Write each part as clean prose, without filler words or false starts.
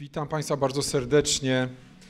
Witam Państwa bardzo serdecznie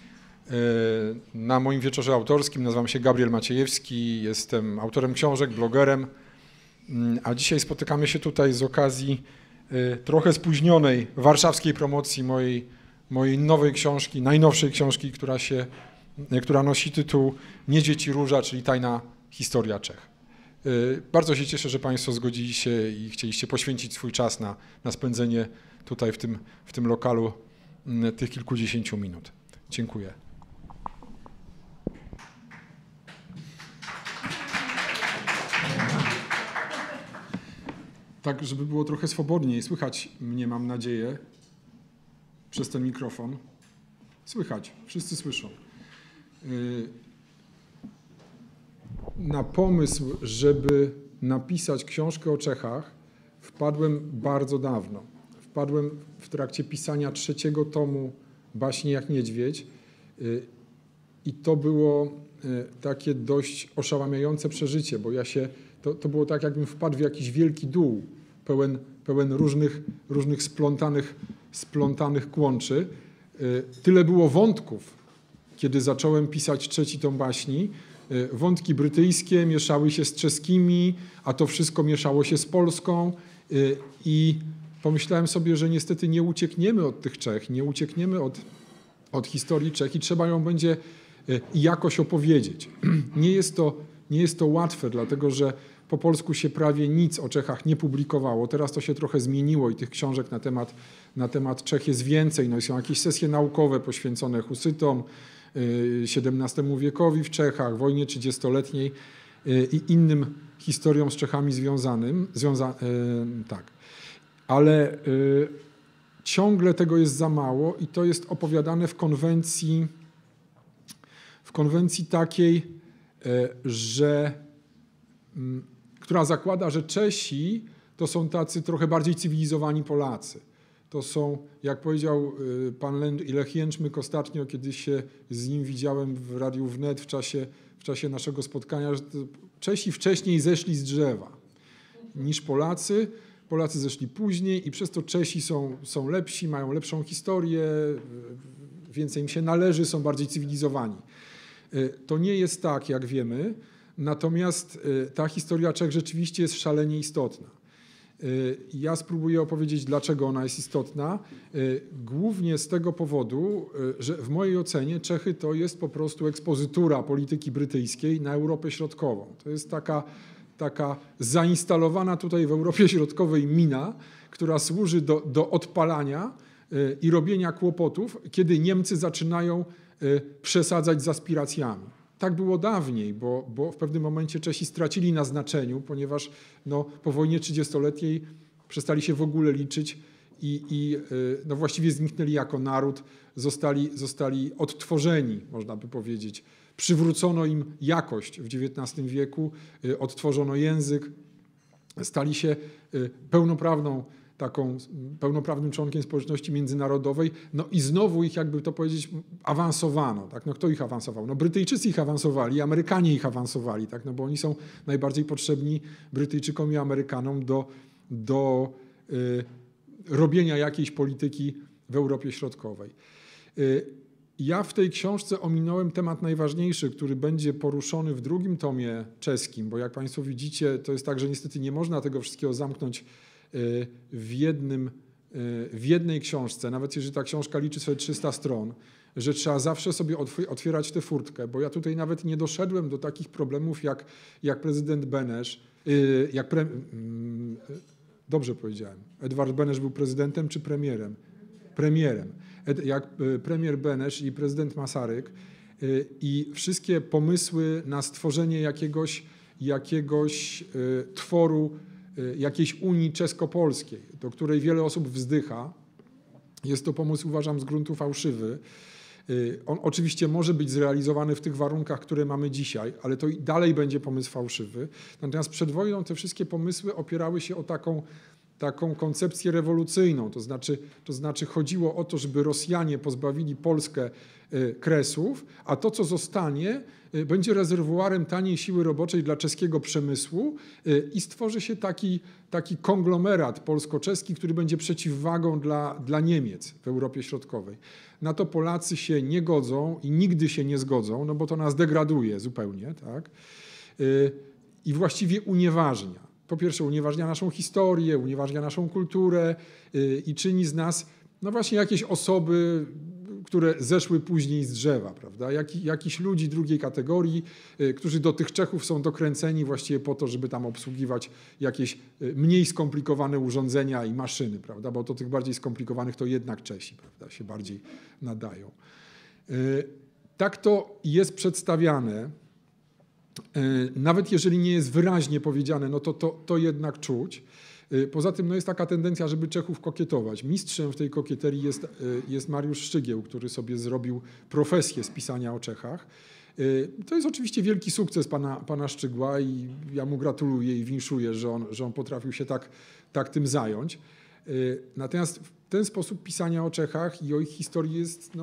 na moim wieczorze autorskim. Nazywam się Gabriel Maciejewski, jestem autorem książek, blogerem, a dzisiaj spotykamy się tutaj z okazji trochę spóźnionej warszawskiej promocji mojej nowej książki, najnowszej książki, która nosi tytuł Nie dzieci róża, czyli tajna historia Czech. Bardzo się cieszę, że Państwo zgodzili się i chcieliście poświęcić swój czas na spędzenie tutaj w tym lokalu tych kilkudziesięciu minut. Dziękuję. Tak, żeby było trochę swobodniej. Słychać mnie, mam nadzieję, przez ten mikrofon. Słychać, wszyscy słyszą. Na pomysł, żeby napisać książkę o Czechach, wpadłem bardzo dawno. Wpadłem w trakcie pisania 3. tomu Baśni jak niedźwiedź i to było takie dość oszałamiające przeżycie, bo to było tak, jakbym wpadł w jakiś wielki dół, pełen różnych splątanych kłączy. Tyle było wątków, kiedy zacząłem pisać 3. tom baśni. Wątki brytyjskie mieszały się z czeskimi, a to wszystko mieszało się z Polską i pomyślałem sobie, że niestety nie uciekniemy od tych Czech, nie uciekniemy od historii Czech i trzeba ją będzie jakoś opowiedzieć. Nie jest to łatwe, dlatego że po polsku się prawie nic o Czechach nie publikowało. Teraz to się trochę zmieniło i tych książek na temat Czech jest więcej. No i są jakieś sesje naukowe poświęcone husytom, XVII wiekowi w Czechach, wojnie 30-letniej i innym historiom z Czechami związanym. Tak. Ale ciągle tego jest za mało i to jest opowiadane w konwencji takiej, która zakłada, że Czesi to są tacy trochę bardziej cywilizowani Polacy. To są, jak powiedział pan Lech Jęczmyk ostatnio, kiedy się z nim widziałem w Radiu Wnet w czasie naszego spotkania, że Czesi wcześniej zeszli z drzewa niż Polacy. Polacy zeszli później i przez to Czesi są lepsi, mają lepszą historię, więcej im się należy, są bardziej cywilizowani. To nie jest tak, jak wiemy, natomiast ta historia Czech rzeczywiście jest szalenie istotna. Ja spróbuję opowiedzieć, dlaczego ona jest istotna. Głównie z tego powodu, że w mojej ocenie Czechy to jest po prostu ekspozytura polityki brytyjskiej na Europę Środkową. To jest taka zainstalowana tutaj w Europie Środkowej mina, która służy do odpalania i robienia kłopotów, kiedy Niemcy zaczynają przesadzać z aspiracjami. Tak było dawniej, bo w pewnym momencie Czesi stracili na znaczeniu, ponieważ po wojnie 30-letniej przestali się w ogóle liczyć i właściwie zniknęli jako naród, zostali odtworzeni, można by powiedzieć. Przywrócono im jakość w XIX wieku, odtworzono język, stali się pełnoprawnym członkiem społeczności międzynarodowej, i znowu ich, jakby to powiedzieć, awansowano. Tak? Kto ich awansował? Brytyjczycy ich awansowali, Amerykanie ich awansowali, tak? Bo oni są najbardziej potrzebni Brytyjczykom i Amerykanom do robienia jakiejś polityki w Europie Środkowej. Ja w tej książce ominąłem temat najważniejszy, który będzie poruszony w 2. tomie czeskim, bo jak Państwo widzicie, to jest tak, że niestety nie można tego wszystkiego zamknąć w jednej książce, nawet jeżeli ta książka liczy sobie 300 stron, że trzeba zawsze sobie otwierać tę furtkę, bo ja tutaj nawet nie doszedłem do takich problemów jak prezydent Beneš, dobrze powiedziałem, Edward Beneš był prezydentem czy premierem? Premierem. Jak premier Beneš i prezydent Masaryk i wszystkie pomysły na stworzenie jakiegoś tworu, jakiejś Unii Czesko-Polskiej, do której wiele osób wzdycha. Jest to pomysł, uważam, z gruntu fałszywy. On oczywiście może być zrealizowany w tych warunkach, które mamy dzisiaj, ale to i dalej będzie pomysł fałszywy. Natomiast przed wojną te wszystkie pomysły opierały się o taką koncepcję rewolucyjną, to znaczy chodziło o to, żeby Rosjanie pozbawili Polskę Kresów, a to, co zostanie, będzie rezerwuarem taniej siły roboczej dla czeskiego przemysłu i stworzy się taki konglomerat polsko-czeski, który będzie przeciwwagą dla Niemiec w Europie Środkowej. Na to Polacy się nie godzą i nigdy się nie zgodzą, no bo to nas degraduje zupełnie, tak? I właściwie unieważnia. Po pierwsze unieważnia naszą historię, unieważnia naszą kulturę i czyni z nas no właśnie jakieś osoby, które zeszły później z drzewa, prawda? Jakichś ludzi drugiej kategorii, którzy do tych Czechów są dokręceni właściwie po to, żeby tam obsługiwać jakieś mniej skomplikowane urządzenia i maszyny, prawda? Bo do tych bardziej skomplikowanych to jednak Czesi, prawda? Się bardziej nadają. Tak to jest przedstawiane. Nawet jeżeli nie jest wyraźnie powiedziane, no to jednak czuć. Poza tym no jest taka tendencja, żeby Czechów kokietować. Mistrzem w tej kokieterii jest Mariusz Szczygieł, który sobie zrobił profesję z pisania o Czechach. To jest oczywiście wielki sukces pana Szczygła i ja mu gratuluję i winszuję, że on potrafił się tak tym zająć. Natomiast ten sposób pisania o Czechach i o ich historii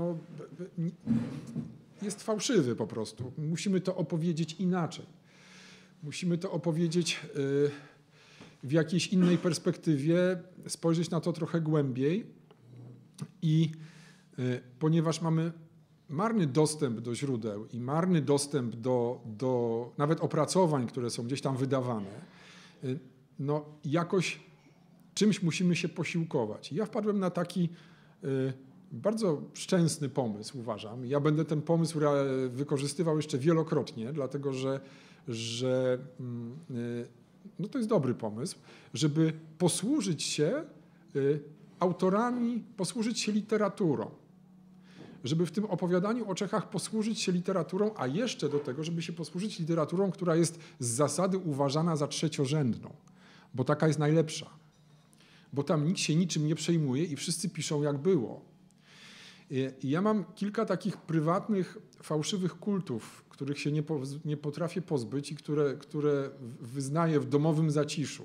jest fałszywy po prostu. Musimy to opowiedzieć inaczej. Musimy to opowiedzieć w jakiejś innej perspektywie, spojrzeć na to trochę głębiej i ponieważ mamy marny dostęp do źródeł i marny dostęp do nawet opracowań, które są gdzieś tam wydawane, no jakoś czymś musimy się posiłkować. I ja wpadłem na taki bardzo szczęsny pomysł, uważam. Ja będę ten pomysł wykorzystywał jeszcze wielokrotnie, dlatego że no to jest dobry pomysł, żeby posłużyć się autorami, posłużyć się literaturą. Żeby w tym opowiadaniu o Czechach posłużyć się literaturą, a jeszcze do tego, żeby się posłużyć literaturą, która jest z zasady uważana za trzeciorzędną, bo taka jest najlepsza. Bo tam nikt się niczym nie przejmuje i wszyscy piszą jak było. I ja mam kilka takich prywatnych, fałszywych kultów, których się nie potrafię pozbyć i które wyznaję w domowym zaciszu.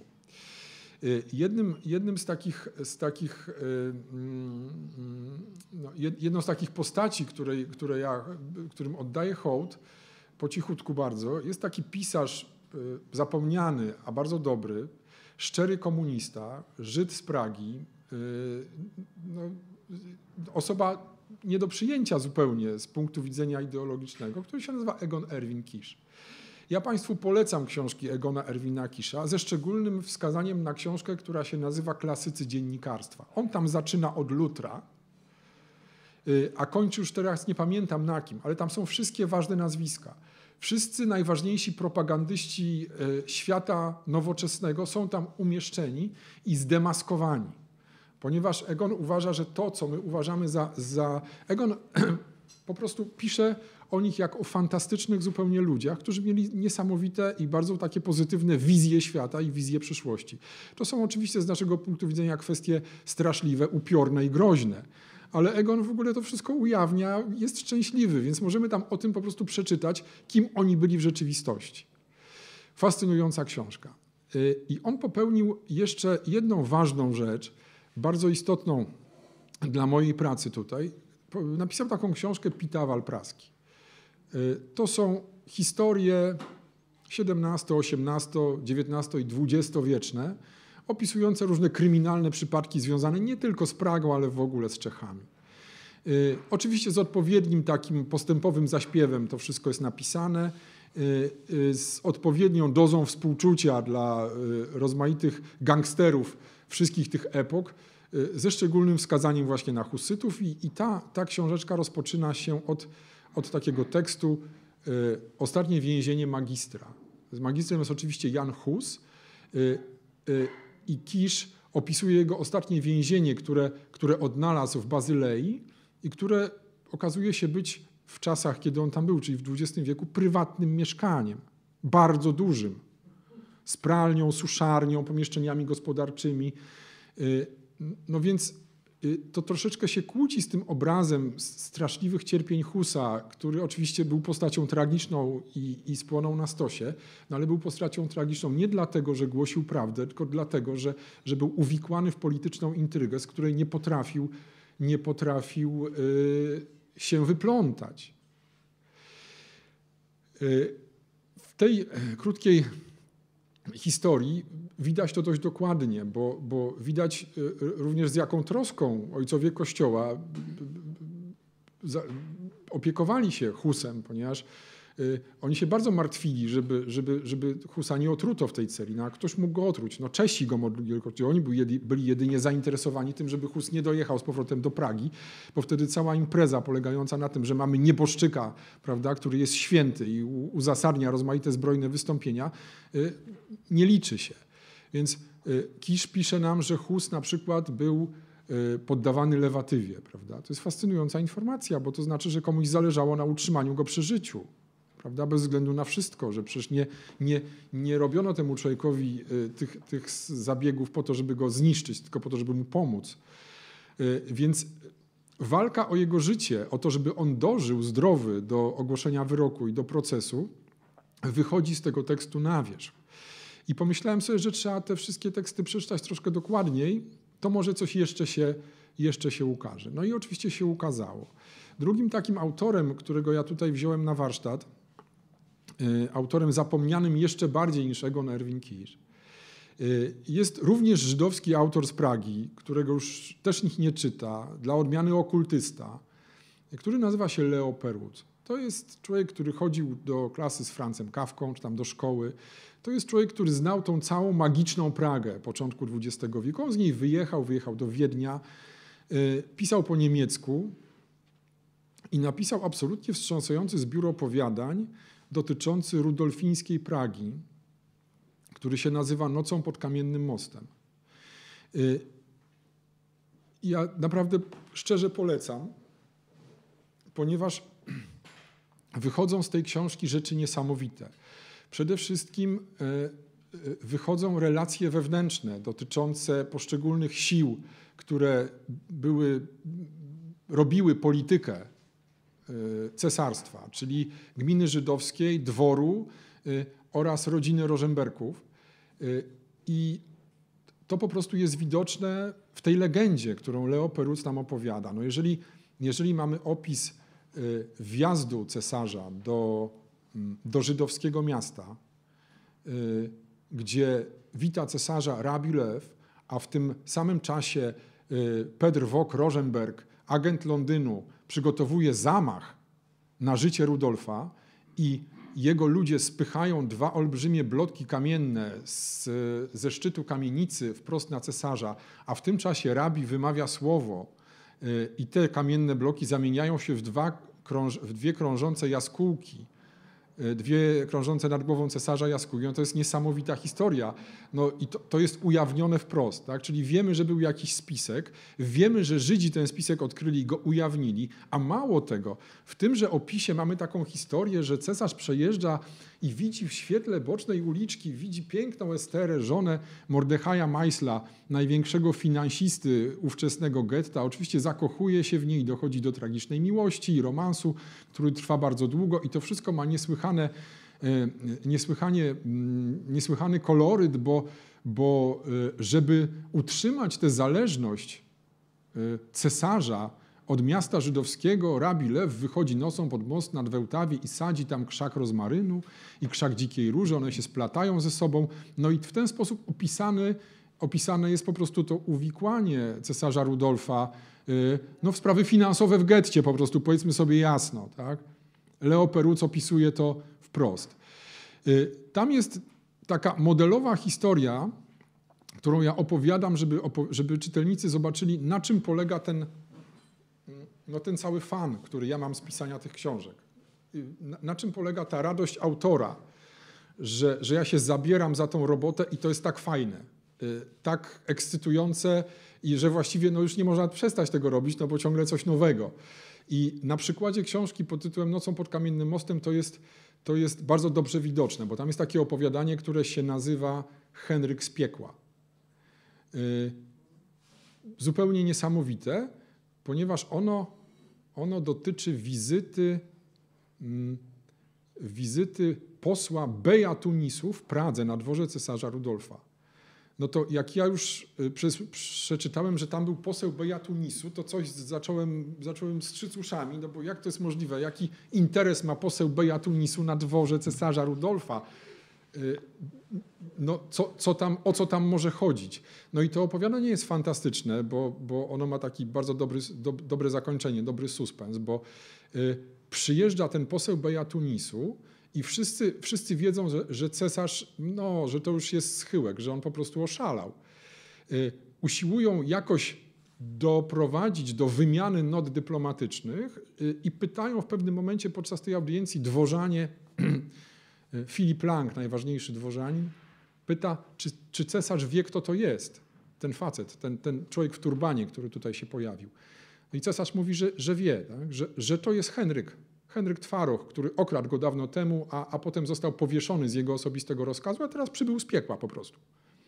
Jedną z takich postaci, którym oddaję hołd, po cichutku bardzo, jest taki pisarz zapomniany, a bardzo dobry, szczery komunista, Żyd z Pragi, osoba nie do przyjęcia zupełnie z punktu widzenia ideologicznego, który się nazywa Egon Erwin Kisz. Ja Państwu polecam książki Egona Erwina Kisza ze szczególnym wskazaniem na książkę, która się nazywa Klasycy dziennikarstwa. On tam zaczyna od Lutra, a kończy już teraz nie pamiętam na kim, ale tam są wszystkie ważne nazwiska. Wszyscy najważniejsi propagandyści świata nowoczesnego są tam umieszczeni i zdemaskowani. Ponieważ Egon uważa, że to, co my uważamy za... Egon po prostu pisze o nich jak o fantastycznych zupełnie ludziach, którzy mieli niesamowite i bardzo takie pozytywne wizje świata i wizje przyszłości. To są oczywiście z naszego punktu widzenia kwestie straszliwe, upiorne i groźne. Ale Egon w ogóle to wszystko ujawnia, jest szczęśliwy, więc możemy tam o tym po prostu przeczytać, kim oni byli w rzeczywistości. Fascynująca książka. I on popełnił jeszcze jedną ważną rzecz, bardzo istotną dla mojej pracy tutaj. Napisał taką książkę Pitawal Praski. To są historie XVII, XVIII, XIX i XX-wieczne, opisujące różne kryminalne przypadki związane nie tylko z Pragą, ale w ogóle z Czechami. Oczywiście z odpowiednim takim postępowym zaśpiewem to wszystko jest napisane, z odpowiednią dozą współczucia dla rozmaitych gangsterów wszystkich tych epok, ze szczególnym wskazaniem właśnie na husytów i ta książeczka rozpoczyna się od takiego tekstu Ostatnie więzienie magistra. Z magistrem jest oczywiście Jan Hus i Kisz opisuje jego ostatnie więzienie, które odnalazł w Bazylei i które okazuje się być w czasach, kiedy on tam był, czyli w XX wieku, prywatnym mieszkaniem, bardzo dużym, z pralnią, suszarnią, pomieszczeniami gospodarczymi. No więc to troszeczkę się kłóci z tym obrazem straszliwych cierpień Husa, który oczywiście był postacią tragiczną i spłonął na stosie, no ale był postacią tragiczną nie dlatego, że głosił prawdę, tylko dlatego, że był uwikłany w polityczną intrygę, z której nie potrafił się wyplątać. W tej krótkiej historii widać to dość dokładnie, bo widać również z jaką troską ojcowie Kościoła opiekowali się Husem, ponieważ oni się bardzo martwili, żeby Husa nie otruto w tej celi. No, a ktoś mógł go otruć. No, Czesi go modlili, oni byli jedynie zainteresowani tym, żeby Hus nie dojechał z powrotem do Pragi, bo wtedy cała impreza polegająca na tym, że mamy nieboszczyka, prawda, który jest święty i uzasadnia rozmaite zbrojne wystąpienia, nie liczy się. Więc Kisz pisze nam, że Hus na przykład był poddawany lewatywie, prawda? To jest fascynująca informacja, bo to znaczy, że komuś zależało na utrzymaniu go przy życiu, prawda? Bez względu na wszystko, że przecież nie robiono temu człowiekowi tych zabiegów po to, żeby go zniszczyć, tylko po to, żeby mu pomóc. Więc walka o jego życie, o to, żeby on dożył zdrowy do ogłoszenia wyroku i do procesu, wychodzi z tego tekstu na wierzch. I pomyślałem sobie, że trzeba te wszystkie teksty przeczytać troszkę dokładniej, to może coś jeszcze się ukaże. No i oczywiście się ukazało. Drugim takim autorem, którego ja tutaj wziąłem na warsztat, autorem zapomnianym jeszcze bardziej niż Egon Erwin Kisz, jest również żydowski autor z Pragi, którego już też nikt nie czyta, dla odmiany okultysta, który nazywa się Leo Perutz. To jest człowiek, który chodził do klasy z Francem Kafką, czy tam do szkoły. To jest człowiek, który znał tą całą magiczną Pragę początku XX wieku. On z niej wyjechał do Wiednia, pisał po niemiecku i napisał absolutnie wstrząsający zbiór opowiadań dotyczący rudolfińskiej Pragi, który się nazywa Nocą pod kamiennym mostem. Ja naprawdę szczerze polecam, ponieważ wychodzą z tej książki rzeczy niesamowite. Przede wszystkim wychodzą relacje wewnętrzne dotyczące poszczególnych sił, które robiły politykę cesarstwa, czyli gminy żydowskiej, dworu oraz rodziny Rożenberków. I to po prostu jest widoczne w tej legendzie, którą Leo Perutz nam opowiada. No jeżeli mamy opis wjazdu cesarza do żydowskiego miasta, gdzie wita cesarza Rabbi Lew, a w tym samym czasie Petr Wok Rożenberg, agent Londynu, przygotowuje zamach na życie Rudolfa i jego ludzie spychają dwa olbrzymie blotki kamienne ze szczytu kamienicy wprost na cesarza, a w tym czasie Rabbi wymawia słowo i te kamienne bloki zamieniają się w dwie krążące jaskółki, dwie krążące nad głową cesarza jaskółki. No to jest niesamowita historia. No i to jest ujawnione wprost. Tak? Czyli wiemy, że był jakiś spisek, wiemy, że Żydzi ten spisek odkryli i go ujawnili, a mało tego, w tymże opisie mamy taką historię, że cesarz przejeżdża i widzi w świetle bocznej uliczki, widzi piękną Esterę, żonę Mordechaja Meisla, największego finansisty ówczesnego getta. Oczywiście zakochuje się w niej, dochodzi do tragicznej miłości i romansu, który trwa bardzo długo i to wszystko ma niesłychany koloryt, bo żeby utrzymać tę zależność cesarza od miasta żydowskiego, Rabbi Lew wychodzi nocą pod most nad Wełtawie i sadzi tam krzak rozmarynu i krzak dzikiej róży, one się splatają ze sobą. No i w ten sposób opisane jest po prostu to uwikłanie cesarza Rudolfa w sprawy finansowe w getcie, po prostu powiedzmy sobie jasno. Tak? Leo Perutz opisuje to wprost. Tam jest taka modelowa historia, którą ja opowiadam, żeby czytelnicy zobaczyli, na czym polega ten cały fan, który ja mam z pisania tych książek. Na czym polega ta radość autora, że ja się zabieram za tą robotę i to jest tak fajne, tak ekscytujące i że właściwie już nie można przestać tego robić, bo ciągle coś nowego. I na przykładzie książki pod tytułem Nocą pod kamiennym mostem to jest bardzo dobrze widoczne, bo tam jest takie opowiadanie, które się nazywa Henryk z piekła. zupełnie niesamowite, ponieważ ono dotyczy wizyty posła Beja Tunisu w Pradze na dworze cesarza Rudolfa. No to jak ja już przeczytałem, że tam był poseł Beja Tunisu, to coś zacząłem strzyc uszami, no bo jak to jest możliwe? Jaki interes ma poseł Beja Tunisu na dworze cesarza Rudolfa? No, o co tam może chodzić? No i to opowiadanie jest fantastyczne, bo ono ma taki bardzo dobre zakończenie, dobry suspens, bo przyjeżdża ten poseł Beja Tunisu i wszyscy wiedzą, że cesarz, no, że to już jest schyłek, że on po prostu oszalał. Usiłują jakoś doprowadzić do wymiany not dyplomatycznych i pytają w pewnym momencie podczas tej audiencji dworzanie, Filip Lang, najważniejszy dworzanin, pyta, czy cesarz wie, kto to jest, ten facet, ten człowiek w turbanie, który tutaj się pojawił. No i cesarz mówi, że wie, tak? że to jest Henryk Twaroch, który okradł go dawno temu, a potem został powieszony z jego osobistego rozkazu, a teraz przybył z piekła po prostu.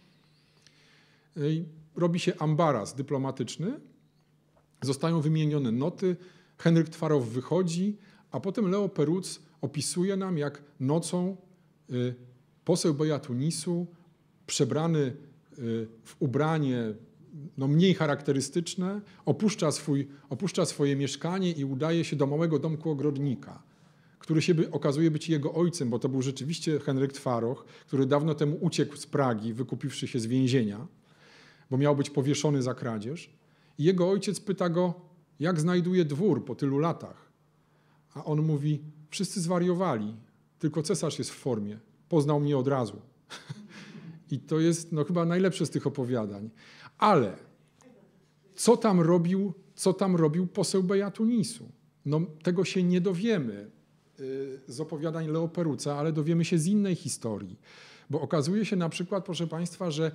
I robi się ambaras dyplomatyczny, zostają wymienione noty, Henryk Twaroch wychodzi, a potem Leo Perutz opisuje nam, jak nocą poseł Beja Tunisu, przebrany w ubranie no, mniej charakterystyczne, opuszcza swoje mieszkanie i udaje się do małego domku ogrodnika, który się okazuje być jego ojcem, bo to był rzeczywiście Henryk Twaroch, który dawno temu uciekł z Pragi, wykupiwszy się z więzienia, bo miał być powieszony za kradzież. I jego ojciec pyta go, jak znajduje dwór po tylu latach. A on mówi, wszyscy zwariowali, tylko cesarz jest w formie. Poznał mnie od razu. I to jest no, chyba najlepsze z tych opowiadań. Ale co tam robił poseł Beja Tunisu? No, tego się nie dowiemy z opowiadań Leo Perutza, ale dowiemy się z innej historii. Bo okazuje się na przykład, proszę Państwa, że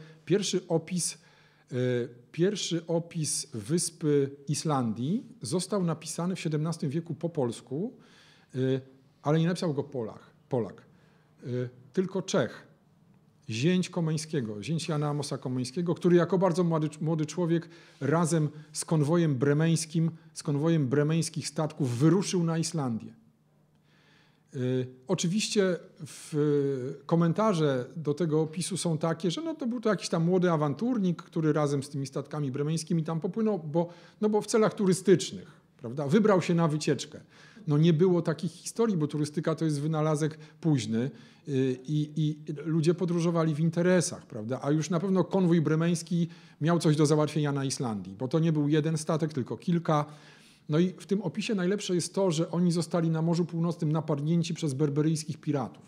pierwszy opis wyspy Islandii został napisany w XVII wieku po polsku, ale nie napisał go Polak, tylko Czech, zięć Komeńskiego, zięć Jana Amosa Komeńskiego, który jako bardzo młody człowiek razem z konwojem bremeńskich statków wyruszył na Islandię. Oczywiście komentarze do tego opisu są takie, że no to był to jakiś tam młody awanturnik, który razem z tymi statkami bremeńskimi tam popłynął, bo w celach turystycznych, prawda? Wybrał się na wycieczkę. No nie było takich historii, bo turystyka to jest wynalazek późny i ludzie podróżowali w interesach, prawda? A już na pewno konwój bremeński miał coś do załatwienia na Islandii, bo to nie był jeden statek, tylko kilka. No i w tym opisie najlepsze jest to, że oni zostali na Morzu Północnym napadnięci przez berberyjskich piratów.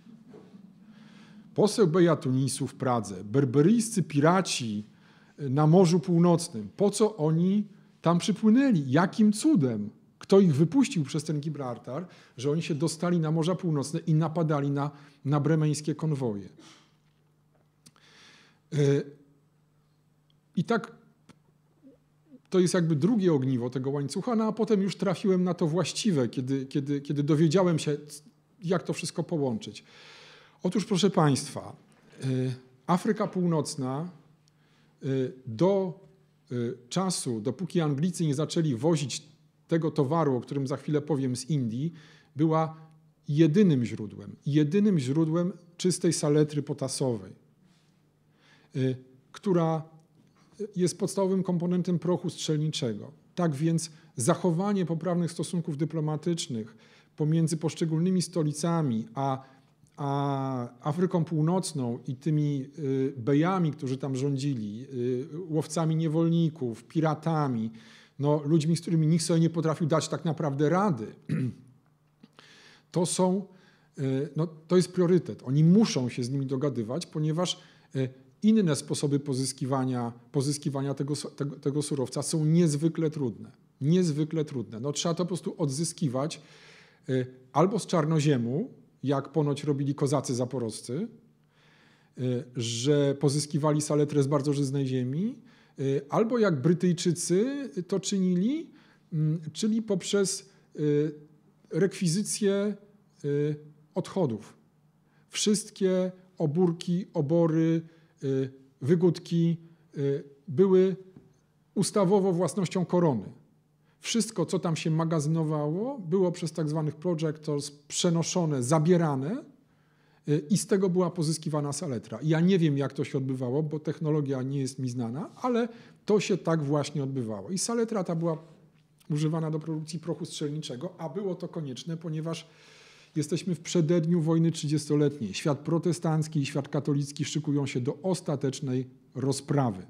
Poseł Beja Tunisu w Pradze, berberyjscy piraci na Morzu Północnym. Po co oni tam przypłynęli? Jakim cudem? Kto ich wypuścił przez ten Gibraltar, że oni się dostali na Morza Północne i napadali na bremeńskie konwoje. I tak to jest jakby drugie ogniwo tego łańcucha, no a potem już trafiłem na to właściwe, kiedy dowiedziałem się, jak to wszystko połączyć. Otóż, proszę Państwa, Afryka Północna do czasu, dopóki Anglicy nie zaczęli wozić tego towaru, o którym za chwilę powiem, z Indii, była jedynym źródłem czystej saletry potasowej, która jest podstawowym komponentem prochu strzelniczego. Tak więc zachowanie poprawnych stosunków dyplomatycznych pomiędzy poszczególnymi stolicami a Afryką Północną i tymi bejami, którzy tam rządzili, łowcami niewolników, piratami, no, ludźmi, z którymi nikt sobie nie potrafił dać tak naprawdę rady, to jest priorytet. Oni muszą się z nimi dogadywać, ponieważ inne sposoby pozyskiwania tego surowca są niezwykle trudne. Niezwykle trudne. No, trzeba to po prostu odzyskiwać albo z czarnoziemu, jak ponoć robili kozacy zaporowscy, że pozyskiwali saletrę z bardzo żyznej ziemi, albo jak Brytyjczycy to czynili, czyli poprzez rekwizycję odchodów. Wszystkie obórki, obory, wygódki były ustawowo własnością korony. Wszystko, co tam się magazynowało, było przez tak zwanych projectors przenoszone, zabierane i z tego była pozyskiwana saletra. Ja nie wiem, jak to się odbywało, bo technologia nie jest mi znana, ale to się tak właśnie odbywało. I saletra ta była używana do produkcji prochu strzelniczego, a było to konieczne, ponieważ jesteśmy w przededniu wojny 30-letniej. Świat protestancki i świat katolicki szykują się do ostatecznej rozprawy.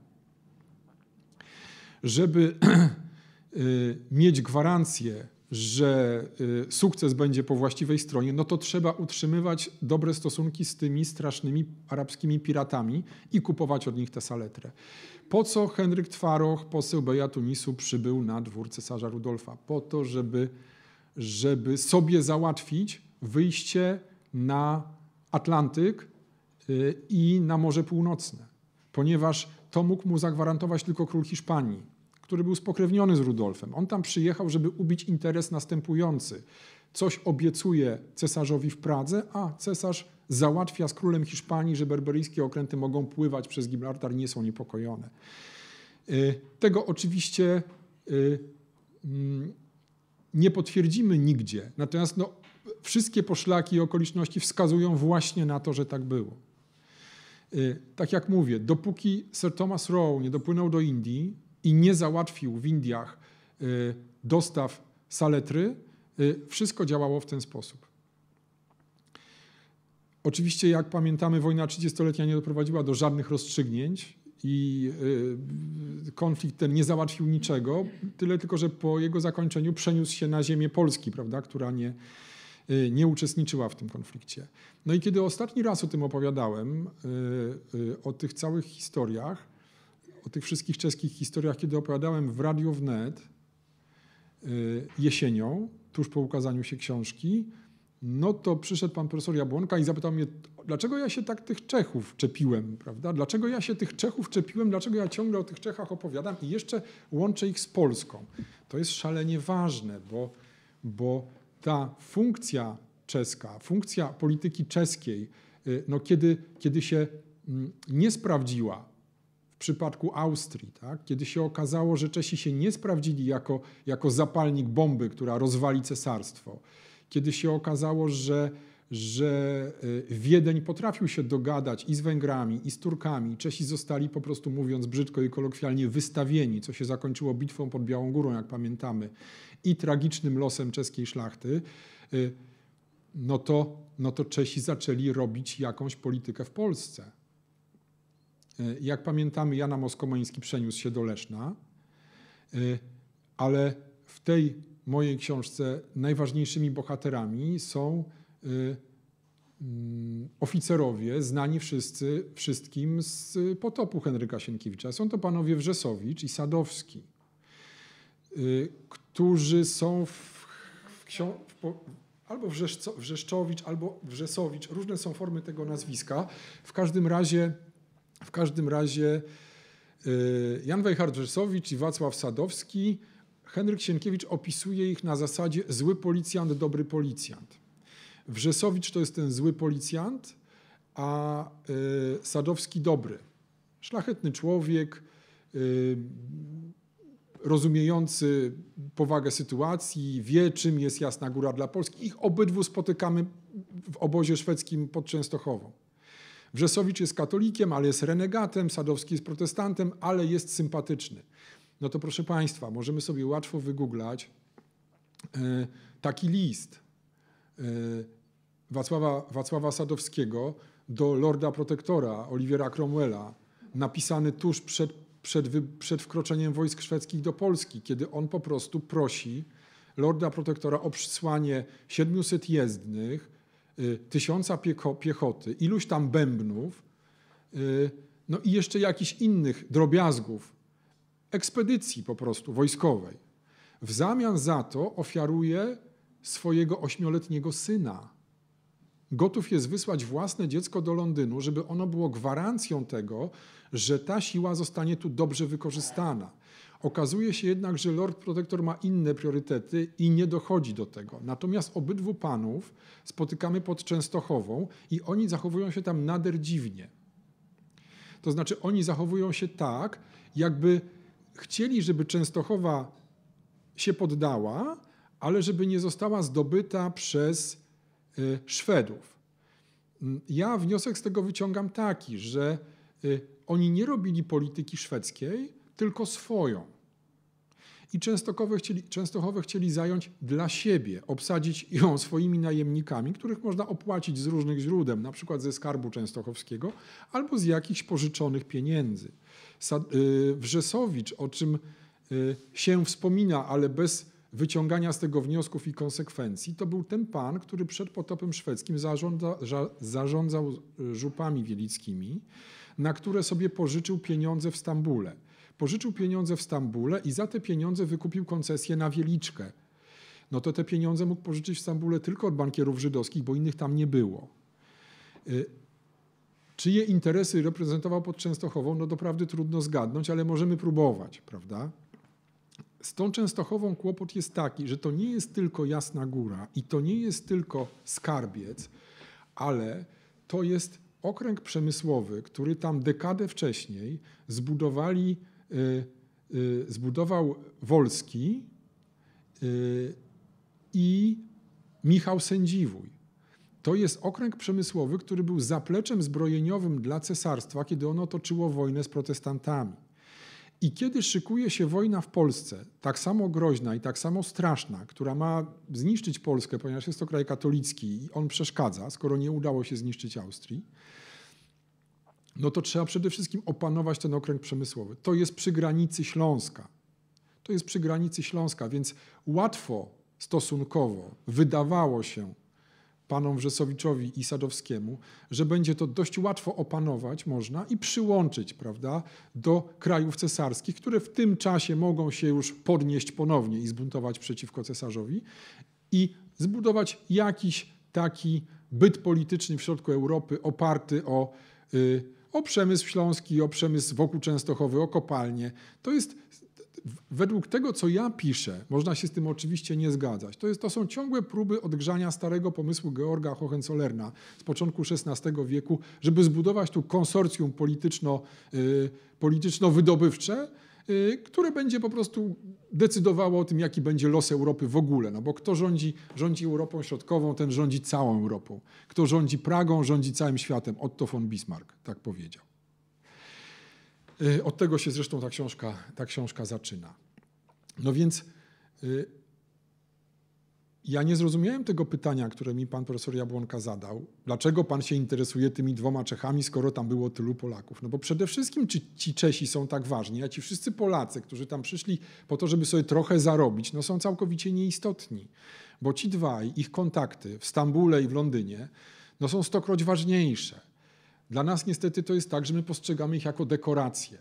Żeby mieć gwarancję, że sukces będzie po właściwej stronie, no to trzeba utrzymywać dobre stosunki z tymi strasznymi arabskimi piratami i kupować od nich tę saletrę. Po co Henryk Twaroch, poseł Beja Tunisu, przybył na dwór cesarza Rudolfa? Po to, żeby sobie załatwić wyjście na Atlantyk i na Morze Północne, ponieważ to mógł mu zagwarantować tylko król Hiszpanii, który był spokrewniony z Rudolfem. On tam przyjechał, żeby ubić interes następujący. Coś obiecuje cesarzowi w Pradze, a cesarz załatwia z królem Hiszpanii, że berberyjskie okręty mogą pływać przez Gibraltar, nie są niepokojone. Tego oczywiście nie potwierdzimy nigdzie, natomiast wszystkie poszlaki i okoliczności wskazują właśnie na to, że tak było. Tak jak mówię, dopóki Sir Thomas Roe nie dopłynął do Indii i nie załatwił w Indiach dostaw saletry, wszystko działało w ten sposób. Oczywiście, jak pamiętamy, wojna 30-letnia nie doprowadziła do żadnych rozstrzygnięć i konflikt ten nie załatwił niczego, tyle tylko, że po jego zakończeniu przeniósł się na ziemię Polski, prawda, która nie uczestniczyła w tym konflikcie. No i kiedy ostatni raz o tym opowiadałem, o tych całych historiach, o tych wszystkich czeskich historiach, kiedy opowiadałem w Radiu Wnet jesienią, tuż po ukazaniu się książki, no to przyszedł pan profesor Jabłonka i zapytał mnie, dlaczego ja się tak tych Czechów czepiłem, prawda? Dlaczego ja się tych Czechów czepiłem, dlaczego ja ciągle o tych Czechach opowiadam i jeszcze łączę ich z Polską. To jest szalenie ważne, bo ta funkcja czeska, funkcja polityki czeskiej, no kiedy się nie sprawdziła w przypadku Austrii, tak? Kiedy się okazało, że Czesi się nie sprawdzili jako zapalnik bomby, która rozwali cesarstwo, kiedy się okazało, że Wiedeń potrafił się dogadać i z Węgrami, i z Turkami. Czesi zostali, po prostu mówiąc brzydko i kolokwialnie, wystawieni, co się zakończyło bitwą pod Białą Górą, jak pamiętamy, i tragicznym losem czeskiej szlachty, no to Czesi zaczęli robić jakąś politykę w Polsce. Jak pamiętamy, Jan Amos Komoński przeniósł się do Leszna, ale w tej mojej książce najważniejszymi bohaterami są oficerowie znani wszystkim z potopu Henryka Sienkiewicza. Są to panowie Wrzesowicz i Sadowski, którzy są albo Wrzeszczowicz, albo Wrzesowicz. Różne są formy tego nazwiska. W każdym razie Jan Wejhard Wrzesowicz i Wacław Sadowski, Henryk Sienkiewicz opisuje ich na zasadzie zły policjant, dobry policjant. Wrzesowicz to jest ten zły policjant, a Sadowski dobry. Szlachetny człowiek, rozumiejący powagę sytuacji, wie, czym jest Jasna Góra dla Polski. Ich obydwu spotykamy w obozie szwedzkim pod Częstochową. Wrzesowicz jest katolikiem, ale jest renegatem, Sadowski jest protestantem, ale jest sympatyczny. No to proszę Państwa, możemy sobie łatwo wygooglać taki list Wacława Sadowskiego do lorda protektora Oliwiera Cromwella, napisany tuż przed wkroczeniem wojsk szwedzkich do Polski, kiedy on po prostu prosi lorda protektora o przysłanie 700 jezdnych, 1000 piechoty, iluś tam bębnów, no i jeszcze jakichś innych drobiazgów, ekspedycji po prostu wojskowej. W zamian za to ofiaruje swojego 8-letniego syna. Gotów jest wysłać własne dziecko do Londynu, żeby ono było gwarancją tego, że ta siła zostanie tu dobrze wykorzystana. Okazuje się jednak, że lord protektor ma inne priorytety i nie dochodzi do tego. Natomiast obydwu panów spotykamy pod Częstochową i oni zachowują się tam nader dziwnie. To znaczy oni zachowują się tak, jakby chcieli, żeby Częstochowa się poddała, ale żeby nie została zdobyta przez Szwedów. Ja wniosek z tego wyciągam taki, że oni nie robili polityki szwedzkiej, tylko swoją. I Częstochowę chcieli zająć dla siebie, obsadzić ją swoimi najemnikami, których można opłacić z różnych źródeł, na przykład ze Skarbu Częstochowskiego albo z jakichś pożyczonych pieniędzy. Wrzesowicz, o czym się wspomina, ale bez wyciągania z tego wniosków i konsekwencji, to był ten pan, który przed potopem szwedzkim zarządzał żupami wielickimi, na które sobie pożyczył pieniądze w Stambule. Pożyczył pieniądze w Stambule i za te pieniądze wykupił koncesję na Wieliczkę. No to te pieniądze mógł pożyczyć w Stambule tylko od bankierów żydowskich, bo innych tam nie było. Czyje interesy reprezentował pod Częstochową, no doprawdy trudno zgadnąć, ale możemy próbować, prawda? Z tą Częstochową kłopot jest taki, że to nie jest tylko Jasna Góra i to nie jest tylko Skarbiec, ale to jest okręg przemysłowy, który tam dekadę wcześniej zbudował Wolski i Michał Sędziwój. To jest okręg przemysłowy, który był zapleczem zbrojeniowym dla cesarstwa, kiedy ono toczyło wojnę z protestantami. I kiedy szykuje się wojna w Polsce, tak samo groźna i tak samo straszna, która ma zniszczyć Polskę, ponieważ jest to kraj katolicki i on przeszkadza, skoro nie udało się zniszczyć Austrii, no to trzeba przede wszystkim opanować ten okręg przemysłowy. To jest przy granicy Śląska. To jest przy granicy Śląska, więc łatwo stosunkowo wydawało się panom Wrzesowiczowi i Sadowskiemu, że będzie to dość łatwo opanować można i przyłączyć, prawda, do krajów cesarskich, które w tym czasie mogą się już podnieść ponownie i zbuntować przeciwko cesarzowi i zbudować jakiś taki byt polityczny w środku Europy oparty o przemysł śląski, o przemysł wokół Częstochowy, o kopalnie. To jest według tego, co ja piszę, można się z tym oczywiście nie zgadzać. To są ciągłe próby odgrzania starego pomysłu Georga Hohenzollerna z początku XVI wieku, żeby zbudować tu konsorcjum polityczno-wydobywcze, które będzie po prostu decydowało o tym, jaki będzie los Europy w ogóle. No bo kto rządzi Europą Środkową, ten rządzi całą Europą. Kto rządzi Pragą, rządzi całym światem. Otto von Bismarck tak powiedział. Od tego się zresztą ta książka zaczyna. No więc ja nie zrozumiałem tego pytania, które mi pan profesor Jabłonka zadał. Dlaczego pan się interesuje tymi 2 Czechami, skoro tam było tylu Polaków? No bo przede wszystkim ci Czesi są tak ważni, a ci wszyscy Polacy, którzy tam przyszli po to, żeby sobie trochę zarobić, no są całkowicie nieistotni. Bo ci dwaj, ich kontakty w Stambule i w Londynie, no są 100-kroć ważniejsze. Dla nas niestety to jest tak, że my postrzegamy ich jako dekoracje,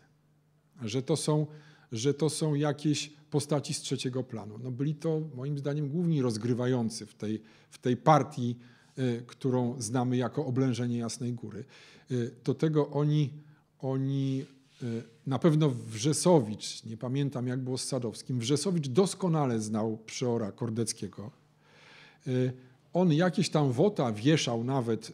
że to są jakieś postaci z trzeciego planu. No byli to moim zdaniem główni rozgrywający w tej partii, którą znamy jako oblężenie Jasnej Góry. Do tego oni na pewno Wrzesowicz, nie pamiętam jak było z Sadowskim, Wrzesowicz doskonale znał przeora Kordeckiego. On jakieś tam wota wieszał nawet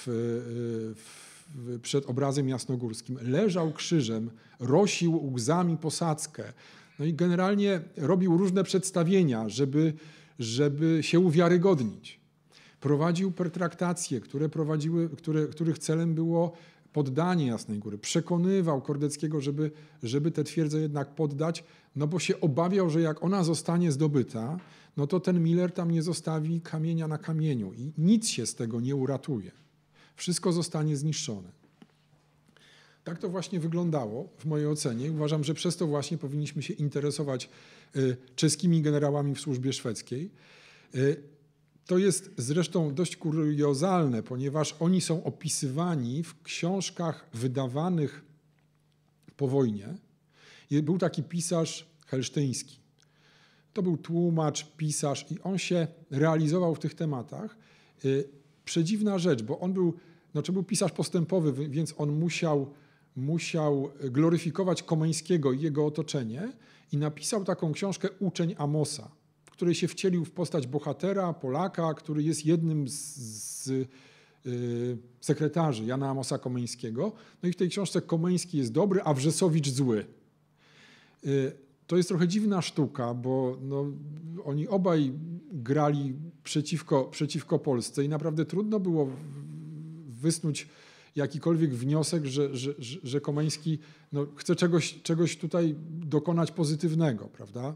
przed obrazem jasnogórskim, leżał krzyżem, rosił łzami posadzkę. No i generalnie robił różne przedstawienia, żeby się uwiarygodnić. Prowadził pertraktacje, których celem było poddanie Jasnej Góry. Przekonywał Kordeckiego, żeby tę twierdzę jednak poddać, no bo się obawiał, że jak ona zostanie zdobyta, no to ten Miller tam nie zostawi kamienia na kamieniu i nic się z tego nie uratuje. Wszystko zostanie zniszczone. Tak to właśnie wyglądało w mojej ocenie. Uważam, że przez to właśnie powinniśmy się interesować czeskimi generałami w służbie szwedzkiej. To jest zresztą dość kuriozalne, ponieważ oni są opisywani w książkach wydawanych po wojnie. Był taki pisarz helsztyński. To był tłumacz, pisarz i on się realizował w tych tematach. Przedziwna rzecz, bo on był pisarz postępowy, więc on musiał gloryfikować Komeńskiego i jego otoczenie i napisał taką książkę Uczeń Amosa, w której się wcielił w postać bohatera, Polaka, który jest jednym z sekretarzy Jana Amosa Komeńskiego. No i w tej książce Komeński jest dobry, a Wrzesowicz zły. To jest trochę dziwna sztuka, bo no, oni obaj grali przeciwko Polsce i naprawdę trudno było wysnuć jakikolwiek wniosek, że Komeński no, chce czegoś tutaj dokonać pozytywnego, prawda?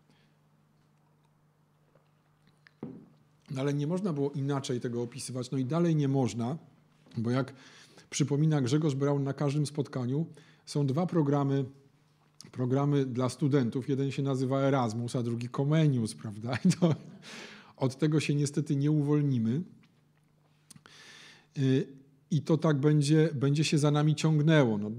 No, ale nie można było inaczej tego opisywać, no i dalej nie można, bo jak przypomina Grzegorz Braun na każdym spotkaniu, są dwa programy dla studentów. Jeden się nazywa Erasmus, a drugi Comenius, prawda? I to, od tego się niestety nie uwolnimy. I to tak będzie się za nami ciągnęło. No,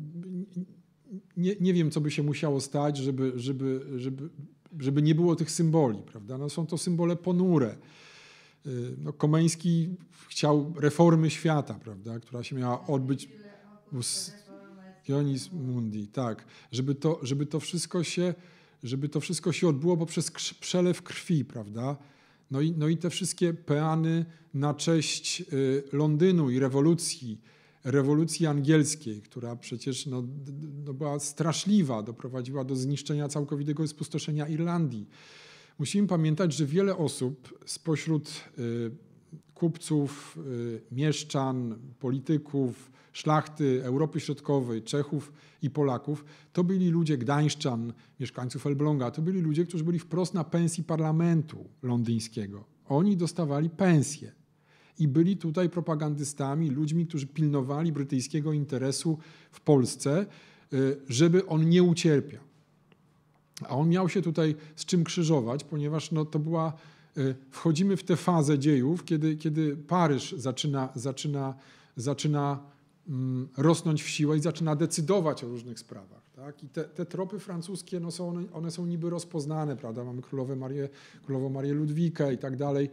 nie wiem, co by się musiało stać, żeby nie było tych symboli, prawda? No, są to symbole ponure. No, Komeński chciał reformy świata, prawda? Która się miała odbyć Ionis Mundi, tak, żeby to wszystko się odbyło poprzez przelew krwi, prawda? No i te wszystkie peany na cześć Londynu i rewolucji angielskiej, która przecież no była straszliwa, doprowadziła do zniszczenia całkowitego spustoszenia Irlandii. Musimy pamiętać, że wiele osób spośród kupców, mieszczan, polityków, szlachty Europy Środkowej, Czechów i Polaków, to byli ludzie gdańszczan, mieszkańców Elbląga, to byli ludzie, którzy byli wprost na pensji parlamentu londyńskiego. Oni dostawali pensje i byli tutaj propagandystami, ludźmi, którzy pilnowali brytyjskiego interesu w Polsce, żeby on nie ucierpiał. A on miał się tutaj z czym krzyżować, ponieważ no, to była, wchodzimy w tę fazę dziejów, kiedy Paryż zaczyna rosnąć w siłę i zaczyna decydować o różnych sprawach. Tak? I te tropy francuskie, no one są niby rozpoznane, prawda? Mamy królową Marię Ludwikę i tak dalej.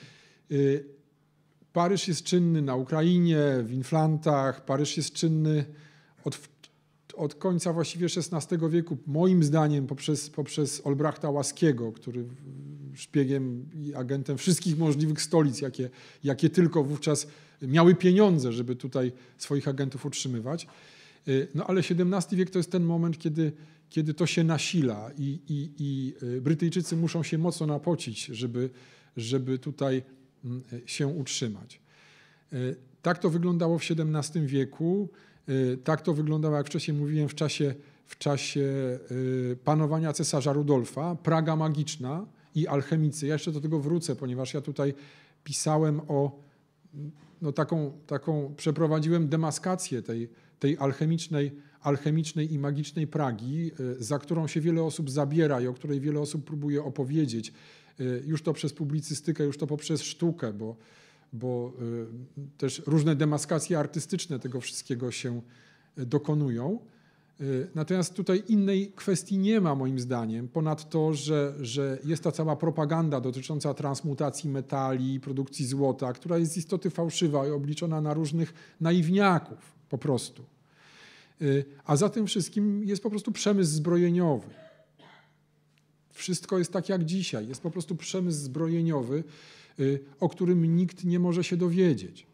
Paryż jest czynny na Ukrainie, w Inflantach, Paryż jest czynny od końca właściwie XVI wieku, moim zdaniem poprzez Olbrachta Łaskiego, który szpiegiem i agentem wszystkich możliwych stolic, jakie tylko wówczas miały pieniądze, żeby tutaj swoich agentów utrzymywać. No ale XVII wiek to jest ten moment, kiedy to się nasila i Brytyjczycy muszą się mocno napocić, żeby tutaj się utrzymać. Tak to wyglądało w XVII wieku. Tak to wyglądało, jak wcześniej mówiłem, w czasie panowania cesarza Rudolfa. Praga magiczna i alchemicy. Ja jeszcze do tego wrócę, ponieważ ja tutaj pisałem o no przeprowadziłem demaskację tej alchemicznej i magicznej Pragi, za którą się wiele osób zabiera i o której wiele osób próbuje opowiedzieć. Już to przez publicystykę, już to poprzez sztukę, bo też różne demaskacje artystyczne tego wszystkiego się dokonują. Natomiast tutaj innej kwestii nie ma moim zdaniem, ponad to, że jest ta cała propaganda dotycząca transmutacji metali, produkcji złota, która jest z istoty fałszywa i obliczona na różnych naiwniaków po prostu. A za tym wszystkim jest po prostu przemysł zbrojeniowy. Wszystko jest tak jak dzisiaj, jest po prostu przemysł zbrojeniowy, o którym nikt nie może się dowiedzieć.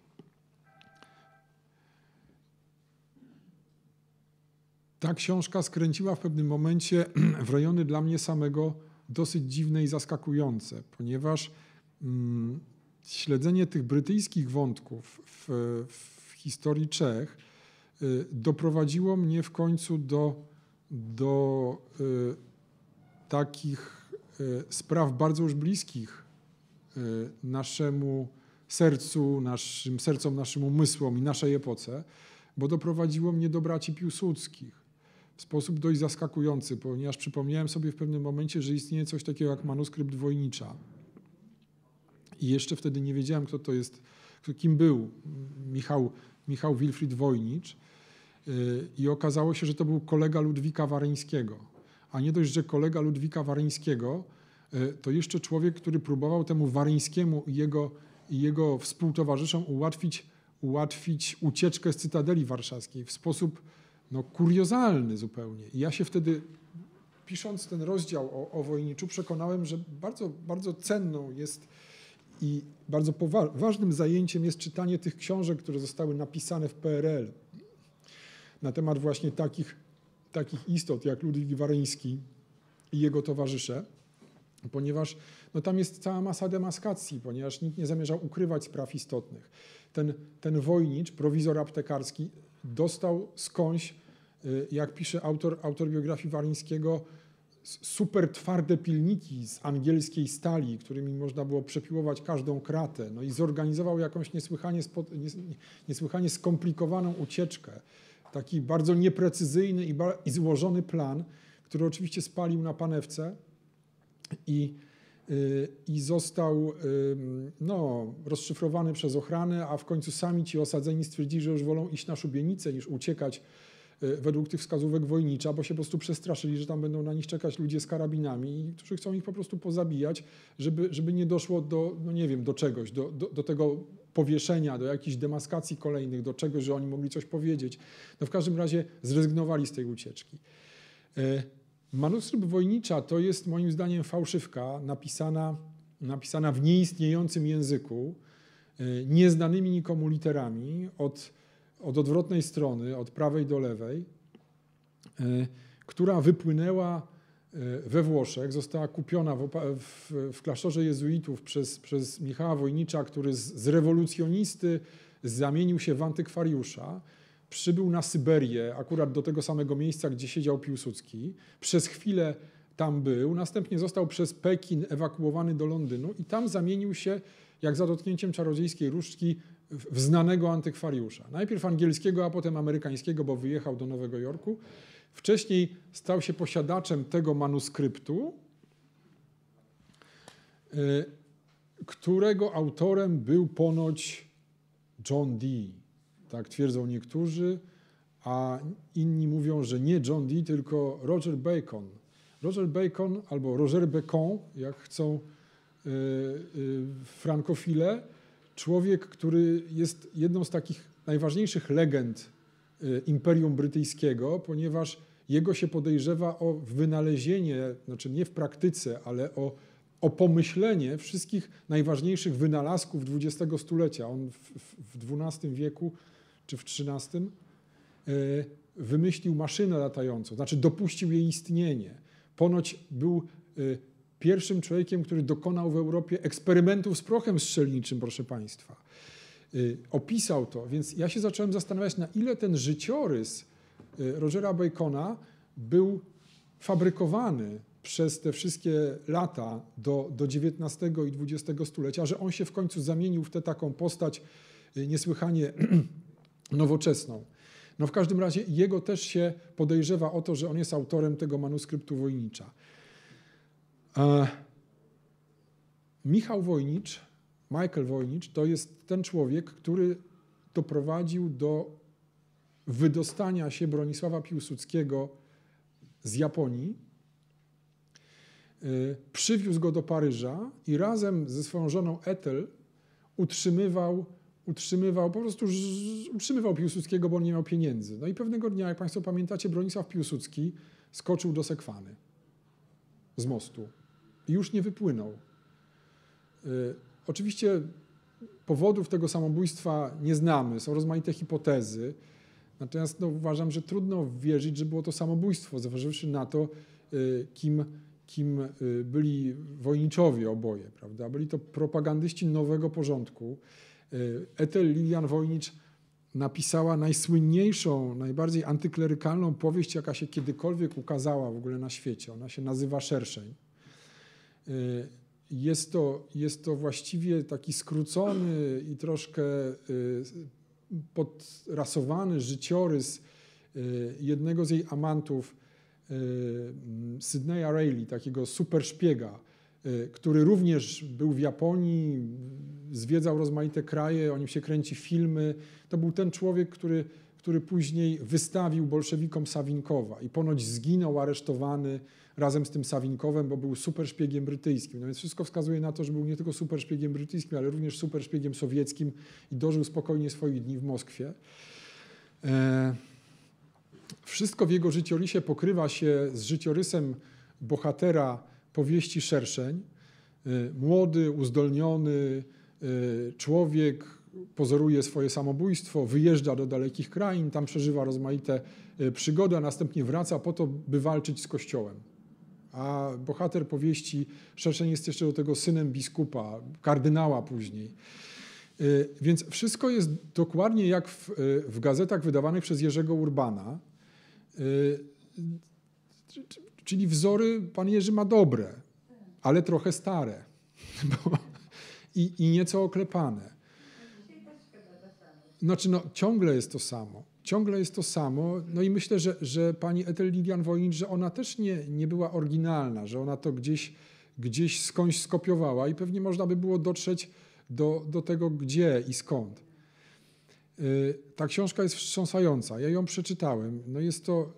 Ta książka skręciła w pewnym momencie w rejony dla mnie samego dosyć dziwne i zaskakujące, ponieważ śledzenie tych brytyjskich wątków w historii Czech doprowadziło mnie w końcu do takich spraw bardzo już bliskich naszemu sercu, naszym sercom, naszym umysłom i naszej epoce, bo doprowadziło mnie do braci Piłsudskich. W sposób dość zaskakujący, ponieważ przypomniałem sobie w pewnym momencie, że istnieje coś takiego jak manuskrypt Wojnicza. I jeszcze wtedy nie wiedziałem, kto to jest, kim był Michał Wilfrid Wojnicz. I okazało się, że to był kolega Ludwika Waryńskiego. A nie dość, że kolega Ludwika Waryńskiego, to jeszcze człowiek, który próbował temu Waryńskiemu i jego współtowarzyszom ułatwić ucieczkę z Cytadeli Warszawskiej w sposób kuriozalny zupełnie. I ja się wtedy, pisząc ten rozdział o Wojniczu, przekonałem, że bardzo, bardzo cenną jest i bardzo ważnym zajęciem jest czytanie tych książek, które zostały napisane w PRL na temat właśnie takich istot jak Ludwik Wareński i jego towarzysze, ponieważ no, tam jest cała masa demaskacji, ponieważ nikt nie zamierzał ukrywać spraw istotnych. Ten Wojnicz, prowizor aptekarski, dostał skądś, jak pisze autor biografii Wareńskiego, super twarde pilniki z angielskiej stali, którymi można było przepiłować każdą kratę. No i zorganizował jakąś niesłychanie skomplikowaną ucieczkę. Taki bardzo nieprecyzyjny i złożony plan, który oczywiście spalił na panewce i został no, rozszyfrowany przez ochranę, a w końcu sami ci osadzeni stwierdzili, że już wolą iść na szubienicę niż uciekać według tych wskazówek Wojnicza, bo się po prostu przestraszyli, że tam będą na nich czekać ludzie z karabinami, którzy chcą ich po prostu pozabijać, żeby nie doszło do, no nie wiem, do czegoś, do tego powieszenia, do jakichś demaskacji kolejnych, do czegoś, że oni mogli coś powiedzieć. No w każdym razie zrezygnowali z tej ucieczki. Manuskrypt Wojnicza to jest moim zdaniem fałszywka napisana w nieistniejącym języku, nieznanymi nikomu literami od odwrotnej strony, od prawej do lewej, która wypłynęła we Włoszech, została kupiona w klasztorze jezuitów przez Michała Wojnicza, który z rewolucjonisty zamienił się w antykwariusza. Przybył na Syberię, akurat do tego samego miejsca, gdzie siedział Piłsudski. Przez chwilę tam był, następnie został przez Pekin ewakuowany do Londynu i tam zamienił się, jak za dotknięciem czarodziejskiej różdżki, w znanego antykwariusza. Najpierw angielskiego, a potem amerykańskiego, bo wyjechał do Nowego Jorku. Wcześniej stał się posiadaczem tego manuskryptu, którego autorem był ponoć John Dee. Tak twierdzą niektórzy, a inni mówią, że nie John Dee, tylko Roger Bacon. Roger Bacon albo Roger Bacon, jak chcą frankofile, człowiek, który jest jedną z takich najważniejszych legend Imperium Brytyjskiego, ponieważ jego się podejrzewa o wynalezienie, znaczy nie w praktyce, ale o pomyślenie wszystkich najważniejszych wynalazków XX stulecia. On w XII wieku czy w XIII wymyślił maszynę latającą, znaczy dopuścił jej istnienie. Ponoć był pierwszym człowiekiem, który dokonał w Europie eksperymentów z prochem strzelniczym, proszę Państwa. Opisał to, więc ja się zacząłem zastanawiać, na ile ten życiorys Rogera Bacona był fabrykowany przez te wszystkie lata do XIX i XX stulecia, że on się w końcu zamienił w tę taką postać niesłychanie nowoczesną. No w każdym razie jego też się podejrzewa o to, że on jest autorem tego manuskryptu Wojnicza. Michał Wojnicz, Michael Wojnicz, to jest ten człowiek, który doprowadził do wydostania się Bronisława Piłsudskiego z Japonii, przywiózł go do Paryża i razem ze swoją żoną Ethel utrzymywał Piłsudskiego, bo on nie miał pieniędzy. No i pewnego dnia, jak Państwo pamiętacie, Bronisław Piłsudski skoczył do Sekwany z mostu i już nie wypłynął. Oczywiście powodów tego samobójstwa nie znamy, są rozmaite hipotezy, natomiast no, uważam, że trudno wierzyć, że było to samobójstwo, zważywszy na to, kim byli Wojniczowie oboje, prawda? Byli to propagandyści nowego porządku. Ethel Lilian Wojnicz napisała najsłynniejszą, najbardziej antyklerykalną powieść, jaka się kiedykolwiek ukazała w ogóle na świecie. Ona się nazywa Szerszeń. Jest to właściwie taki skrócony i troszkę podrasowany życiorys jednego z jej amantów, Sydneya Rayleigh, takiego super szpiega, który również był w Japonii, zwiedzał rozmaite kraje, o nim się kręci filmy. To był ten człowiek, który później wystawił bolszewikom Sawinkowa i ponoć zginął aresztowany razem z tym Sawinkowem, bo był super szpiegiem brytyjskim. No więc wszystko wskazuje na to, że był nie tylko super szpiegiem brytyjskim, ale również super szpiegiem sowieckim i dożył spokojnie swoich dni w Moskwie. Wszystko w jego życiorysie pokrywa się z życiorysem bohatera powieści Szerszeń. Młody, uzdolniony człowiek, pozoruje swoje samobójstwo, wyjeżdża do dalekich krain, tam przeżywa rozmaite przygody, a następnie wraca po to, by walczyć z Kościołem. A bohater powieści Szerszeń jest jeszcze do tego synem biskupa, kardynała później. Więc wszystko jest dokładnie jak w gazetach wydawanych przez Jerzego Urbana. Czyli wzory pan Jerzy ma dobre, ale trochę stare i nieco oklepane. Znaczy, ciągle jest to samo. Ciągle jest to samo. No i myślę, że pani Ethel Lilian Voynich, że ona też nie była oryginalna, że ona to gdzieś skądś skopiowała i pewnie można by było dotrzeć do tego, gdzie i skąd. Ta książka jest wstrząsająca. Ja ją przeczytałem. No jest to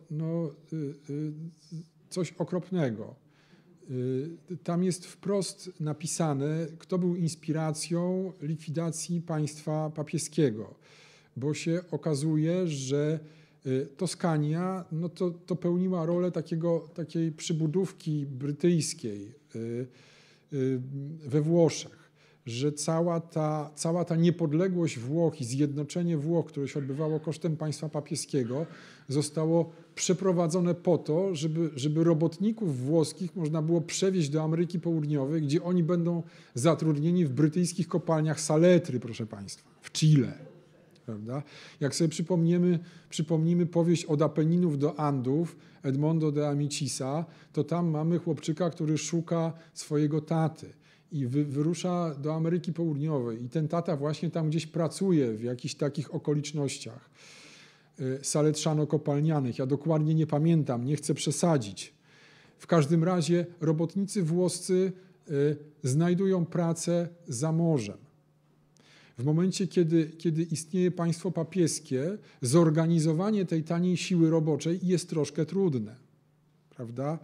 coś okropnego. Tam jest wprost napisane, kto był inspiracją likwidacji państwa papieskiego, bo się okazuje, że Toskania to pełniła rolę takiej przybudówki brytyjskiej we Włoszech, że cała ta niepodległość Włoch i zjednoczenie Włoch, które się odbywało kosztem państwa papieskiego, zostało przeprowadzone po to, żeby robotników włoskich można było przewieźć do Ameryki Południowej, gdzie oni będą zatrudnieni w brytyjskich kopalniach saletry, proszę państwa, w Chile. Prawda? Jak sobie przypomnimy powieść Od Apeninów do Andów Edmondo de Amicisa, to tam mamy chłopczyka, który szuka swojego taty i wyrusza do Ameryki Południowej i ten tata właśnie tam gdzieś pracuje w jakichś takich okolicznościach saletrzano-kopalnianych. Ja dokładnie nie pamiętam, nie chcę przesadzić. W każdym razie robotnicy włoscy znajdują pracę za morzem. W momencie, kiedy istnieje państwo papieskie, zorganizowanie tej taniej siły roboczej jest troszkę trudne. Prawda?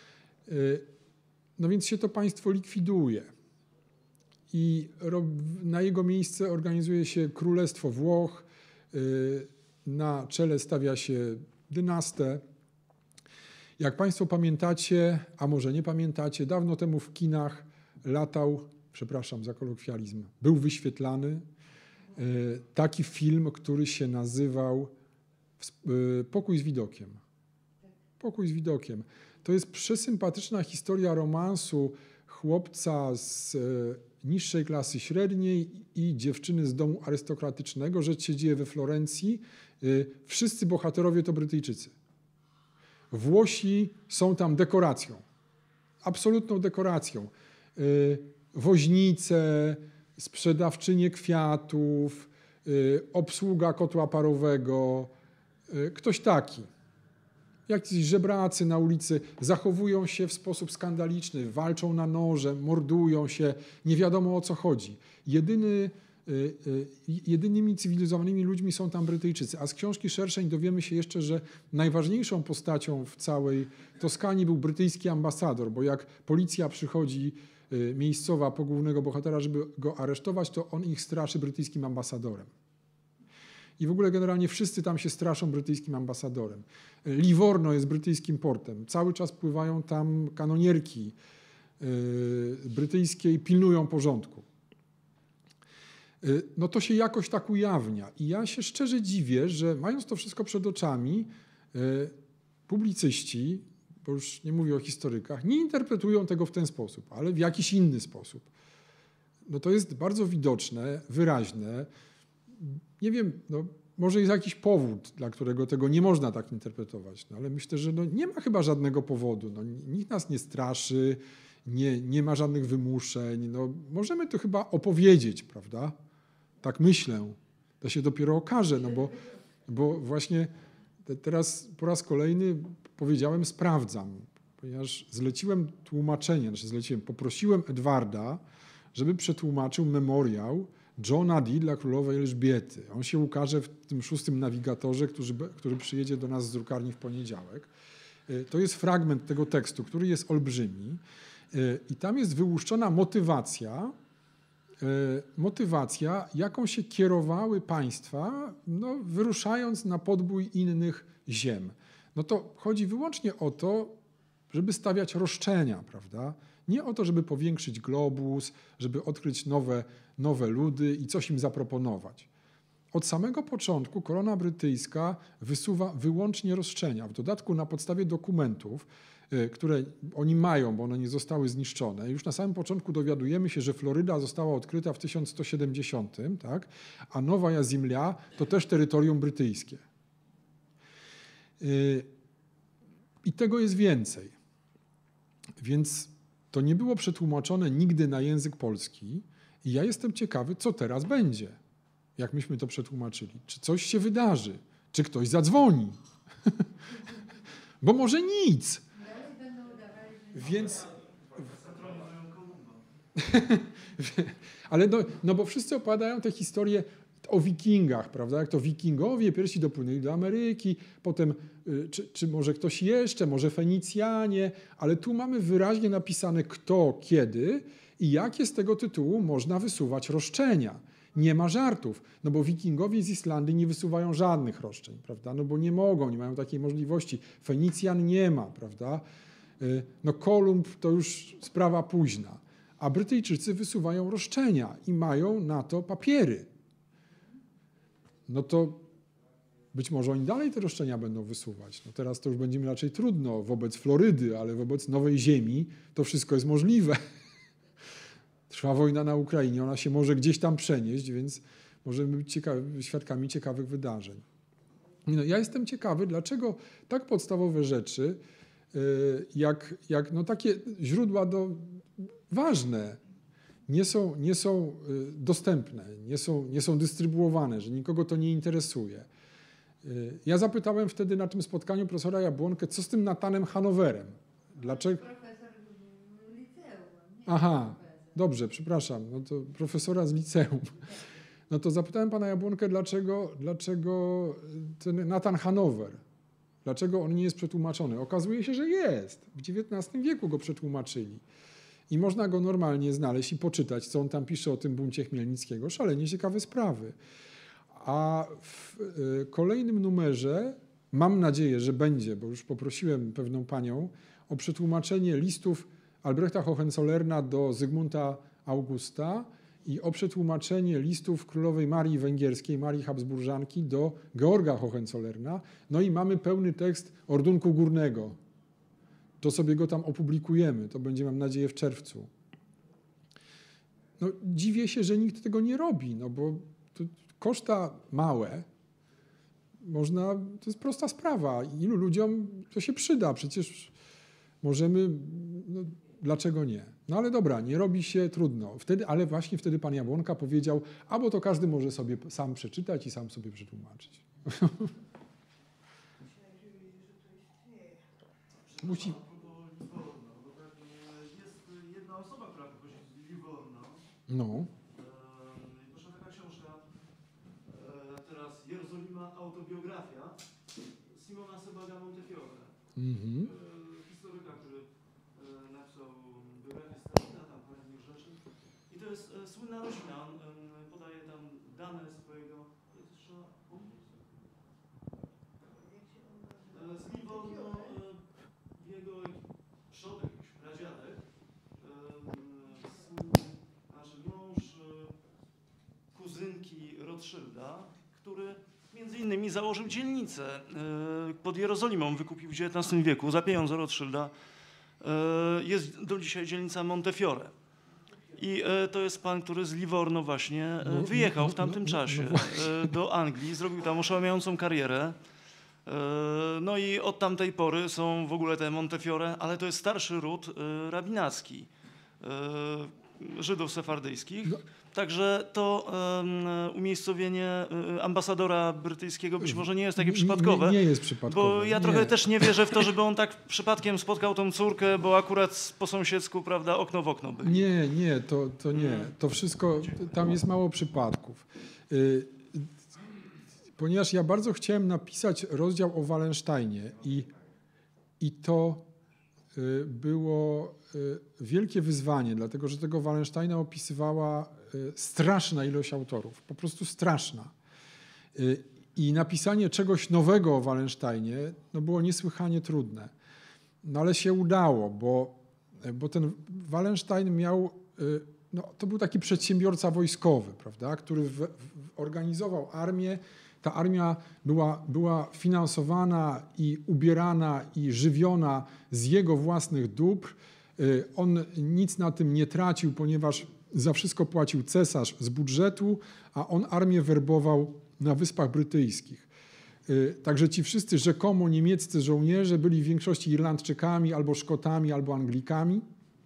No więc się to państwo likwiduje. I na jego miejsce organizuje się Królestwo Włoch, na czele stawia się dynastę. Jak państwo pamiętacie, a może nie pamiętacie, dawno temu w kinach latał, przepraszam za kolokwializm, był wyświetlany taki film, który się nazywał Pokój z widokiem. Pokój z widokiem. To jest przesympatyczna historia romansu chłopca z niższej klasy średniej i dziewczyny z domu arystokratycznego. Rzecz się dzieje we Florencji. Wszyscy bohaterowie to Brytyjczycy. Włosi są tam dekoracją. Absolutną dekoracją. Woźnice, sprzedawczynie kwiatów, obsługa kotła parowego, ktoś taki. Jakiś żebracy na ulicy zachowują się w sposób skandaliczny, walczą na noże, mordują się, nie wiadomo o co chodzi. Jedynymi cywilizowanymi ludźmi są tam Brytyjczycy. A z książki Szerszeń dowiemy się jeszcze, że najważniejszą postacią w całej Toskanii był brytyjski ambasador, bo jak policja przychodzi miejscowa po głównego bohatera, żeby go aresztować, to on ich straszy brytyjskim ambasadorem. I w ogóle generalnie wszyscy tam się straszą brytyjskim ambasadorem. Livorno jest brytyjskim portem. Cały czas pływają tam kanonierki brytyjskie i pilnują porządku. No to się jakoś tak ujawnia. I ja się szczerze dziwię, że mając to wszystko przed oczami, publicyści, bo już nie mówię o historykach, nie interpretują tego w ten sposób, ale w jakiś inny sposób. No to jest bardzo widoczne, wyraźne. Nie wiem, no może jest jakiś powód, dla którego tego nie można tak interpretować, no ale myślę, że no nie ma chyba żadnego powodu. No, nikt nas nie straszy, nie ma żadnych wymuszeń. No, możemy to chyba opowiedzieć, prawda? Tak myślę. To się dopiero okaże, no bo właśnie teraz po raz kolejny powiedziałem sprawdzam, ponieważ zleciłem tłumaczenie, poprosiłem Edwarda, żeby przetłumaczył memoriał Johna Dee dla królowej Elżbiety. On się ukaże w tym 6. nawigatorze, który przyjedzie do nas z drukarni w poniedziałek. To jest fragment tego tekstu, który jest olbrzymi i tam jest wyłuszczona motywacja, jaką się kierowały państwa, no, wyruszając na podbój innych ziem. No to chodzi wyłącznie o to, żeby stawiać roszczenia, prawda? Nie o to, żeby powiększyć globus, żeby odkryć nowe ludy i coś im zaproponować. Od samego początku korona brytyjska wysuwa wyłącznie roszczenia. W dodatku na podstawie dokumentów, które oni mają, bo one nie zostały zniszczone. Już na samym początku dowiadujemy się, że Floryda została odkryta w 1170, tak? A Nowa Zimlia to też terytorium brytyjskie. I tego jest więcej. Więc to nie było przetłumaczone nigdy na język polski i ja jestem ciekawy, co teraz będzie, jak myśmy to przetłumaczyli. Czy coś się wydarzy? Czy ktoś zadzwoni? Bo może nic. Więc... Ale no bo wszyscy opowiadają te historie o wikingach, prawda? Jak to wikingowie pierwsi dopłynęli do Ameryki, potem czy może ktoś jeszcze, może Fenicjanie, ale tu mamy wyraźnie napisane kto, kiedy i jakie z tego tytułu można wysuwać roszczenia. Nie ma żartów, no bo wikingowie z Islandii nie wysuwają żadnych roszczeń, prawda? No bo nie mogą, nie mają takiej możliwości. Fenicjan nie ma, prawda? No Kolumb to już sprawa późna, a Brytyjczycy wysuwają roszczenia i mają na to papiery. No to być może oni dalej te roszczenia będą wysuwać. No teraz to już będzie mi raczej trudno wobec Florydy, ale wobec Nowej Ziemi to wszystko jest możliwe. Trwa wojna na Ukrainie, ona się może gdzieś tam przenieść, więc możemy być świadkami ciekawych wydarzeń. No, ja jestem ciekawy, dlaczego tak podstawowe rzeczy, jak no takie źródła ważne, nie są dostępne, nie są dystrybuowane, że nikogo to nie interesuje. Ja zapytałem wtedy na tym spotkaniu profesora Jabłonkę, co z tym Nathanem Hanoverem? Dlaczego? Profesor liceum. Aha, dobrze, przepraszam, no to profesora z liceum. No to zapytałem pana Jabłonkę, dlaczego ten Nathan Hanover, dlaczego on nie jest przetłumaczony? Okazuje się, że jest. W XIX wieku go przetłumaczyli. I można go normalnie znaleźć i poczytać, co on tam pisze o tym buncie Chmielnickiego. Szalenie ciekawe sprawy. A w kolejnym numerze, mam nadzieję, że będzie, bo już poprosiłem pewną panią o przetłumaczenie listów Albrechta Hohenzollerna do Zygmunta Augusta i o przetłumaczenie listów królowej Marii Węgierskiej, Marii Habsburżanki do Georga Hohenzollerna. No i mamy pełny tekst Ordunku Górnego. To sobie go tam opublikujemy. To będzie, mam nadzieję, w czerwcu. No, dziwię się, że nikt tego nie robi, no bo to koszta małe. To jest prosta sprawa. Ilu ludziom to się przyda? Przecież możemy... No, dlaczego nie? No ale dobra, nie robi się, trudno. Ale właśnie wtedy pan Jabłonka powiedział, bo to każdy może sobie sam przeczytać i sam sobie przetłumaczyć. Musi... Jest jedna osoba, która pochodzi z Livorno. No. Proszę, taka książka, teraz Jerozolima, autobiografia Simona Sebagna Montefiore. Historyka, który napisał biografię Stalina, tam parę innych rzeczy. I to jest słynna rodzina. On podaje tam dane swojego... Z Livorno, jego przodek, jakiś pradziadek, nasz mąż kuzynki Rothschilda, który między innymi założył dzielnicę pod Jerozolimą, wykupił w XIX wieku za pieniądze Rothschilda. Jest do dzisiaj dzielnica Montefiore. I to jest pan, który z Livorno właśnie wyjechał w tamtym czasie do Anglii, zrobił tam oszałamiającą karierę. No i od tamtej pory są w ogóle te Montefiore, ale to jest starszy ród rabinacki Żydów sefardyjskich. Także to umiejscowienie ambasadora brytyjskiego być może nie jest takie przypadkowe. Nie jest przypadkowe. Bo ja trochę też nie wierzę w to, żeby on tak przypadkiem spotkał tą córkę, bo akurat po sąsiedzku, prawda, okno w okno byli. Nie, to nie. To wszystko, tam jest mało przypadków. Ponieważ ja bardzo chciałem napisać rozdział o Wallensteinie i to było wielkie wyzwanie, dlatego że tego Wallensteina opisywała straszna ilość autorów, po prostu straszna. I napisanie czegoś nowego o Wallensteinie było niesłychanie trudne. No ale się udało, bo ten Wallenstein miał, no, to był taki przedsiębiorca wojskowy, prawda, który organizował armię. Ta armia była finansowana i ubierana i żywiona z jego własnych dóbr. On nic na tym nie tracił, ponieważ za wszystko płacił cesarz z budżetu, a on armię werbował na Wyspach Brytyjskich. Także ci wszyscy rzekomo niemieccy żołnierze byli w większości Irlandczykami, albo Szkotami, albo Anglikami.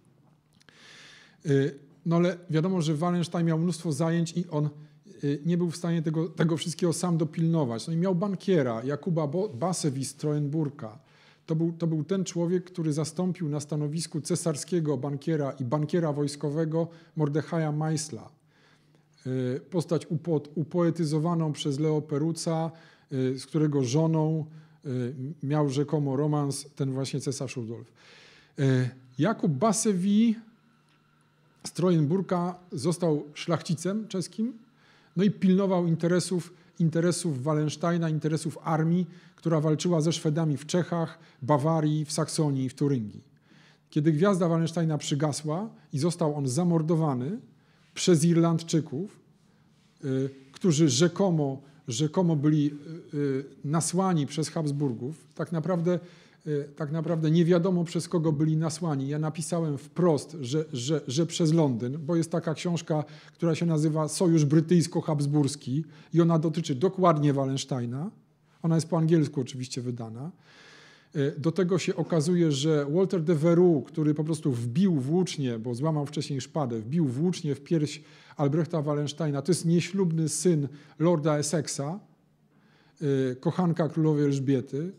No ale wiadomo, że Wallenstein miał mnóstwo zajęć i on nie był w stanie tego wszystkiego sam dopilnować. No i miał bankiera, Jakuba Bassewi z Treuenburga. To był ten człowiek, który zastąpił na stanowisku cesarskiego bankiera i bankiera wojskowego Mordechaja Meissla. Postać upoetyzowaną przez Leo Peruca, z którego żoną miał rzekomo romans ten właśnie cesarz Rudolf. Jakub Bassewi z Treuenburga został szlachcicem czeskim, no i pilnował interesów Wallensteina, interesów armii, która walczyła ze Szwedami w Czechach, Bawarii, w Saksonii i w Turyngii. Kiedy gwiazda Wallensteina przygasła i został on zamordowany przez Irlandczyków, którzy rzekomo byli nasłani przez Habsburgów, tak naprawdę nie wiadomo przez kogo byli nasłani. Ja napisałem wprost, że przez Londyn, bo jest taka książka, która się nazywa Sojusz Brytyjsko-Habsburski i ona dotyczy dokładnie Wallensteina. Ona jest po angielsku oczywiście wydana. Do tego się okazuje, że Walter de Verux, który po prostu wbił włócznie, bo złamał wcześniej szpadę, wbił włócznie w pierś Albrechta Wallensteina, to jest nieślubny syn lorda Essexa, kochanka królowej Elżbiety.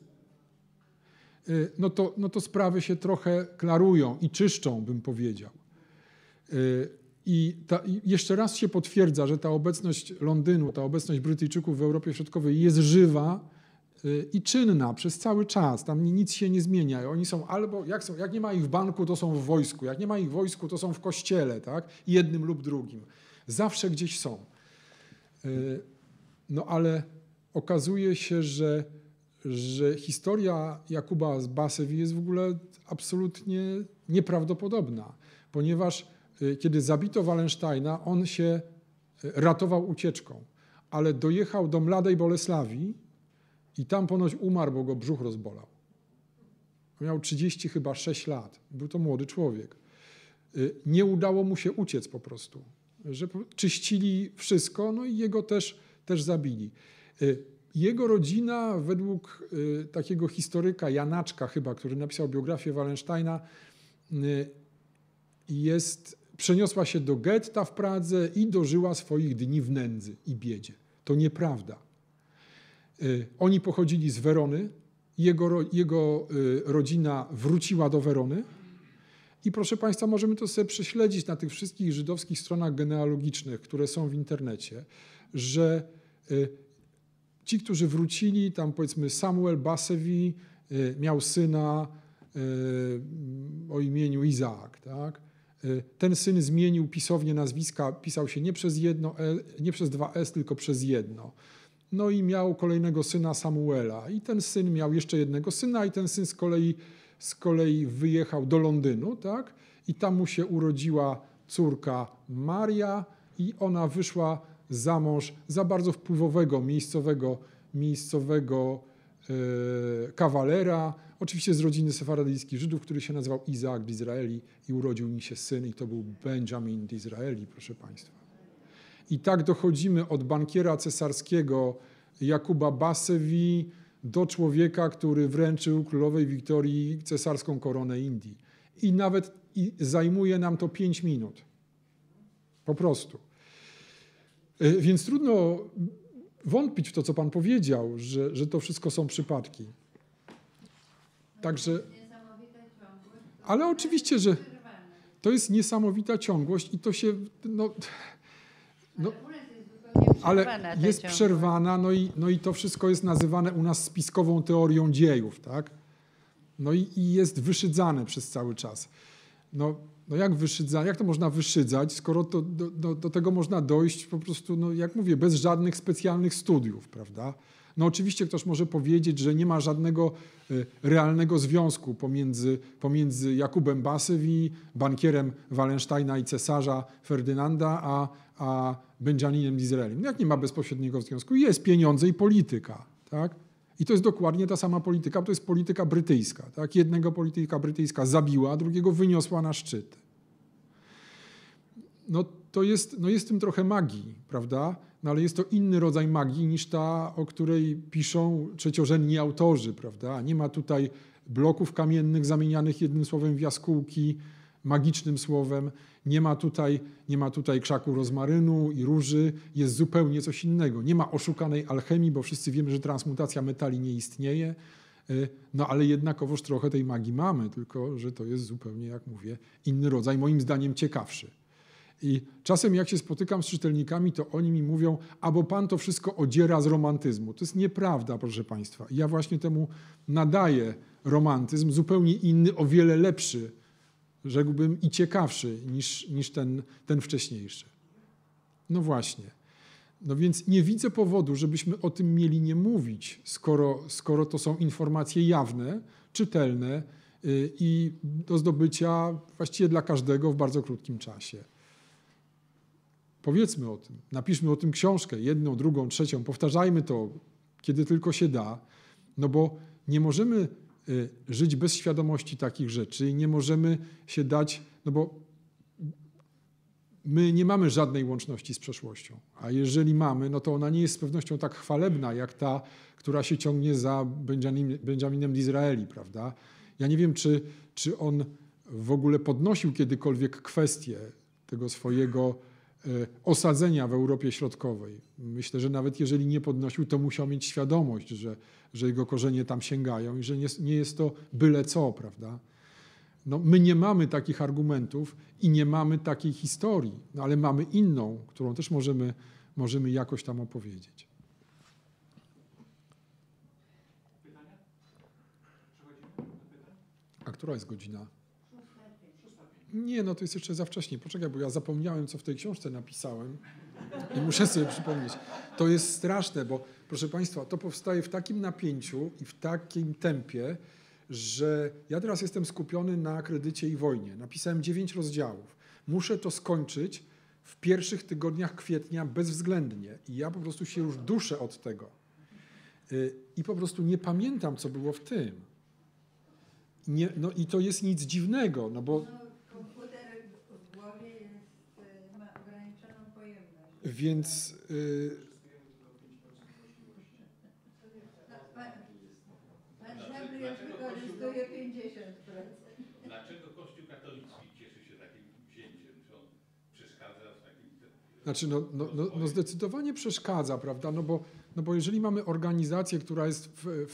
No to sprawy się trochę klarują i czyszczą, bym powiedział. I jeszcze raz się potwierdza, że ta obecność Londynu, ta obecność Brytyjczyków w Europie Środkowej jest żywa i czynna przez cały czas. Tam nic się nie zmienia. Oni są albo, jak nie ma ich w banku, to są w wojsku. Jak nie ma ich w wojsku, to są w kościele, tak? Jednym lub drugim. Zawsze gdzieś są. No ale okazuje się, że historia Jakuba Bassewi jest w ogóle absolutnie nieprawdopodobna, ponieważ kiedy zabito Wallensteina, on się ratował ucieczką, ale dojechał do Mladej Bolesławii i tam ponoć umarł, bo go brzuch rozbolał. Miał 36 lat, był to młody człowiek. Nie udało mu się uciec po prostu, że czyścili wszystko, no i jego też zabili. Jego rodzina, według takiego historyka Janaczka chyba, który napisał biografię Wallensteina, przeniosła się do getta w Pradze i dożyła swoich dni w nędzy i biedzie. To nieprawda. Oni pochodzili z Werony, jego rodzina wróciła do Werony i proszę Państwa, możemy to sobie prześledzić na tych wszystkich żydowskich stronach genealogicznych, które są w internecie, że ci, którzy wrócili, tam powiedzmy Samuel Bassewi miał syna o imieniu Izaak, tak? Ten syn zmienił pisownię nazwiska, pisał się nie przez 2 S, tylko przez 1. No i miał kolejnego syna Samuela i ten syn miał jeszcze jednego syna i ten syn z kolei wyjechał do Londynu, tak? I tam mu się urodziła córka Maria i ona wyszła za mąż za bardzo wpływowego miejscowego kawalera, oczywiście z rodziny sefaradyjskich Żydów, który się nazywał Izaak Dizraeli i urodził mi się syn i to był Benjamin Dizraeli, proszę Państwa. I tak dochodzimy od bankiera cesarskiego Jakuba Bassewi do człowieka, który wręczył królowej Wiktorii cesarską koronę Indii. I zajmuje nam to 5 minut. Po prostu. Więc trudno wątpić w to, co Pan powiedział, że to wszystko są przypadki. Także, ale oczywiście, że to jest niesamowita ciągłość i to się, ale jest przerwana, no i to wszystko jest nazywane u nas spiskową teorią dziejów, tak? No i jest wyszydzane przez cały czas. no jak to można wyszydzać, skoro to do tego można dojść po prostu, no jak mówię, bez żadnych specjalnych studiów, prawda? No oczywiście ktoś może powiedzieć, że nie ma żadnego realnego związku pomiędzy Jakubem Basyw i bankierem Wallensteina i cesarza Ferdynanda, a Benjaminem Disraeliem. No jak nie ma bezpośredniego związku? Jest pieniądze i polityka, tak? I to jest dokładnie ta sama polityka, bo to jest polityka brytyjska. Tak? Jednego polityka brytyjska zabiła, a drugiego wyniosła na szczyt. Jest w tym trochę magii, prawda? No ale jest to inny rodzaj magii niż ta, o której piszą trzeciorzędni autorzy, prawda? Nie ma tutaj bloków kamiennych zamienianych jednym słowem w jaskółki, magicznym słowem. Nie ma tutaj krzaku rozmarynu i róży, jest zupełnie coś innego. Nie ma oszukanej alchemii, bo wszyscy wiemy, że transmutacja metali nie istnieje, no ale jednakowoż trochę tej magii mamy, tylko że to jest zupełnie, jak mówię, inny rodzaj, moim zdaniem ciekawszy. I czasem jak się spotykam z czytelnikami, to oni mi mówią, bo pan to wszystko odziera z romantyzmu. To jest nieprawda, proszę państwa. Ja właśnie temu nadaję romantyzm, zupełnie inny, o wiele lepszy, rzekłbym, i ciekawszy niż ten wcześniejszy. No właśnie. No więc nie widzę powodu, żebyśmy o tym mieli nie mówić, skoro to są informacje jawne, czytelne i do zdobycia właściwie dla każdego w bardzo krótkim czasie. Powiedzmy o tym, napiszmy o tym książkę, jedną, drugą, trzecią, powtarzajmy to, kiedy tylko się da, no bo nie możemy żyć bez świadomości takich rzeczy i nie możemy się dać, no bo my nie mamy żadnej łączności z przeszłością, a jeżeli mamy, no to ona nie jest z pewnością tak chwalebna, jak ta, która się ciągnie za Benjaminem Disraeli, prawda? Ja nie wiem, czy on w ogóle podnosił kiedykolwiek kwestię tego swojego osadzenia w Europie Środkowej. Myślę, że nawet jeżeli nie podnosił, to musiał mieć świadomość, że jego korzenie tam sięgają i że nie jest to byle co, prawda? No, my nie mamy takich argumentów i nie mamy takiej historii, no, ale mamy inną, którą też możemy jakoś tam opowiedzieć. Pytania? Przechodzimy do pytań? A która jest godzina? Nie, no to jest jeszcze za wcześnie. Poczekaj, bo ja zapomniałem, co w tej książce napisałem i muszę sobie przypomnieć. To jest straszne, bo proszę państwa, to powstaje w takim napięciu i w takim tempie, że ja teraz jestem skupiony na kredycie i wojnie. Napisałem 9 rozdziałów. Muszę to skończyć w pierwszych tygodniach kwietnia bezwzględnie i ja po prostu się już duszę od tego. I po prostu nie pamiętam, co było w tym. Nie, no i to jest nic dziwnego, no bo... Więc Dlaczego Kościół katolicki cieszy się takim wzięciem? Czy on przeszkadza w takim... Znaczy, no zdecydowanie przeszkadza, prawda? No bo jeżeli mamy organizację, która jest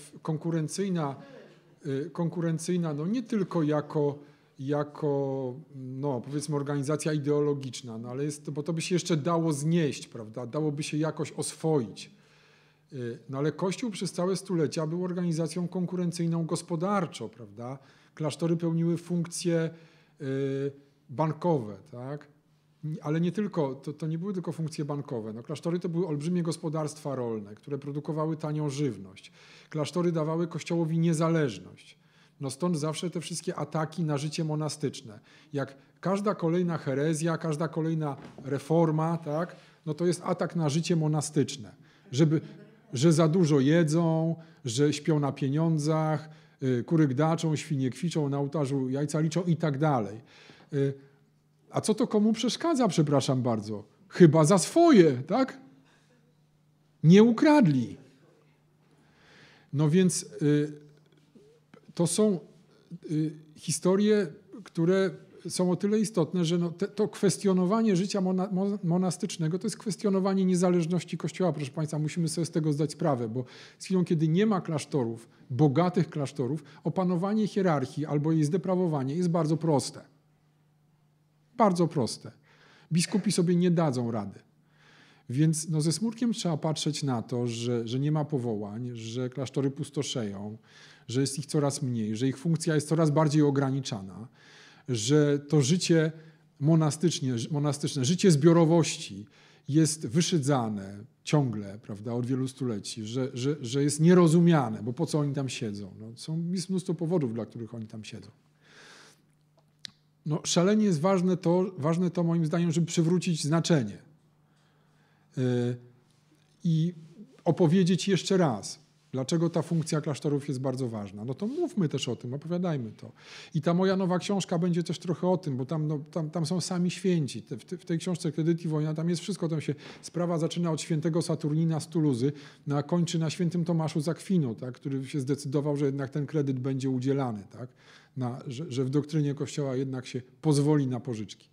konkurencyjna, no nie tylko jako no powiedzmy organizacja ideologiczna, no ale bo to by się jeszcze dało znieść, prawda? Dałoby się jakoś oswoić. No ale Kościół przez całe stulecia był organizacją konkurencyjną gospodarczo, prawda? Klasztory pełniły funkcje bankowe, tak? Ale nie tylko, to nie były tylko funkcje bankowe. No, klasztory to były olbrzymie gospodarstwa rolne, które produkowały tanią żywność. Klasztory dawały Kościołowi niezależność. No stąd zawsze te wszystkie ataki na życie monastyczne. Jak każda kolejna herezja, każda kolejna reforma, tak? No to jest atak na życie monastyczne. Że za dużo jedzą, że śpią na pieniądzach, kury gdaczą, świnie kwiczą, na ołtarzu jajca liczą i tak dalej. A co to komu przeszkadza, przepraszam bardzo? Chyba za swoje, tak? Nie ukradli. No więc to są historie, które są o tyle istotne, że to kwestionowanie życia monastycznego to jest kwestionowanie niezależności Kościoła. Proszę Państwa, musimy sobie z tego zdać sprawę, bo z chwilą, kiedy nie ma klasztorów, bogatych klasztorów, opanowanie hierarchii albo jej zdeprawowanie jest bardzo proste. Bardzo proste. Biskupi sobie nie dadzą rady. Więc no, ze smutkiem trzeba patrzeć na to, że nie ma powołań, że klasztory pustoszeją, że jest ich coraz mniej, że ich funkcja jest coraz bardziej ograniczana, że to życie monastyczne, życie zbiorowości jest wyszydzane ciągle, prawda, od wielu stuleci, że jest nierozumiane, bo po co oni tam siedzą? No, jest mnóstwo powodów, dla których oni tam siedzą. No, szalenie jest ważne to moim zdaniem, żeby przywrócić znaczenie i opowiedzieć jeszcze raz, dlaczego ta funkcja klasztorów jest bardzo ważna. No to mówmy też o tym, opowiadajmy to. I ta moja nowa książka będzie też trochę o tym, bo tam są sami święci. W tej książce Kredyt i wojna tam jest wszystko. Tam się sprawa zaczyna od świętego Saturnina z Tuluzy, a kończy na świętym Tomaszu z Akwinu, tak, który się zdecydował, że jednak ten kredyt będzie udzielany, tak, że w doktrynie Kościoła jednak się pozwoli na pożyczki.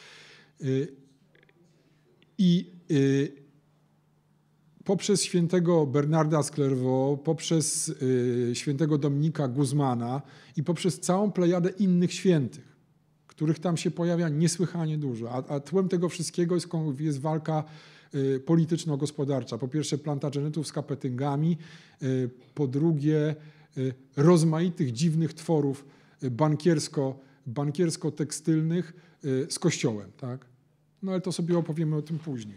Poprzez świętego Bernarda z Clairvaux, poprzez świętego Dominika Guzmana i poprzez całą plejadę innych świętych, których tam się pojawia niesłychanie dużo. A tłem tego wszystkiego jest walka polityczno-gospodarcza. Po pierwsze Plantagenetów z kapetyngami, po drugie rozmaitych dziwnych tworów bankiersko-tekstylnych z Kościołem. Tak? No ale to sobie opowiemy o tym później.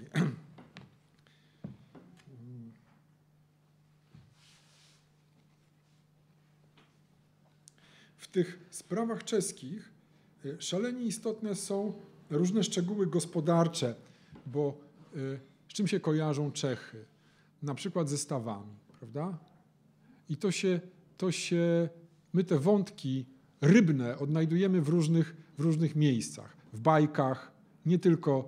W tych sprawach czeskich szalenie istotne są różne szczegóły gospodarcze, bo z czym się kojarzą Czechy? Na przykład ze stawami, prawda? I my te wątki rybne odnajdujemy w różnych miejscach, w bajkach, nie tylko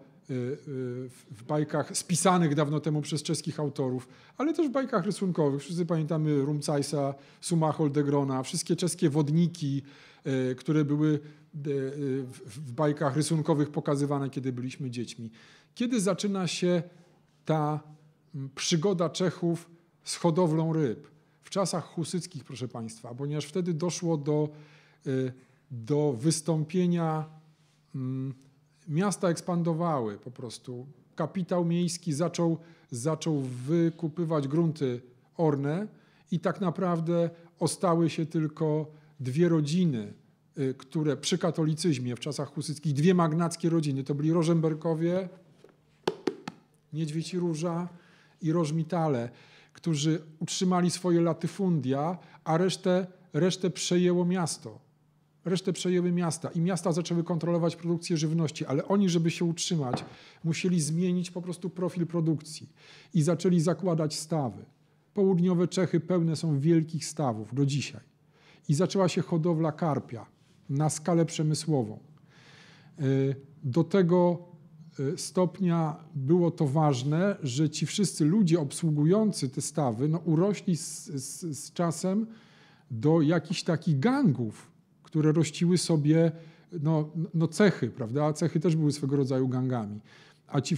w bajkach spisanych dawno temu przez czeskich autorów, ale też w bajkach rysunkowych. Wszyscy pamiętamy Rumcajsa, Sumaholdegrona, wszystkie czeskie wodniki, które były w bajkach rysunkowych pokazywane, kiedy byliśmy dziećmi. Kiedy zaczyna się ta przygoda Czechów z hodowlą ryb? W czasach husyckich, proszę Państwa, ponieważ wtedy doszło do wystąpienia. Miasta ekspandowały po prostu. Kapitał miejski zaczął wykupywać grunty orne i tak naprawdę ostały się tylko dwie rodziny, które przy katolicyzmie w czasach husyckich, dwie magnackie rodziny, to byli Rożemberkowie, Niedźwiedź i Róża i Rożmitale, którzy utrzymali swoje latyfundia, a resztę przejęło miasto. Resztę przejęły miasta i miasta zaczęły kontrolować produkcję żywności, ale oni, żeby się utrzymać, musieli zmienić po prostu profil produkcji i zaczęli zakładać stawy. Południowe Czechy pełne są wielkich stawów do dzisiaj. I zaczęła się hodowla karpia na skalę przemysłową. Do tego stopnia było to ważne, że ci wszyscy ludzie obsługujący te stawy urośli z czasem do jakichś takich gangów, które rościły sobie cechy, prawda? Cechy też były swego rodzaju gangami. A ci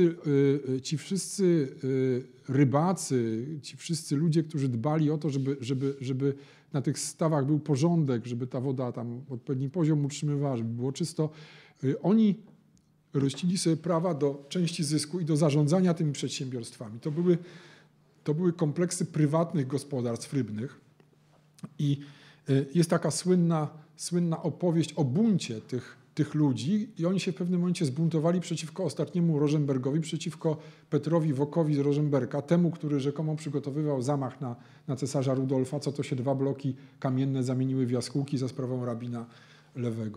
wszyscy rybacy, ci wszyscy ludzie, którzy dbali o to, żeby na tych stawach był porządek, żeby ta woda tam odpowiedni poziom utrzymywała, żeby było czysto, oni rościli sobie prawa do części zysku i do zarządzania tymi przedsiębiorstwami. To były kompleksy prywatnych gospodarstw rybnych i jest taka słynna opowieść o buncie tych ludzi i oni się w pewnym momencie zbuntowali przeciwko ostatniemu Rożembergowi, przeciwko Petrowi Wokowi z Rożemberka, temu, który rzekomo przygotowywał zamach na cesarza Rudolfa, co to się 2 bloki kamienne zamieniły w jaskółki za sprawą rabina Lewego.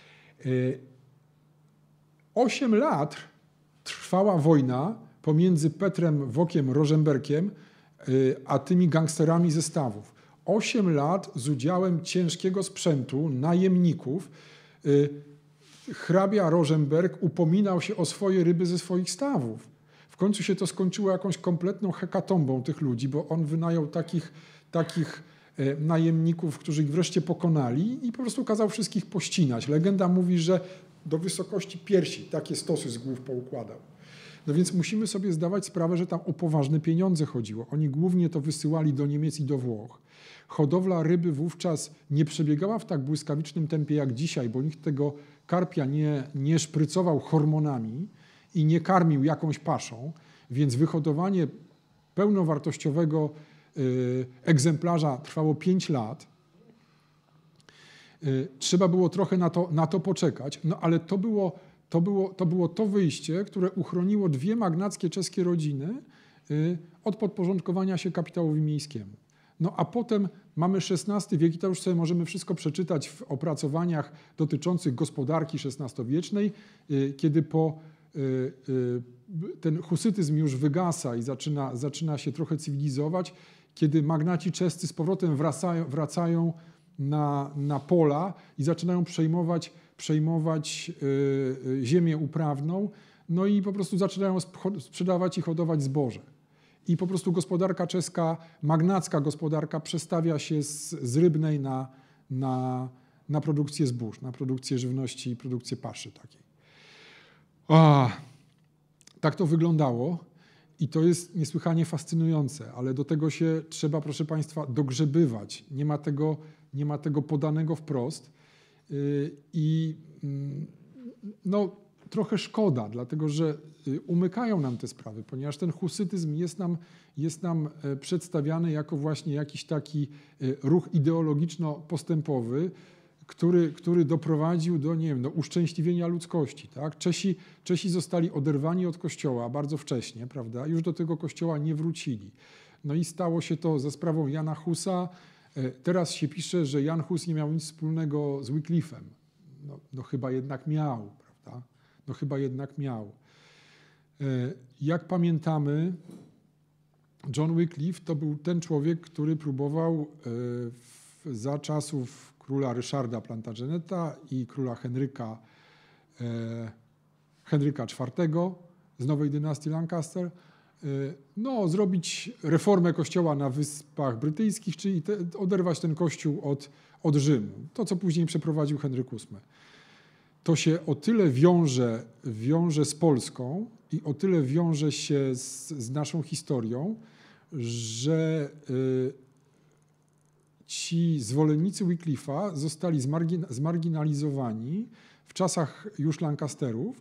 8 lat trwała wojna pomiędzy Petrem Wokiem Rożemberkiem a tymi gangsterami ze stawów. 8 lat z udziałem ciężkiego sprzętu, najemników. Hrabia Rożemberg upominał się o swoje ryby ze swoich stawów. W końcu się to skończyło jakąś kompletną hekatombą tych ludzi, bo on wynajął takich najemników, którzy ich wreszcie pokonali i po prostu kazał wszystkich pościnać. Legenda mówi, że do wysokości piersi takie stosy z głów poukładał. No więc musimy sobie zdawać sprawę, że tam o poważne pieniądze chodziło. Oni głównie to wysyłali do Niemiec i do Włoch. Hodowla ryby wówczas nie przebiegała w tak błyskawicznym tempie jak dzisiaj, bo nikt tego karpia nie szprycował hormonami i nie karmił jakąś paszą, więc wyhodowanie pełnowartościowego egzemplarza trwało 5 lat. Trzeba było trochę na to poczekać, no ale to było to wyjście, które uchroniło dwie magnackie czeskie rodziny od podporządkowania się kapitałowi miejskiemu. No a potem mamy XVI wiek i to już sobie możemy wszystko przeczytać w opracowaniach dotyczących gospodarki XVI-wiecznej, kiedy ten husytyzm już wygasa i zaczyna się trochę cywilizować, kiedy magnaci czescy z powrotem wracają na pola i zaczynają przejmować ziemię uprawną, no i po prostu zaczynają sprzedawać i hodować zboże. I po prostu gospodarka czeska, magnacka gospodarka przestawia się z rybnej na produkcję zbóż, na produkcję żywności i produkcję paszy takiej. Tak to wyglądało i to jest niesłychanie fascynujące, ale do tego się trzeba, proszę Państwa, dogrzebywać. Nie ma tego podanego wprost i no, trochę szkoda, dlatego że umykają nam te sprawy, ponieważ ten husytyzm jest nam przedstawiany jako właśnie jakiś taki ruch ideologiczno-postępowy, który doprowadził do, nie wiem, do uszczęśliwienia ludzkości. Tak? Czesi zostali oderwani od Kościoła bardzo wcześnie, prawda? Już do tego Kościoła nie wrócili. No i stało się to za sprawą Jana Husa. Teraz się pisze, że Jan Hus nie miał nic wspólnego z Wycliffe'em. No chyba jednak miał, prawda? No chyba jednak miał. Jak pamiętamy, John Wycliffe to był ten człowiek, który próbował za czasów króla Ryszarda Plantageneta i króla Henryka IV z nowej dynastii Lancaster, no, zrobić reformę kościoła na Wyspach Brytyjskich, czyli oderwać ten kościół od Rzymu. To, co później przeprowadził Henryk VIII. To się o tyle wiąże z Polską i o tyle wiąże się z naszą historią, że ci zwolennicy Wycliffe'a zostali zmarginalizowani w czasach już Lancasterów,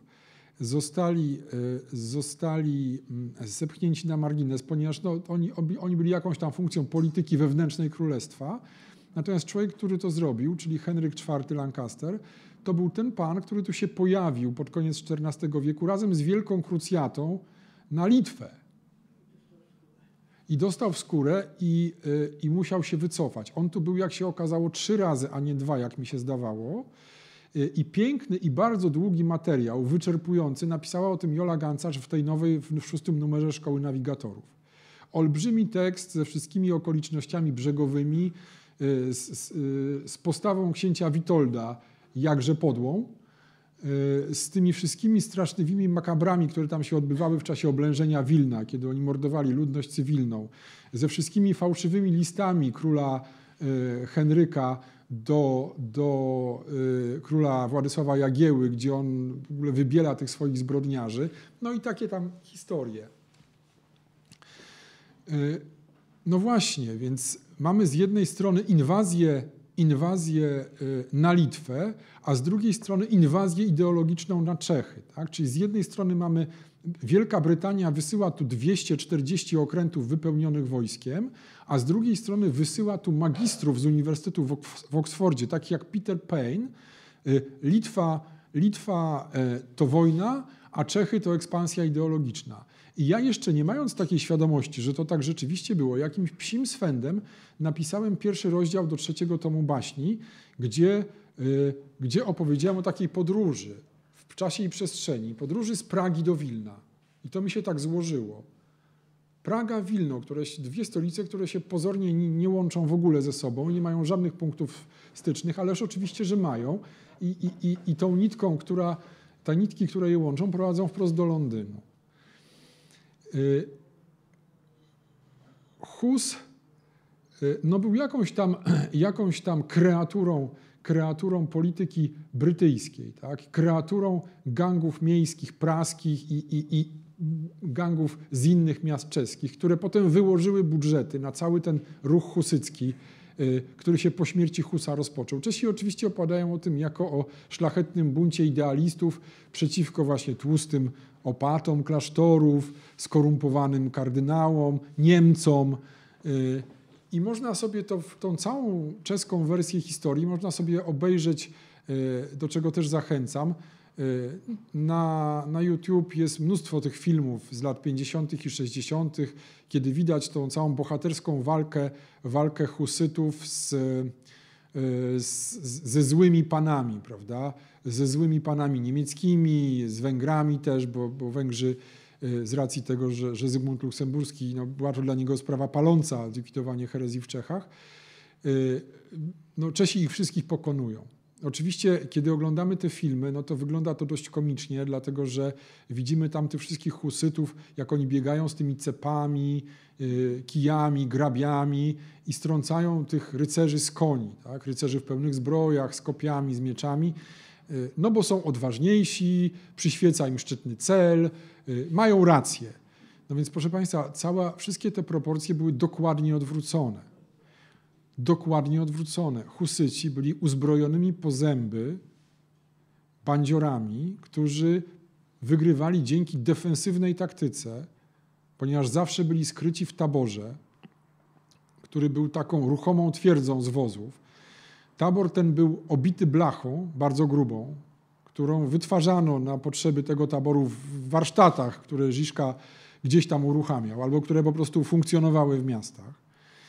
zostali zepchnięci na margines, ponieważ no, oni byli jakąś tam funkcją polityki wewnętrznej królestwa. Natomiast człowiek, który to zrobił, czyli Henryk IV Lancaster, to był ten pan, który tu się pojawił pod koniec XIV wieku razem z Wielką Krucjatą na Litwę. I dostał w skórę i musiał się wycofać. On tu był, jak się okazało, 3 razy, a nie 2, jak mi się zdawało. I piękny i bardzo długi materiał, wyczerpujący, napisała o tym Jola Gancarz w 6. numerze Szkoły Nawigatorów. Olbrzymi tekst ze wszystkimi okolicznościami brzegowymi, z postawą księcia Witolda, jakże podłą, z tymi wszystkimi straszliwymi makabrami, które tam się odbywały w czasie oblężenia Wilna, kiedy oni mordowali ludność cywilną, ze wszystkimi fałszywymi listami króla Henryka do króla Władysława Jagieły, gdzie on w ogóle wybiela tych swoich zbrodniarzy. No i takie tam historie. No właśnie, więc mamy z jednej strony inwazję na Litwę, a z drugiej strony inwazję ideologiczną na Czechy. Tak? Czyli z jednej strony mamy Wielka Brytania wysyła tu 240 okrętów wypełnionych wojskiem, a z drugiej strony wysyła tu magistrów z Uniwersytetu w Oksfordzie, takich jak Peter Payne. Litwa to wojna, a Czechy to ekspansja ideologiczna. I ja jeszcze nie mając takiej świadomości, że to tak rzeczywiście było, jakimś psim swędem napisałem 1. rozdział do 3. tomu baśni, gdzie opowiedziałem o takiej podróży w czasie i przestrzeni, podróży z Pragi do Wilna. I to mi się tak złożyło. Praga, Wilno, dwie stolice, które się pozornie nie łączą w ogóle ze sobą, nie mają żadnych punktów stycznych, ależ oczywiście, że mają. I tą nitką, te nitki, które je łączą, prowadzą wprost do Londynu. Hus no, był jakąś tam kreaturą polityki brytyjskiej, tak? Kreaturą gangów miejskich, praskich i gangów z innych miast czeskich, które potem wyłożyły budżety na cały ten ruch husycki, który się po śmierci Husa rozpoczął. Czesi oczywiście opowiadają o tym jako o szlachetnym buncie idealistów przeciwko właśnie tłustym opatom klasztorów, skorumpowanym kardynałom, Niemcom. I można sobie tą całą czeską wersję historii można sobie obejrzeć, do czego też zachęcam. Na YouTube jest mnóstwo tych filmów z lat 50. i 60., kiedy widać tą całą bohaterską walkę husytów ze złymi panami, prawda? Ze złymi panami niemieckimi, z Węgrami też, bo Węgrzy z racji tego, że Zygmunt Luksemburski, no, była to dla niego sprawa paląca, likwidowanie herezji w Czechach, no, Czesi ich wszystkich pokonują. Oczywiście, kiedy oglądamy te filmy, no to wygląda to dość komicznie, dlatego że widzimy tam tych wszystkich husytów, jak oni biegają z tymi cepami, kijami, grabiami i strącają tych rycerzy z koni, tak? Rycerzy w pełnych zbrojach, z kopiami, z mieczami, no bo są odważniejsi, przyświeca im szczytny cel, mają rację. No więc proszę Państwa, wszystkie te proporcje były dokładnie odwrócone. Dokładnie odwrócone. Husyci byli uzbrojonymi po zęby bandziorami, którzy wygrywali dzięki defensywnej taktyce, ponieważ zawsze byli skryci w taborze, który był taką ruchomą twierdzą z wozów. Tabor ten był obity blachą, bardzo grubą, którą wytwarzano na potrzeby tego taboru w warsztatach, które Žižka gdzieś tam uruchamiał, albo które po prostu funkcjonowały w miastach.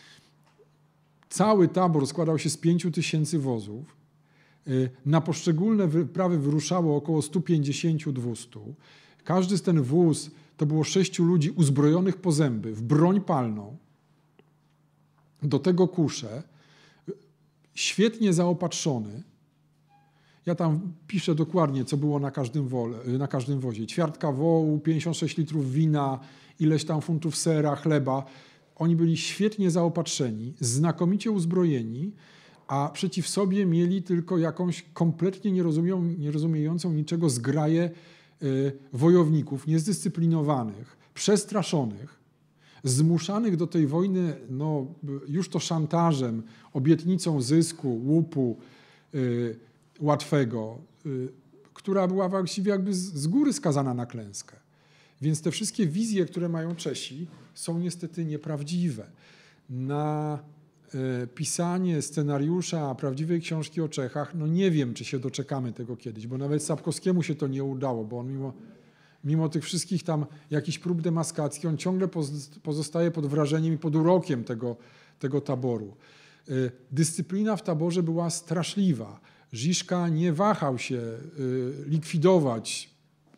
Cały tabor składał się z 5000 wozów. Na poszczególne wyprawy wyruszało około 150-200. Każdy z ten wóz to było 6 ludzi uzbrojonych po zęby w broń palną. Do tego kusze, świetnie zaopatrzony. Ja tam piszę dokładnie, co było na każdym wozie. Ćwiartka wołu, 56 litrów wina, ileś tam funtów sera, chleba. Oni byli świetnie zaopatrzeni, znakomicie uzbrojeni, a przeciw sobie mieli tylko jakąś kompletnie nierozumiejącą niczego zgraję wojowników, niezdyscyplinowanych, przestraszonych, zmuszanych do tej wojny no, już to szantażem, obietnicą zysku, łupu łatwego, która była właściwie jakby z góry skazana na klęskę. Więc te wszystkie wizje, które mają Czesi, są niestety nieprawdziwe. Na pisanie scenariusza prawdziwej książki o Czechach, no nie wiem, czy się doczekamy tego kiedyś, bo nawet Sapkowskiemu się to nie udało, bo on mimo tych wszystkich tam jakichś prób demaskacji, on ciągle pozostaje pod wrażeniem i pod urokiem tego taboru. Dyscyplina w taborze była straszliwa. Žižka nie wahał się likwidować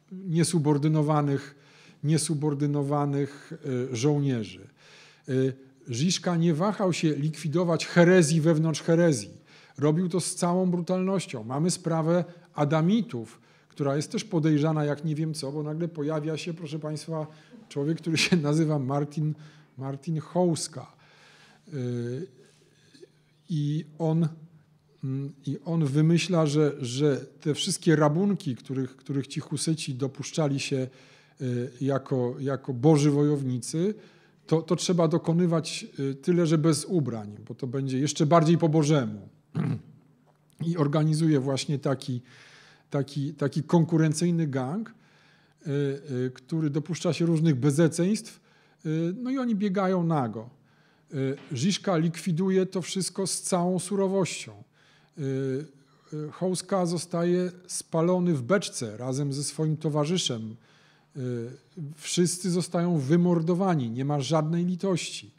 niesubordynowanych żołnierzy. Žižka nie wahał się likwidować herezji wewnątrz herezji. Robił to z całą brutalnością. Mamy sprawę Adamitów, która jest też podejrzana jak nie wiem co, bo nagle pojawia się, proszę Państwa, człowiek, który się nazywa Martin Houska. I on wymyśla, że te wszystkie rabunki, których ci Husyci dopuszczali się jako boży wojownicy, to trzeba dokonywać tyle, że bez ubrań, bo to będzie jeszcze bardziej po bożemu. I organizuje właśnie taki konkurencyjny gang, który dopuszcza się różnych bezeceństw, no i oni biegają nago. Žižka likwiduje to wszystko z całą surowością. Houska zostaje spalony w beczce razem ze swoim towarzyszem. Wszyscy zostają wymordowani, nie ma żadnej litości.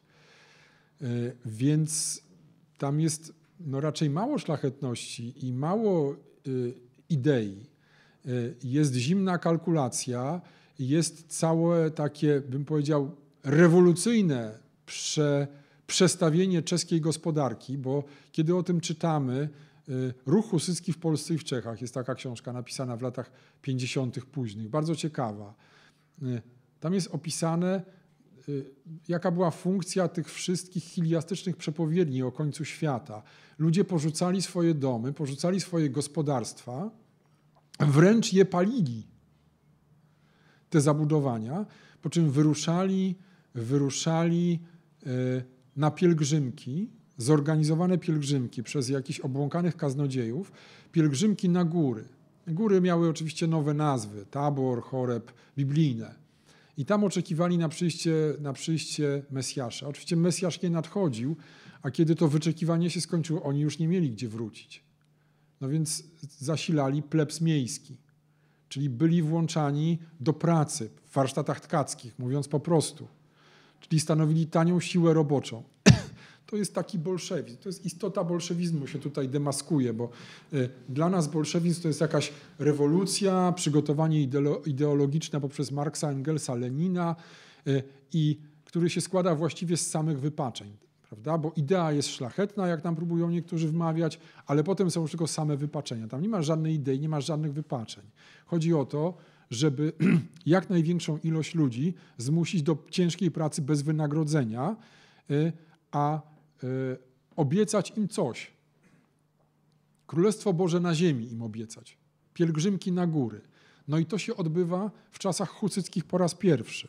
Więc tam jest no raczej mało szlachetności i mało idei. Jest zimna kalkulacja, jest całe takie, bym powiedział, rewolucyjne przestawienie czeskiej gospodarki, bo kiedy o tym czytamy, ruch husycki w Polsce i w Czechach, jest taka książka napisana w latach 50. późnych, bardzo ciekawa. Tam jest opisane, jaka była funkcja tych wszystkich chiliastycznych przepowiedni o końcu świata. Ludzie porzucali swoje domy, porzucali swoje gospodarstwa, wręcz je palili, te zabudowania, po czym wyruszali na pielgrzymki, zorganizowane pielgrzymki przez jakichś obłąkanych kaznodziejów, pielgrzymki na góry. Góry miały oczywiście nowe nazwy, Tabor, Choreb, biblijne. I tam oczekiwali na przyjście Mesjasza. Oczywiście Mesjasz nie nadchodził, a kiedy to wyczekiwanie się skończyło, oni już nie mieli gdzie wrócić. No więc zasilali plebs miejski, czyli byli włączani do pracy w warsztatach tkackich, mówiąc po prostu. Czyli stanowili tanią siłę roboczą. To jest taki bolszewizm, to jest istota bolszewizmu się tutaj demaskuje, bo dla nas bolszewizm to jest jakaś rewolucja, przygotowanie ideologiczne poprzez Marksa, Engelsa, Lenina, i który się składa właściwie z samych wypaczeń, prawda? Bo idea jest szlachetna, jak nam próbują niektórzy wmawiać, ale potem są już tylko same wypaczenia. Tam nie ma żadnej idei, nie ma żadnych wypaczeń. Chodzi o to, żeby jak największą ilość ludzi zmusić do ciężkiej pracy bez wynagrodzenia, a obiecać im coś. Królestwo Boże na ziemi im obiecać. Pielgrzymki na góry. No i to się odbywa w czasach husyckich po raz pierwszy.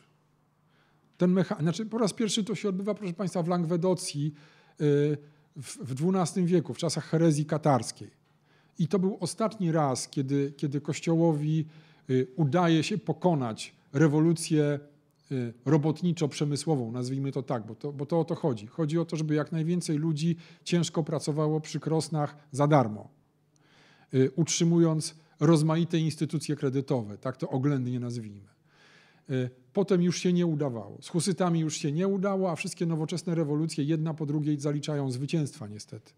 Po raz pierwszy to się odbywa, proszę Państwa, w Langwedocji w XII wieku, w czasach herezji katarskiej. I to był ostatni raz, kiedy Kościołowi udaje się pokonać rewolucję robotniczo-przemysłową, nazwijmy to tak, bo to o to chodzi. Chodzi o to, żeby jak najwięcej ludzi ciężko pracowało przy krosnach za darmo, utrzymując rozmaite instytucje kredytowe, tak to oględnie nazwijmy. Potem już się nie udawało. Z husytami już się nie udało, a wszystkie nowoczesne rewolucje jedna po drugiej zaliczają zwycięstwa niestety.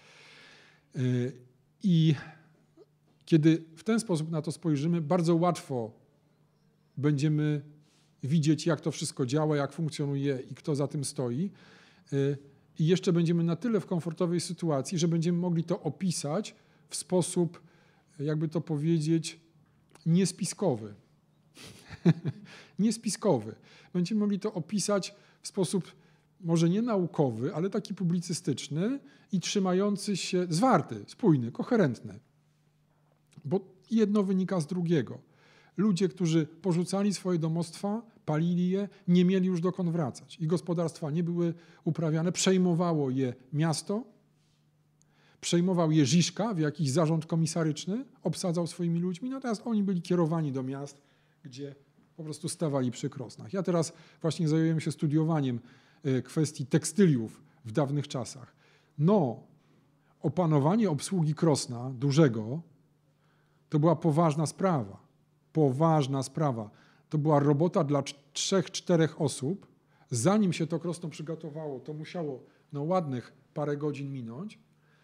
I kiedy w ten sposób na to spojrzymy, bardzo łatwo będziemy widzieć, jak to wszystko działa, jak funkcjonuje i kto za tym stoi. I jeszcze będziemy na tyle w komfortowej sytuacji, że będziemy mogli to opisać w sposób, jakby to powiedzieć, niespiskowy. Niespiskowy. Będziemy mogli to opisać w sposób może nie naukowy, ale taki publicystyczny i trzymający się, zwarty, spójny, koherentny. Bo jedno wynika z drugiego. Ludzie, którzy porzucali swoje domostwa, palili je, nie mieli już dokąd wracać. Ich gospodarstwa nie były uprawiane, przejmowało je miasto, przejmował je Žižka w jakiś zarząd komisaryczny, obsadzał swoimi ludźmi, natomiast oni byli kierowani do miast, gdzie po prostu stawali przy krosnach. Ja teraz właśnie zajmuję się studiowaniem kwestii tekstyliów w dawnych czasach. No, opanowanie obsługi krosna dużego to była poważna sprawa. Poważna sprawa. To była robota dla 3-4 osób. Zanim się to krosno przygotowało, to musiało ładnych parę godzin minąć.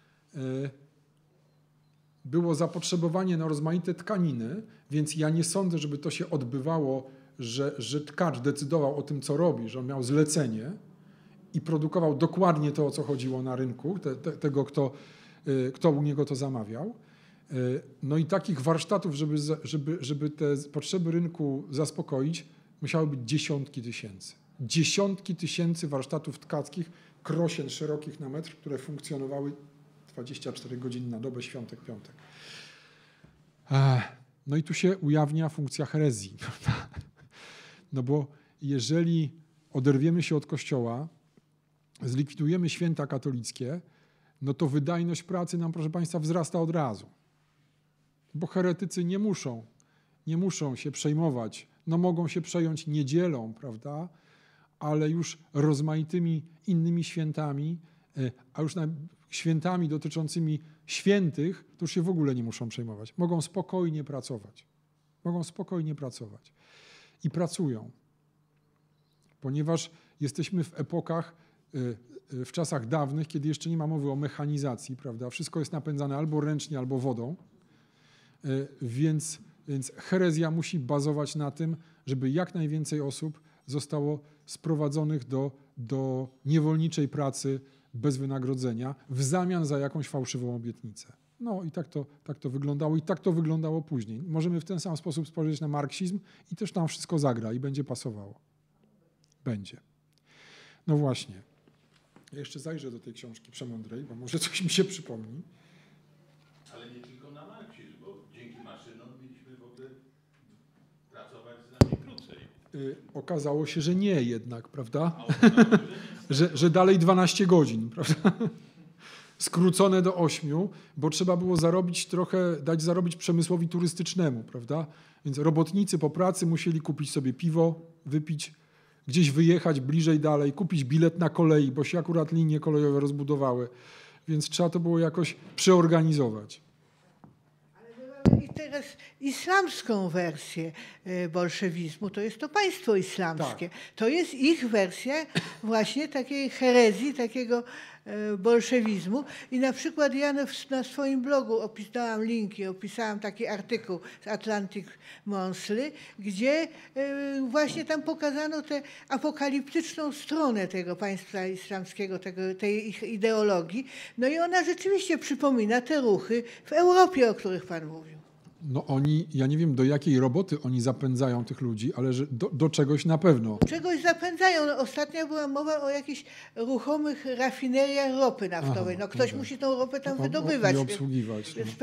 Było zapotrzebowanie na rozmaite tkaniny, więc ja nie sądzę, żeby to się odbywało, że tkacz decydował o tym, co robi, że on miał zlecenie i produkował dokładnie to, o co chodziło na rynku, tego, kto u niego to zamawiał. No i takich warsztatów, żeby te potrzeby rynku zaspokoić, musiały być dziesiątki tysięcy. Dziesiątki tysięcy warsztatów tkackich, krosien szerokich na metr, które funkcjonowały 24 godziny na dobę, świątek, piątek. No i tu się ujawnia funkcja herezji. No bo jeżeli oderwiemy się od Kościoła, zlikwidujemy święta katolickie, no to wydajność pracy nam, proszę Państwa, wzrasta od razu. Bo heretycy nie muszą się przejmować, no mogą się przejąć niedzielą, prawda, ale już rozmaitymi innymi świętami, a już świętami dotyczącymi świętych, to już się w ogóle nie muszą przejmować. Mogą spokojnie pracować. I pracują. Ponieważ jesteśmy w epokach, w czasach dawnych, kiedy jeszcze nie ma mowy o mechanizacji, prawda? Wszystko jest napędzane albo ręcznie, albo wodą. Więc herezja musi bazować na tym, żeby jak najwięcej osób zostało sprowadzonych do niewolniczej pracy bez wynagrodzenia w zamian za jakąś fałszywą obietnicę. No i tak to wyglądało i tak to wyglądało później. Możemy w ten sam sposób spojrzeć na marksizm i też tam wszystko zagra i będzie pasowało. Będzie. No właśnie. Ja jeszcze zajrzę do tej książki Przemądrej, bo może coś mi się przypomni. Ale nie tylko na marksizm, bo dzięki maszynom mieliśmy w ogóle pracować znacznie krócej. Okazało się, że nie jednak, prawda? Że dalej 12 godzin, prawda? skrócone do 8, bo trzeba było zarobić trochę, dać zarobić przemysłowi turystycznemu, prawda? Więc robotnicy po pracy musieli kupić sobie piwo, wypić, gdzieś wyjechać bliżej dalej, kupić bilet na kolei, bo się akurat linie kolejowe rozbudowały. Więc trzeba to było jakoś przeorganizować. I teraz islamską wersję bolszewizmu, to jest to państwo islamskie. Tak. To jest ich wersja właśnie takiej herezji, takiego bolszewizmu. I na przykład ja na swoim blogu dałam linki, opisałam taki artykuł z Atlantic Monthly, gdzie właśnie tam pokazano tę apokaliptyczną stronę tego państwa islamskiego, tej ich ideologii. No i ona rzeczywiście przypomina te ruchy w Europie, o których pan mówił. No oni, ja nie wiem do jakiej roboty oni zapędzają tych ludzi, ale że do czegoś na pewno. Czegoś zapędzają. No, ostatnio była mowa o jakichś ruchomych rafineriach ropy naftowej. No ktoś musi tą ropę tam wydobywać. I obsługiwać. Więc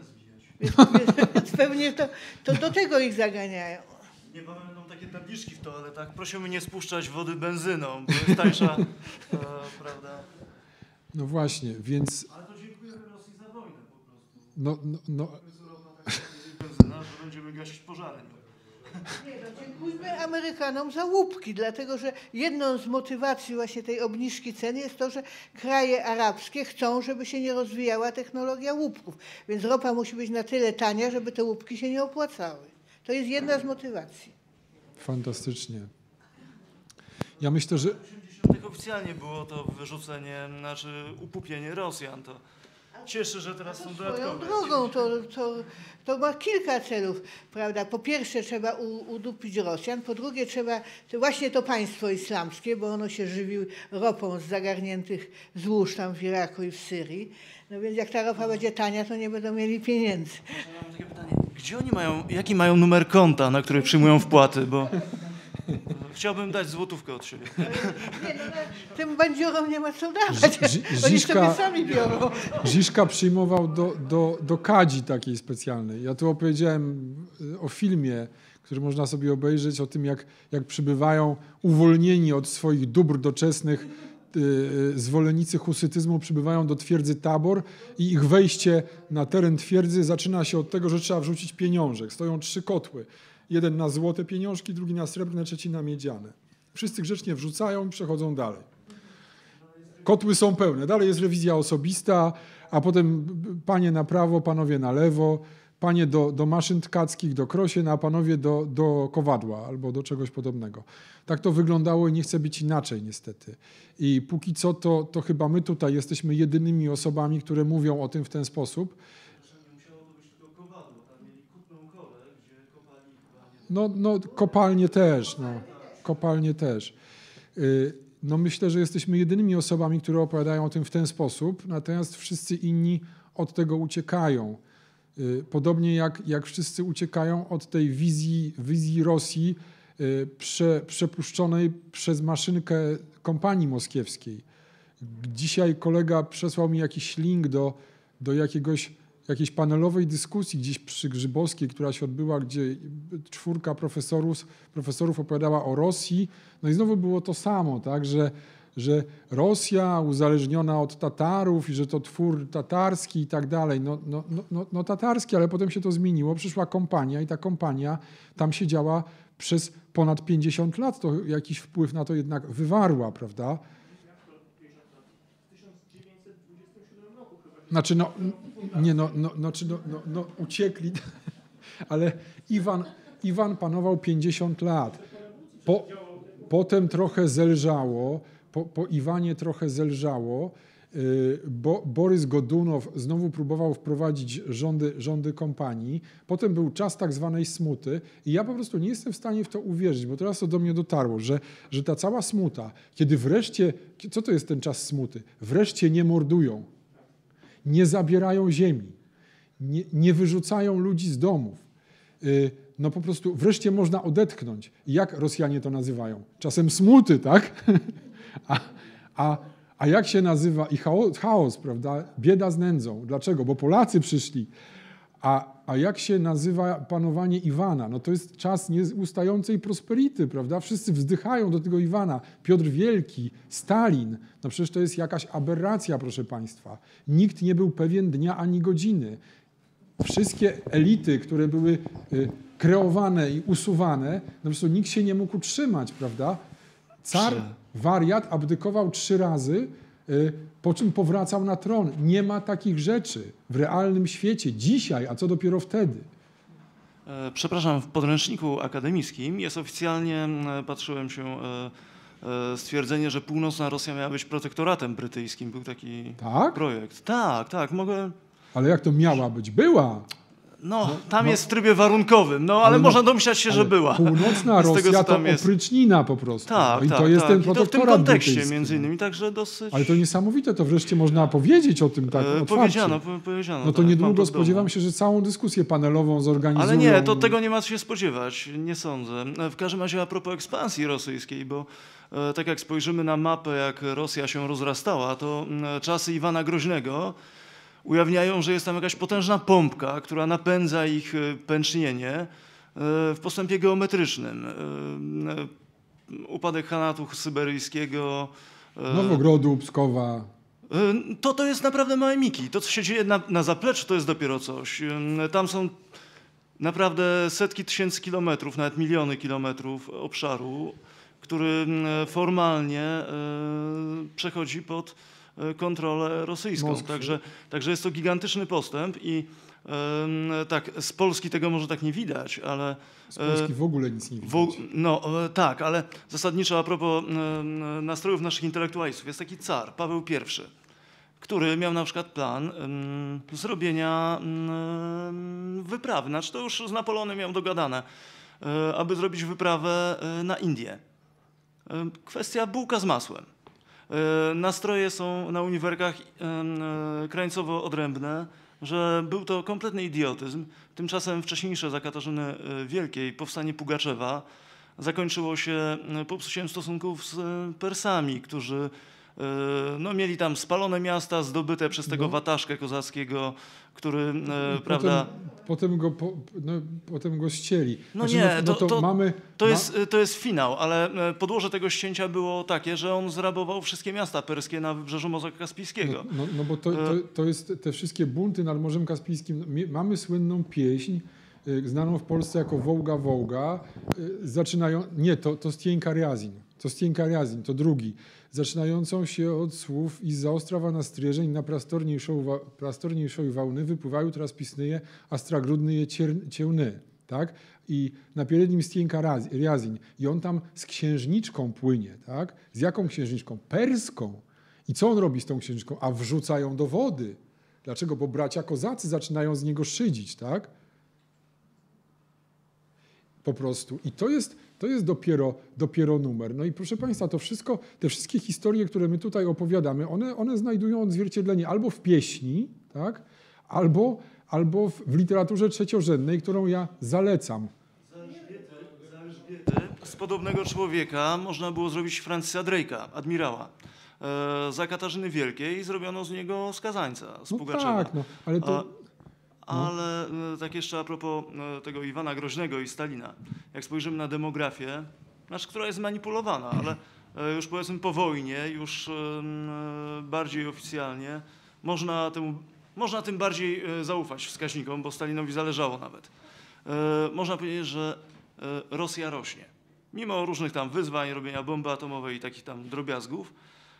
pewnie to do tego ich zaganiają. Niebawem będą takie tabliczki w toaletach. Prosimy nie spuszczać wody benzyną, bo jest tańsza, prawda? No właśnie, więc... Ale to dziękujemy Rosji za wojnę po prostu. No. Benzyna, że będziemy gasić pożary. Nie, no, dziękujmy Amerykanom za łupki, dlatego że jedną z motywacji właśnie tej obniżki cen jest to, że kraje arabskie chcą, żeby się nie rozwijała technologia łupków. Więc ropa musi być na tyle tania, żeby te łupki się nie opłacały. To jest jedna z motywacji. Fantastycznie. Ja myślę, że... W 80. oficjalnie było to wyrzucenie, znaczy upupienie Rosjan. To cieszę, że teraz są dodatkowe. Swoją drogą to ma kilka celów, prawda? Po pierwsze trzeba udupić Rosjan, po drugie trzeba właśnie to państwo islamskie, bo ono się żywi ropą z zagarniętych złóż tam w Iraku i w Syrii. No więc jak ta ropa będzie tania, to nie będą mieli pieniędzy. Ja mam takie pytanie, gdzie oni mają, jaki mają numer konta, na który przyjmują wpłaty, bo chciałbym dać złotówkę od siebie. Nie, no, tym bandziorom nie ma co dawać. Oni sobie sami biorą. Ziszka przyjmował do kadzi takiej specjalnej. Ja tu opowiedziałem o filmie, który można sobie obejrzeć, o tym jak przybywają uwolnieni od swoich dóbr doczesnych zwolennicy husytyzmu, przybywają do twierdzy Tabor i ich wejście na teren twierdzy zaczyna się od tego, że trzeba wrzucić pieniążek. Stoją 3 kotły. Jeden na złote pieniążki, drugi na srebrne, trzeci na miedziane. Wszyscy grzecznie wrzucają i przechodzą dalej. Kotły są pełne. Dalej jest rewizja osobista, a potem panie na prawo, panowie na lewo, panie do maszyn tkackich, do krosien, a panowie do kowadła albo do czegoś podobnego. Tak to wyglądało i nie chce być inaczej niestety. I póki co to chyba my tutaj jesteśmy jedynymi osobami, które mówią o tym w ten sposób. No kopalnie też, no. Kopalnie też. No myślę, że jesteśmy jedynymi osobami, które opowiadają o tym w ten sposób, natomiast wszyscy inni od tego uciekają. Podobnie jak wszyscy uciekają od tej wizji Rosji przepuszczonej przez maszynkę kompanii moskiewskiej. Dzisiaj kolega przesłał mi jakiś link do jakiejś panelowej dyskusji gdzieś przy Grzybowskiej, która się odbyła, gdzie 4 profesorów opowiadała o Rosji. No i znowu było to samo, tak, że Rosja uzależniona od Tatarów i że to twór tatarski i tak dalej. No tatarski, ale potem się to zmieniło. Przyszła kompania i ta kompania tam siedziała przez ponad 50 lat. To jakiś wpływ na to jednak wywarła, prawda? Znaczy, uciekli, ale Iwan panował 50 lat. Potem trochę zelżało, po Iwanie trochę zelżało, bo Borys Godunow znowu próbował wprowadzić rządy kompanii. Potem był czas tak zwanej smuty i ja po prostu nie jestem w stanie w to uwierzyć, bo teraz to do mnie dotarło, że ta cała smuta, kiedy wreszcie, co to jest ten czas smuty? Wreszcie nie mordują. Nie zabierają ziemi, nie wyrzucają ludzi z domów. No po prostu wreszcie można odetchnąć. Jak Rosjanie to nazywają? Czasem smuty, tak? A jak się nazywa? I chaos, prawda? Bieda z nędzą. Dlaczego? Bo Polacy przyszli. A jak się nazywa panowanie Iwana? No to jest czas nieustającej prosperity, prawda? Wszyscy wzdychają do tego Iwana. Piotr Wielki, Stalin. No przecież to jest jakaś aberracja, proszę państwa. Nikt nie był pewien dnia ani godziny. Wszystkie elity, które były kreowane i usuwane, no po prostu nikt się nie mógł utrzymać, prawda? Car, wariat, abdykował 3 razy, po czym powracał na tron. Nie ma takich rzeczy w realnym świecie dzisiaj, a co dopiero wtedy. Przepraszam, w podręczniku akademickim jest oficjalnie, patrzyłem się, stwierdzenie, że północna Rosja miała być protektoratem brytyjskim. Był taki projekt. Tak, mogę... Ale jak to miała być? Była. Tam jest w trybie warunkowym, ale można domyślać się, że była. Północna Rosja to oprycznina po prostu. Tak, I to jest ten protektorat w tym kontekście brytyjski. między innymi, także dosyć... Ale to niesamowite, to wreszcie można powiedzieć o tym tak otwarcie. Powiedziano. No to niedługo spodziewam się, że całą dyskusję panelową zorganizują. Ale nie, to tego nie ma się spodziewać, nie sądzę. W każdym razie a propos ekspansji rosyjskiej, bo tak jak spojrzymy na mapę, jak Rosja się rozrastała, to czasy Iwana Groźnego ujawniają, że jest tam jakaś potężna pompka, która napędza ich pęcznienie w postępie geometrycznym. Upadek Hanatu syberyjskiego. Nowogrodu, Pskowa. To jest naprawdę małe miki. To, co się dzieje na zapleczu, to jest dopiero coś. Tam są naprawdę setki tysięcy kilometrów, nawet miliony kilometrów obszaru, który formalnie przechodzi pod kontrolę rosyjską. Także jest to gigantyczny postęp i tak, z Polski tego może tak nie widać, ale... Z Polski w ogóle nic nie widać. Tak, ale zasadniczo a propos nastrojów naszych intelektualistów, jest taki car, Paweł I, który miał na przykład plan zrobienia wyprawy, znaczy to już z Napoleonem miał dogadane, aby zrobić wyprawę na Indię. Kwestia bułka z masłem. Nastroje są na uniwerkach krańcowo odrębne, że był to kompletny idiotyzm. Tymczasem wcześniejsze za Katarzyny Wielkiej powstanie Pugaczewa zakończyło się popsuciem stosunków z Persami, którzy mieli tam spalone miasta zdobyte przez tego wataszkę kozackiego, który, prawda... Potem go ścięli. To jest finał, ale podłoże tego ścięcia było takie, że on zrabował wszystkie miasta perskie na wybrzeżu Morza Kaspijskiego. Bo to jest te wszystkie bunty nad Morzem Kaspijskim. Mamy słynną pieśń, znaną w Polsce jako Wołga, Wołga. To Stienka Riazin. To Stienka Riazin, to drugi. Zaczynającą się od słów i za Ostrawa na Strieżeń na prastorniejszej wałny wypływają teraz pisnyje, a stragródny je ciełny. Tak? I na pierednim Stienka Riazin. I on tam z księżniczką płynie. Tak? Z jaką księżniczką? Perską. I co on robi z tą księżniczką? A wrzuca ją do wody. Dlaczego? Bo bracia kozacy zaczynają z niego szydzić. Tak? Po prostu. I to jest dopiero numer. No i proszę państwa, to wszystko, te wszystkie historie, które my tutaj opowiadamy, one znajdują odzwierciedlenie albo w pieśni, tak? albo w literaturze trzeciorzędnej, którą ja zalecam. Za Elżbiety z podobnego człowieka można było zrobić Francisa Drake'a, admirała. Za Katarzyny Wielkiej zrobiono z niego skazańca, z Pugaczewa. Tak, ale to... Ale tak jeszcze a propos tego Iwana Groźnego i Stalina. Jak spojrzymy na demografię, która jest manipulowana, ale już powiedzmy po wojnie, już bardziej oficjalnie, można tym bardziej zaufać wskaźnikom, bo Stalinowi zależało nawet. Można powiedzieć, że Rosja rośnie. Mimo różnych tam wyzwań, robienia bomby atomowej i takich tam drobiazgów,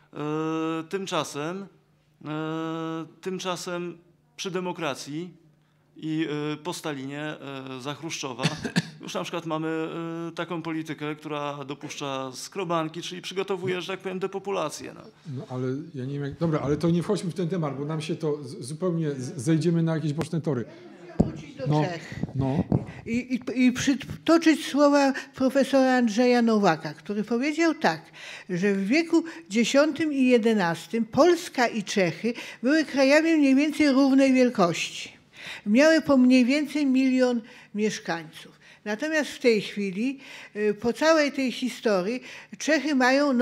tymczasem przy demokracji i po Stalinie za Chruszczowa już na przykład mamy taką politykę, która dopuszcza skrobanki, czyli przygotowuje, że tak powiem, depopulację. Ale ja nie wiem jak... Dobra, ale to nie wchodźmy w ten temat, bo nam się to zupełnie zejdziemy na jakieś boczne tory. Wrócić do Czech. I przytoczyć słowa profesora Andrzeja Nowaka, który powiedział tak, że w wieku X i XI Polska i Czechy były krajami mniej więcej równej wielkości. Miały po mniej więcej 1 milion mieszkańców. Natomiast w tej chwili, po całej tej historii, Czechy mają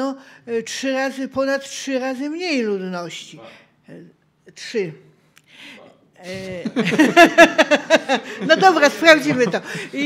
ponad 3 razy mniej ludności. 3. No dobra, sprawdzimy to.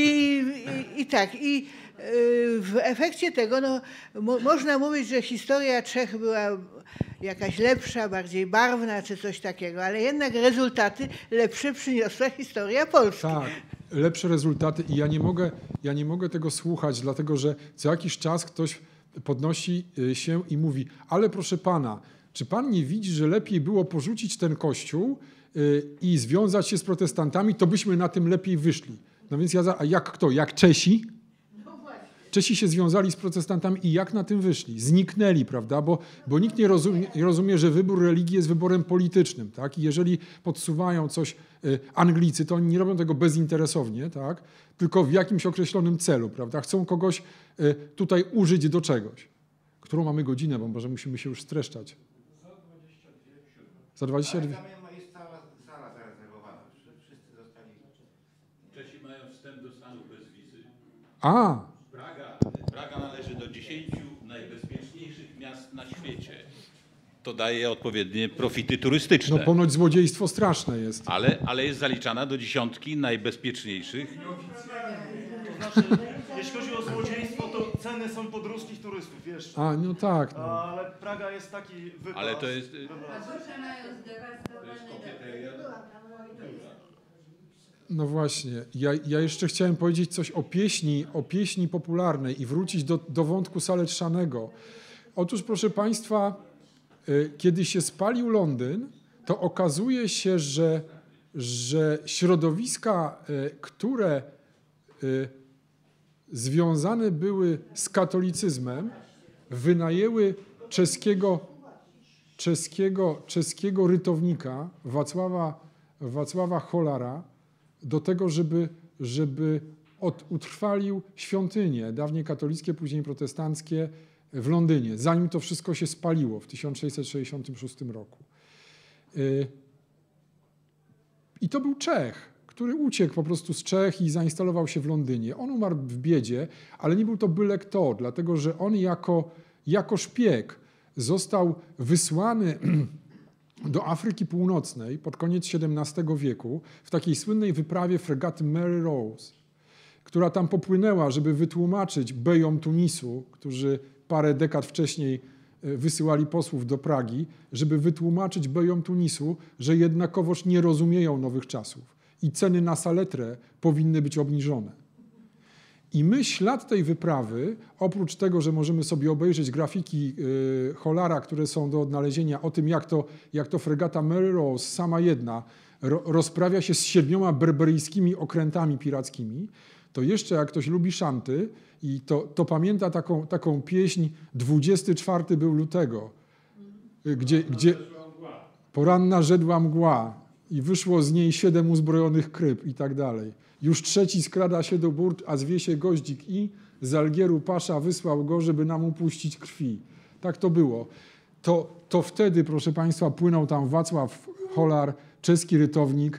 W efekcie tego można mówić, że historia Czech była jakaś lepsza, bardziej barwna czy coś takiego, ale jednak rezultaty lepsze przyniosła historia Polski. Tak, lepsze rezultaty i ja nie mogę tego słuchać, dlatego że co jakiś czas ktoś podnosi się i mówi, ale proszę pana, czy pan nie widzi, że lepiej było porzucić ten kościół i związać się z protestantami, to byśmy na tym lepiej wyszli. No więc a jak kto? Jak Czesi? Czesi się związali z protestantami i jak na tym wyszli? Zniknęli, prawda? Bo nikt nie rozumie, że wybór religii jest wyborem politycznym. Tak? I jeżeli podsuwają coś Anglicy, to oni nie robią tego bezinteresownie, tak? Tylko w jakimś określonym celu. Prawda? Chcą kogoś tutaj użyć do czegoś. Którą mamy godzinę, bo może musimy się już streszczać. Za 22. Jest cała sala zarezerwowana. Wszyscy zostali. Czesi mają wstęp do Stanów bez wizy. Praga należy do 10 najbezpieczniejszych miast na świecie. To daje odpowiednie profity turystyczne. No ponoć złodziejstwo straszne jest. Ale jest zaliczana do 10 najbezpieczniejszych. To znaczy, jeśli chodzi o złodziejstwo, to ceny są pod ruskich turystów jeszcze. No tak. No. Ale Praga jest taki wypas. Ale to jest... No właśnie, ja jeszcze chciałem powiedzieć coś o pieśni popularnej i wrócić do wątku Saletszanego. Otóż, proszę Państwa, kiedy się spalił Londyn, to okazuje się, że środowiska, które związane były z katolicyzmem, wynajęły czeskiego rytownika Wacława Holara do tego, żeby utrwalił świątynie, dawniej katolickie, później protestanckie w Londynie, zanim to wszystko się spaliło w 1666 roku. I to był Czech, który uciekł po prostu z Czech i zainstalował się w Londynie. On umarł w biedzie, ale nie był to byle kto, dlatego że on jako szpieg został wysłany do Afryki Północnej pod koniec XVII wieku w takiej słynnej wyprawie fregaty Mary Rose, która tam popłynęła, żeby wytłumaczyć bejom Tunisu, którzy parę dekad wcześniej wysyłali posłów do Pragi, żeby wytłumaczyć bejom Tunisu, że jednakowoż nie rozumieją nowych czasów i ceny na saletrę powinny być obniżone. I my ślad tej wyprawy, oprócz tego, że możemy sobie obejrzeć grafiki Holara, które są do odnalezienia o tym, jak to fregata Mary Rose, sama jedna, rozprawia się z 7 berberyjskimi okrętami pirackimi, to jeszcze jak ktoś lubi szanty, i to pamięta taką pieśń 24 był lutego, gdzie poranna żedła mgła i wyszło z niej 7 uzbrojonych kryb i tak dalej. Już 3 skrada się do burt, a zwie się goździk i z Algieru pasza wysłał go, żeby nam upuścić krwi. Tak to było. To wtedy, proszę Państwa, płynął tam Wacław Holar, czeski rytownik,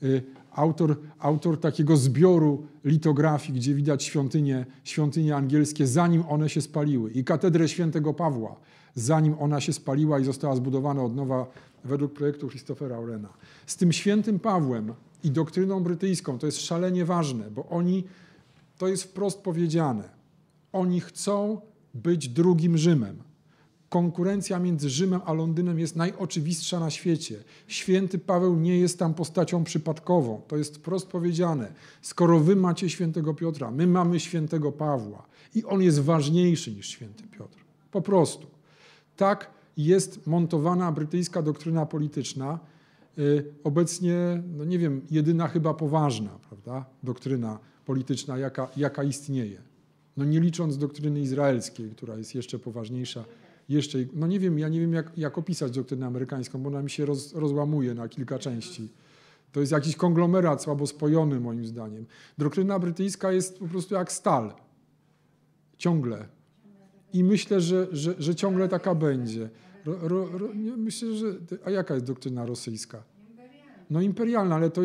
autor takiego zbioru litografii, gdzie widać świątynie angielskie, zanim one się spaliły. I katedrę świętego Pawła, zanim ona się spaliła i została zbudowana od nowa według projektu Christophera Orena. Z tym świętym Pawłem i doktryną brytyjską to jest szalenie ważne, bo to jest wprost powiedziane, oni chcą być drugim Rzymem. Konkurencja między Rzymem a Londynem jest najoczywistsza na świecie. Święty Paweł nie jest tam postacią przypadkową. To jest wprost powiedziane. Skoro wy macie świętego Piotra, my mamy świętego Pawła i on jest ważniejszy niż święty Piotr. Po prostu. Tak jest montowana brytyjska doktryna polityczna. Obecnie, no nie wiem, jedyna chyba poważna, prawda, doktryna polityczna, jaka istnieje. No nie licząc doktryny izraelskiej, która jest jeszcze poważniejsza. No nie wiem, ja nie wiem jak opisać doktrynę amerykańską, bo ona mi się rozłamuje na kilka części. To jest jakiś konglomerat słabo spojony moim zdaniem. Doktryna brytyjska jest po prostu jak stal. Ciągle. I myślę, że ciągle taka będzie. Myślę, że... A jaka jest doktryna rosyjska? No imperialna, ale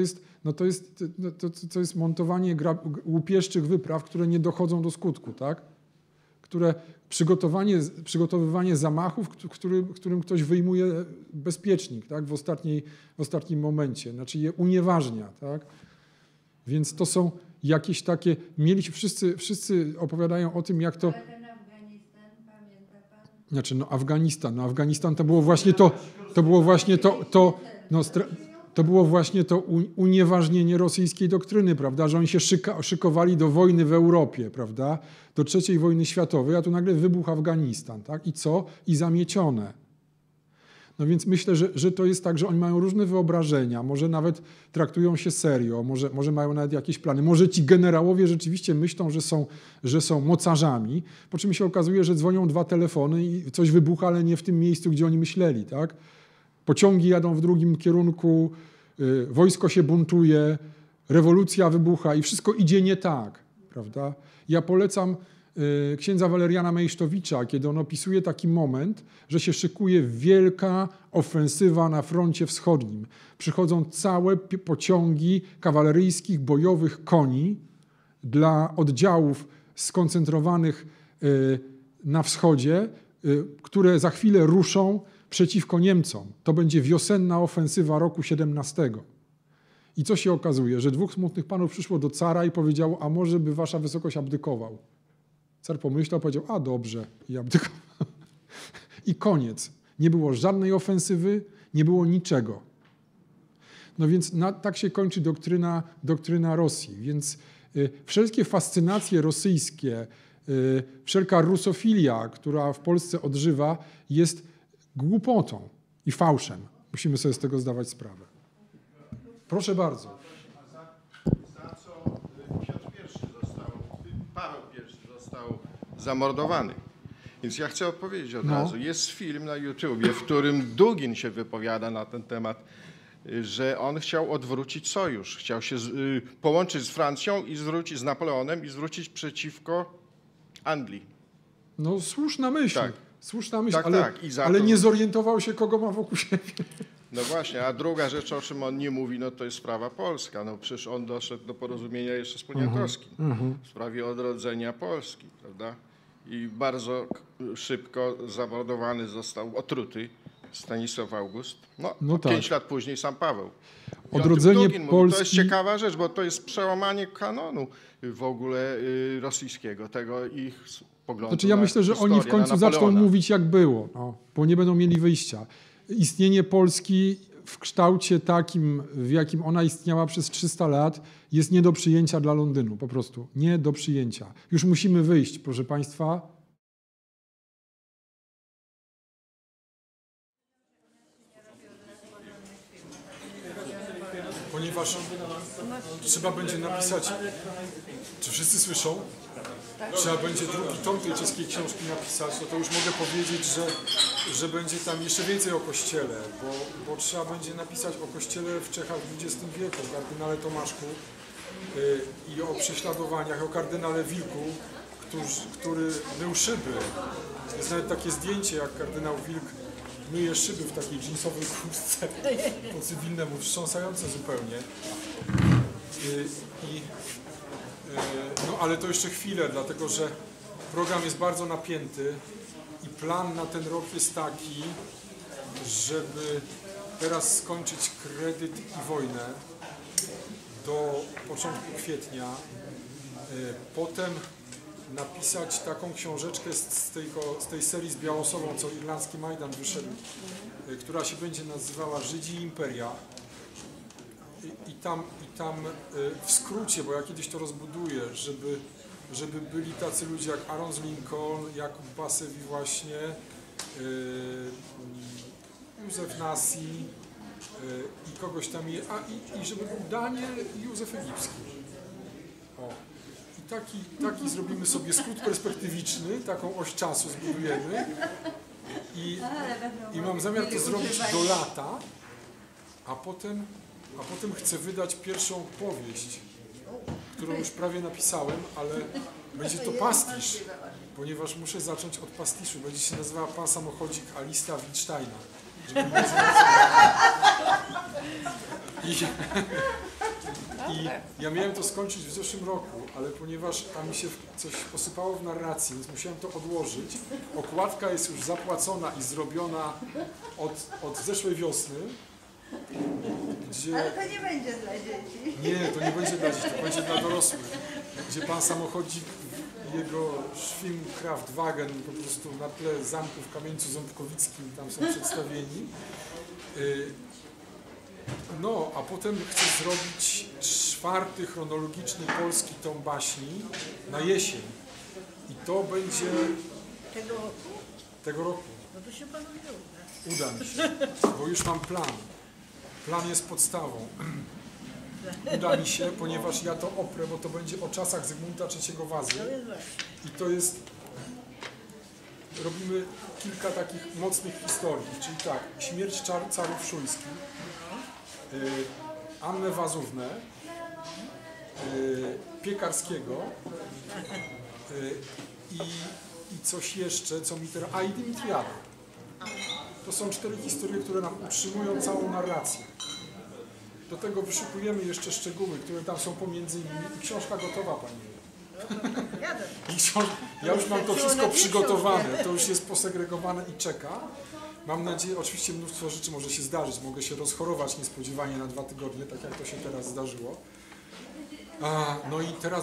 to jest montowanie łupieszczych wypraw, które nie dochodzą do skutku, tak? przygotowywanie zamachów, którym ktoś wyjmuje bezpiecznik, tak, w ostatnim momencie, znaczy je unieważnia. Tak? Więc to są jakieś takie, wszyscy opowiadają o tym, jak to... Ale ten Afganistan, pamięta pan? Znaczy, Afganistan to było właśnie to było właśnie to unieważnienie rosyjskiej doktryny, prawda, że oni się szykowali do wojny w Europie, prawda, do III wojny światowej, a tu nagle wybuchł Afganistan, tak, i co? I zamiecione. No więc myślę, że to jest tak, że oni mają różne wyobrażenia, może nawet traktują się serio, może mają nawet jakieś plany, może ci generałowie rzeczywiście myślą, że są mocarzami, po czym się okazuje, że dzwonią 2 telefony i coś wybucha, ale nie w tym miejscu, gdzie oni myśleli, tak? Pociągi jadą w drugim kierunku, wojsko się buntuje, rewolucja wybucha i wszystko idzie nie tak, prawda? Ja polecam księdza Waleriana Mejsztowicza, kiedy on opisuje taki moment, że się szykuje wielka ofensywa na froncie wschodnim. Przychodzą całe pociągi kawaleryjskich, bojowych koni dla oddziałów skoncentrowanych na wschodzie, które za chwilę ruszą przeciwko Niemcom. To będzie wiosenna ofensywa roku 17. I co się okazuje? Że 2 smutnych panów przyszło do cara i powiedziało, a może by wasza wysokość abdykował. Car pomyślał, powiedział, a dobrze, i abdykował. I koniec. Nie było żadnej ofensywy, nie było niczego. No więc tak się kończy doktryna Rosji. Więc wszelkie fascynacje rosyjskie, wszelka rusofilia, która w Polsce odżywa, jest głupotą i fałszem. Musimy sobie z tego zdawać sprawę. Proszę bardzo. Za co Paweł I został zamordowany. Więc ja chcę odpowiedzieć od razu. Jest film na YouTubie, w którym Dugin się wypowiada na ten temat, że on chciał odwrócić sojusz. Chciał się połączyć z Francją i z Napoleonem i zwrócić przeciwko Anglii. No słuszna myśl. Tak. Słuszna myśl, Tak, ale, tak. ale nie zorientował się, kogo ma wokół siebie. No właśnie, a druga rzecz, o czym on nie mówi, no to jest sprawa polska. No przecież on doszedł do porozumienia jeszcze z Poniatowskim w sprawie odrodzenia Polski, prawda? I bardzo szybko zamordowany został, otruty Stanisław August. No 5 tak. lat później sam Paweł. I Odrodzenie Dugin mówi, Polski... to jest ciekawa rzecz, bo to jest przełamanie kanonu w ogóle rosyjskiego, tego ich poglądu. Znaczy ja myślę, że oni w końcu zaczną mówić jak było, bo nie będą mieli wyjścia. Istnienie Polski w kształcie takim, w jakim ona istniała przez 300 lat, jest nie do przyjęcia dla Londynu, po prostu. Nie do przyjęcia. Już musimy wyjść, proszę Państwa. Ponieważ trzeba będzie napisać, czy wszyscy słyszą? Trzeba będzie drugi tom tej czeskiej książki napisać, no to już mogę powiedzieć, że będzie tam jeszcze więcej o Kościele, bo trzeba będzie napisać o Kościele w Czechach w XX wieku, o kardynale Tomaszku i o prześladowaniach, o kardynale Wilku, który mył szyby. Jest nawet takie zdjęcie, jak kardynał Wilk myje szyby w takiej dżinsowej chustce po cywilnemu, wstrząsające zupełnie. No ale to jeszcze chwilę, dlatego że program jest bardzo napięty i plan na ten rok jest taki, żeby teraz skończyć kredyt i wojnę do początku kwietnia, potem napisać taką książeczkę z tej serii z Białosową, co Irlandzki Majdan wyszedł, która się będzie nazywała Żydzi i Imperia. I tam w skrócie, bo ja kiedyś to rozbuduję, żeby byli tacy ludzie jak Aaron Lincoln, Jakub Basewi właśnie, Józef Nasi i kogoś tam, i żeby był Daniel i Józef Egipski. I taki zrobimy sobie skrót perspektywiczny, taką oś czasu zbudujemy i mam zamiar to zrobić do lata, a potem chcę wydać pierwszą powieść, którą już prawie napisałem, ale będzie to pastisz, ponieważ muszę zacząć od pastiszu. Będzie się nazywała Pan Samochodzik Alista Wittsteina. I ja miałem to skończyć w zeszłym roku, ale ponieważ tam mi się coś posypało w narracji, więc musiałem to odłożyć. Okładka jest już zapłacona i zrobiona od zeszłej wiosny. Gdzie... Ale to nie będzie dla dzieci. Nie, to nie będzie dla dzieci, to będzie dla dorosłych. Gdzie pan samochodzik, jego Schwinn-Kraftwagen po prostu na tle zamku w Kamieńcu Ząbkowickim tam są przedstawieni. No, a potem chcę zrobić 4. chronologiczny polski tom baśni na jesień. I to będzie Tego roku? tego roku. No to się panu nie uda. Uda mi się, bo już mam plan. Plan jest podstawą. Uda mi się, ponieważ ja to oprę, bo to będzie o czasach Zygmunta III Wazy. I to jest... Robimy kilka takich mocnych historii, czyli tak, śmierć carów szujskich, Annę Wazuwnę, Piekarskiego i coś jeszcze, co mi teraz... A i Dimitriada. To są 4 historie, które nam utrzymują całą narrację. Do tego wyszukujemy jeszcze szczegóły, które tam są pomiędzy nimi i książka gotowa, pani. Ja już mam to wszystko przygotowane, to już jest posegregowane i czeka. Mam nadzieję, oczywiście mnóstwo rzeczy może się zdarzyć, mogę się rozchorować niespodziewanie na 2 tygodnie, tak jak to się teraz zdarzyło. No i teraz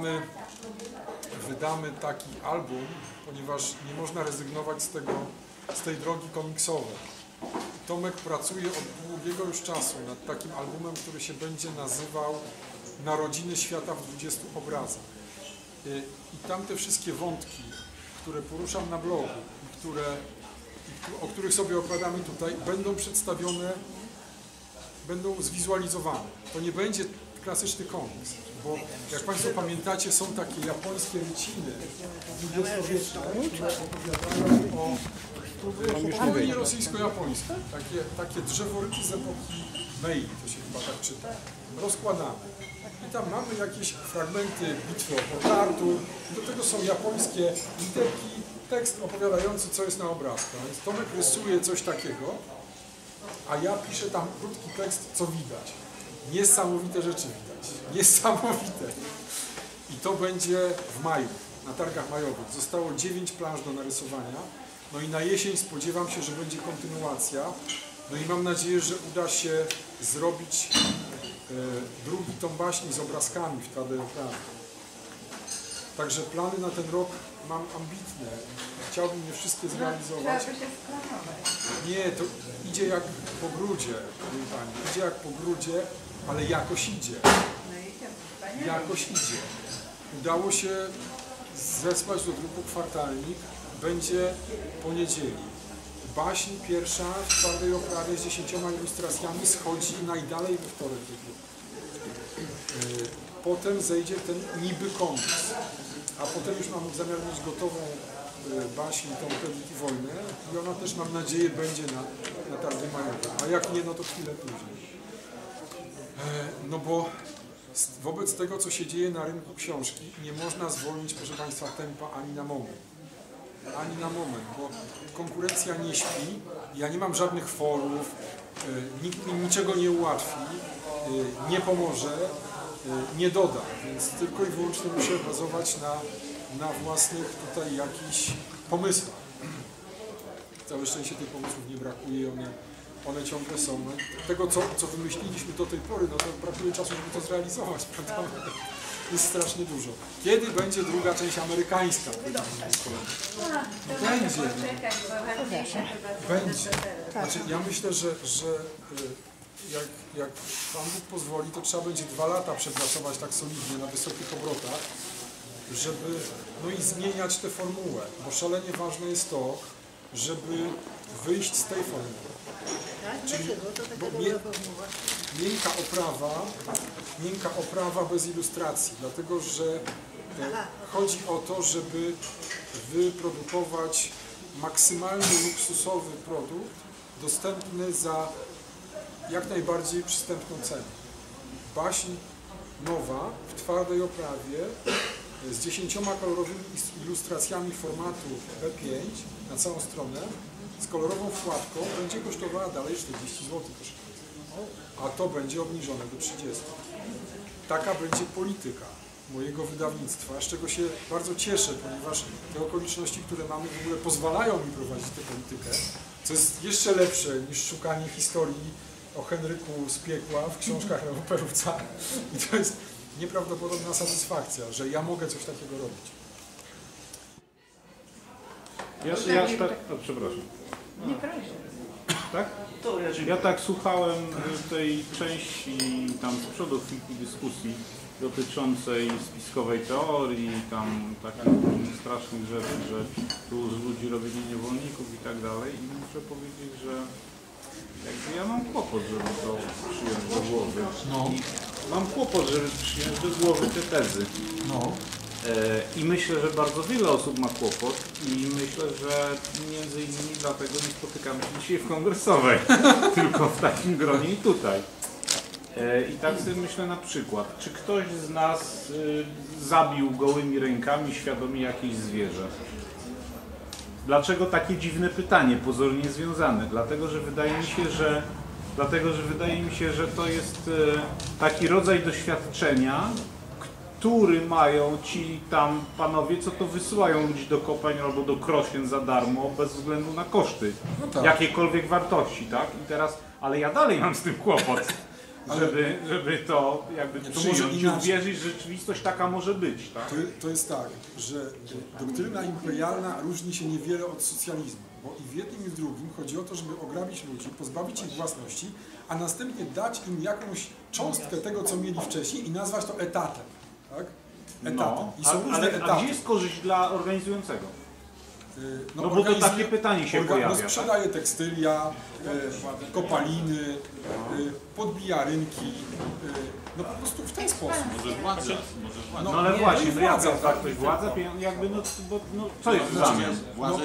wydamy taki album, ponieważ nie można rezygnować z tej drogi komiksowej. Tomek pracuje od długiego już czasu nad takim albumem, który się będzie nazywał Narodziny świata w 20 obrazach. I tam te wszystkie wątki, które poruszam na blogu i o których sobie opowiadamy tutaj, będą przedstawione, będą zwizualizowane. To nie będzie klasyczny komiks, bo jak Państwo pamiętacie, są takie japońskie ryciny dwudziestowieczne, które opowiadają o wojnie rosyjsko-japońskiej. Takie drzeworyty z epoki Meiji, to się chyba tak czyta. Rozkładane. I tam mamy jakieś fragmenty bitwy o Port Arthur. Do tego są japońskie literki, tekst opowiadający, co jest na obrazkach. Więc Tomek rysuje coś takiego, a ja piszę tam krótki tekst, co widać. Niesamowite rzeczy widać. Niesamowite. I to będzie w maju, na targach majowych. Zostało 9 planż do narysowania. No i na jesień spodziewam się, że będzie kontynuacja. No i mam nadzieję, że uda się zrobić drugi tom baśni z obrazkami w 3D ekranie. Także plany na ten rok mam ambitne. Chciałbym je wszystkie zrealizować. Trzeba by się splanować. Nie, to idzie jak po grudzie, pani. Idzie jak po grudzie, ale jakoś idzie. No i wspaniale. Jakoś idzie. Udało się zesłać do druku kwartalnik. Będzie po niedzieli. Baśń pierwsza w 2D oprawie z 10 ilustracjami schodzi najdalej we wtorek do druku. Potem zejdzie ten niby komiks, a potem już mam zamiar mieć gotową baśń, tą Króliki Wojny i ona też, mam nadzieję, będzie na targu majowe. A jak nie, no to chwilę później. No bo wobec tego, co się dzieje na rynku książki, nie można zwolnić, proszę Państwa, tempa ani na moment. Ani na moment, bo konkurencja nie śpi, ja nie mam żadnych forów, nikt mi niczego nie ułatwi, nie pomoże, nie doda, więc tylko i wyłącznie muszę bazować na własnych tutaj jakichś pomysłach. Całe szczęście tych pomysłów nie brakuje, one ciągle są. No, tego, co wymyśliliśmy do tej pory, no to brakuje czasu, żeby to zrealizować, prawda? Jest strasznie dużo. Kiedy będzie druga część amerykańska? Będzie. Będzie. Znaczy, ja myślę, że jak Pan Bóg pozwoli, to trzeba będzie 2 lata przepracować tak solidnie na wysokich obrotach, żeby no i zmieniać tę formułę, bo szalenie ważne jest to, żeby wyjść z tej formuły. Czyli miękka oprawa bez ilustracji, dlatego że chodzi o to, żeby wyprodukować maksymalnie luksusowy produkt dostępny za jak najbardziej przystępną cenę. Baśń nowa w twardej oprawie z 10 kolorowymi ilustracjami formatu B5 na całą stronę, z kolorową wkładką będzie kosztowała dalej 40 zł, proszę Państwa. A to będzie obniżone do 30. taka będzie polityka mojego wydawnictwa, z czego się bardzo cieszę, ponieważ te okoliczności, które mamy, w ogóle pozwalają mi prowadzić tę politykę, co jest jeszcze lepsze niż szukanie historii o Henryku z piekła w książkach Peruca. I to jest nieprawdopodobna satysfakcja, że ja mogę coś takiego robić. Przepraszam. Nie proszę. Tak? To ja Ja tak słuchałem tej części tam z przodu chwilki dyskusji dotyczącej spiskowej teorii, tam takich strasznych rzeczy, że tu z ludzi robili niewolników i tak dalej. I muszę powiedzieć, że jakby ja mam kłopot, żeby to przyjąć do głowy. No. Mam kłopot, żeby przyjąć do głowy te tezy. No. I myślę, że bardzo wiele osób ma kłopot i myślę, że między innymi dlatego nie spotykamy się dzisiaj w kongresowej, tylko w takim gronie i tutaj. I tak sobie myślę na przykład, czy ktoś z nas zabił gołymi rękami świadomie jakieś zwierzę? Dlaczego takie dziwne pytanie, pozornie związane? Dlatego, że wydaje mi się, że to jest taki rodzaj doświadczenia, który mają ci tam panowie, co to wysyłają ludzi do kopalń albo do Krosien za darmo, bez względu na koszty, No tak. jakiekolwiek wartości, tak? I teraz, ale ja dalej mam z tym kłopot, żeby to jakby to przyjąć może i inaczej. uwierzyć, że rzeczywistość taka może być, tak? To jest tak, że doktryna imperialna różni się niewiele od socjalizmu, bo i w jednym i w drugim chodzi o to, żeby ograbić ludzi, pozbawić ich własności, a następnie dać im jakąś cząstkę tego, co mieli wcześniej i nazwać to etatem. Tak? Etatem. No, I są różne a etapy. gdzie jest korzyść dla organizującego? No bo to takie pytanie się pojawia. No sprzedaje tekstylia, kopaliny, podbija rynki, no po prostu w ten sposób. Może władza. No, No ale właśnie, no władza, jak tak? ktoś władza, jakby co jest w zamian?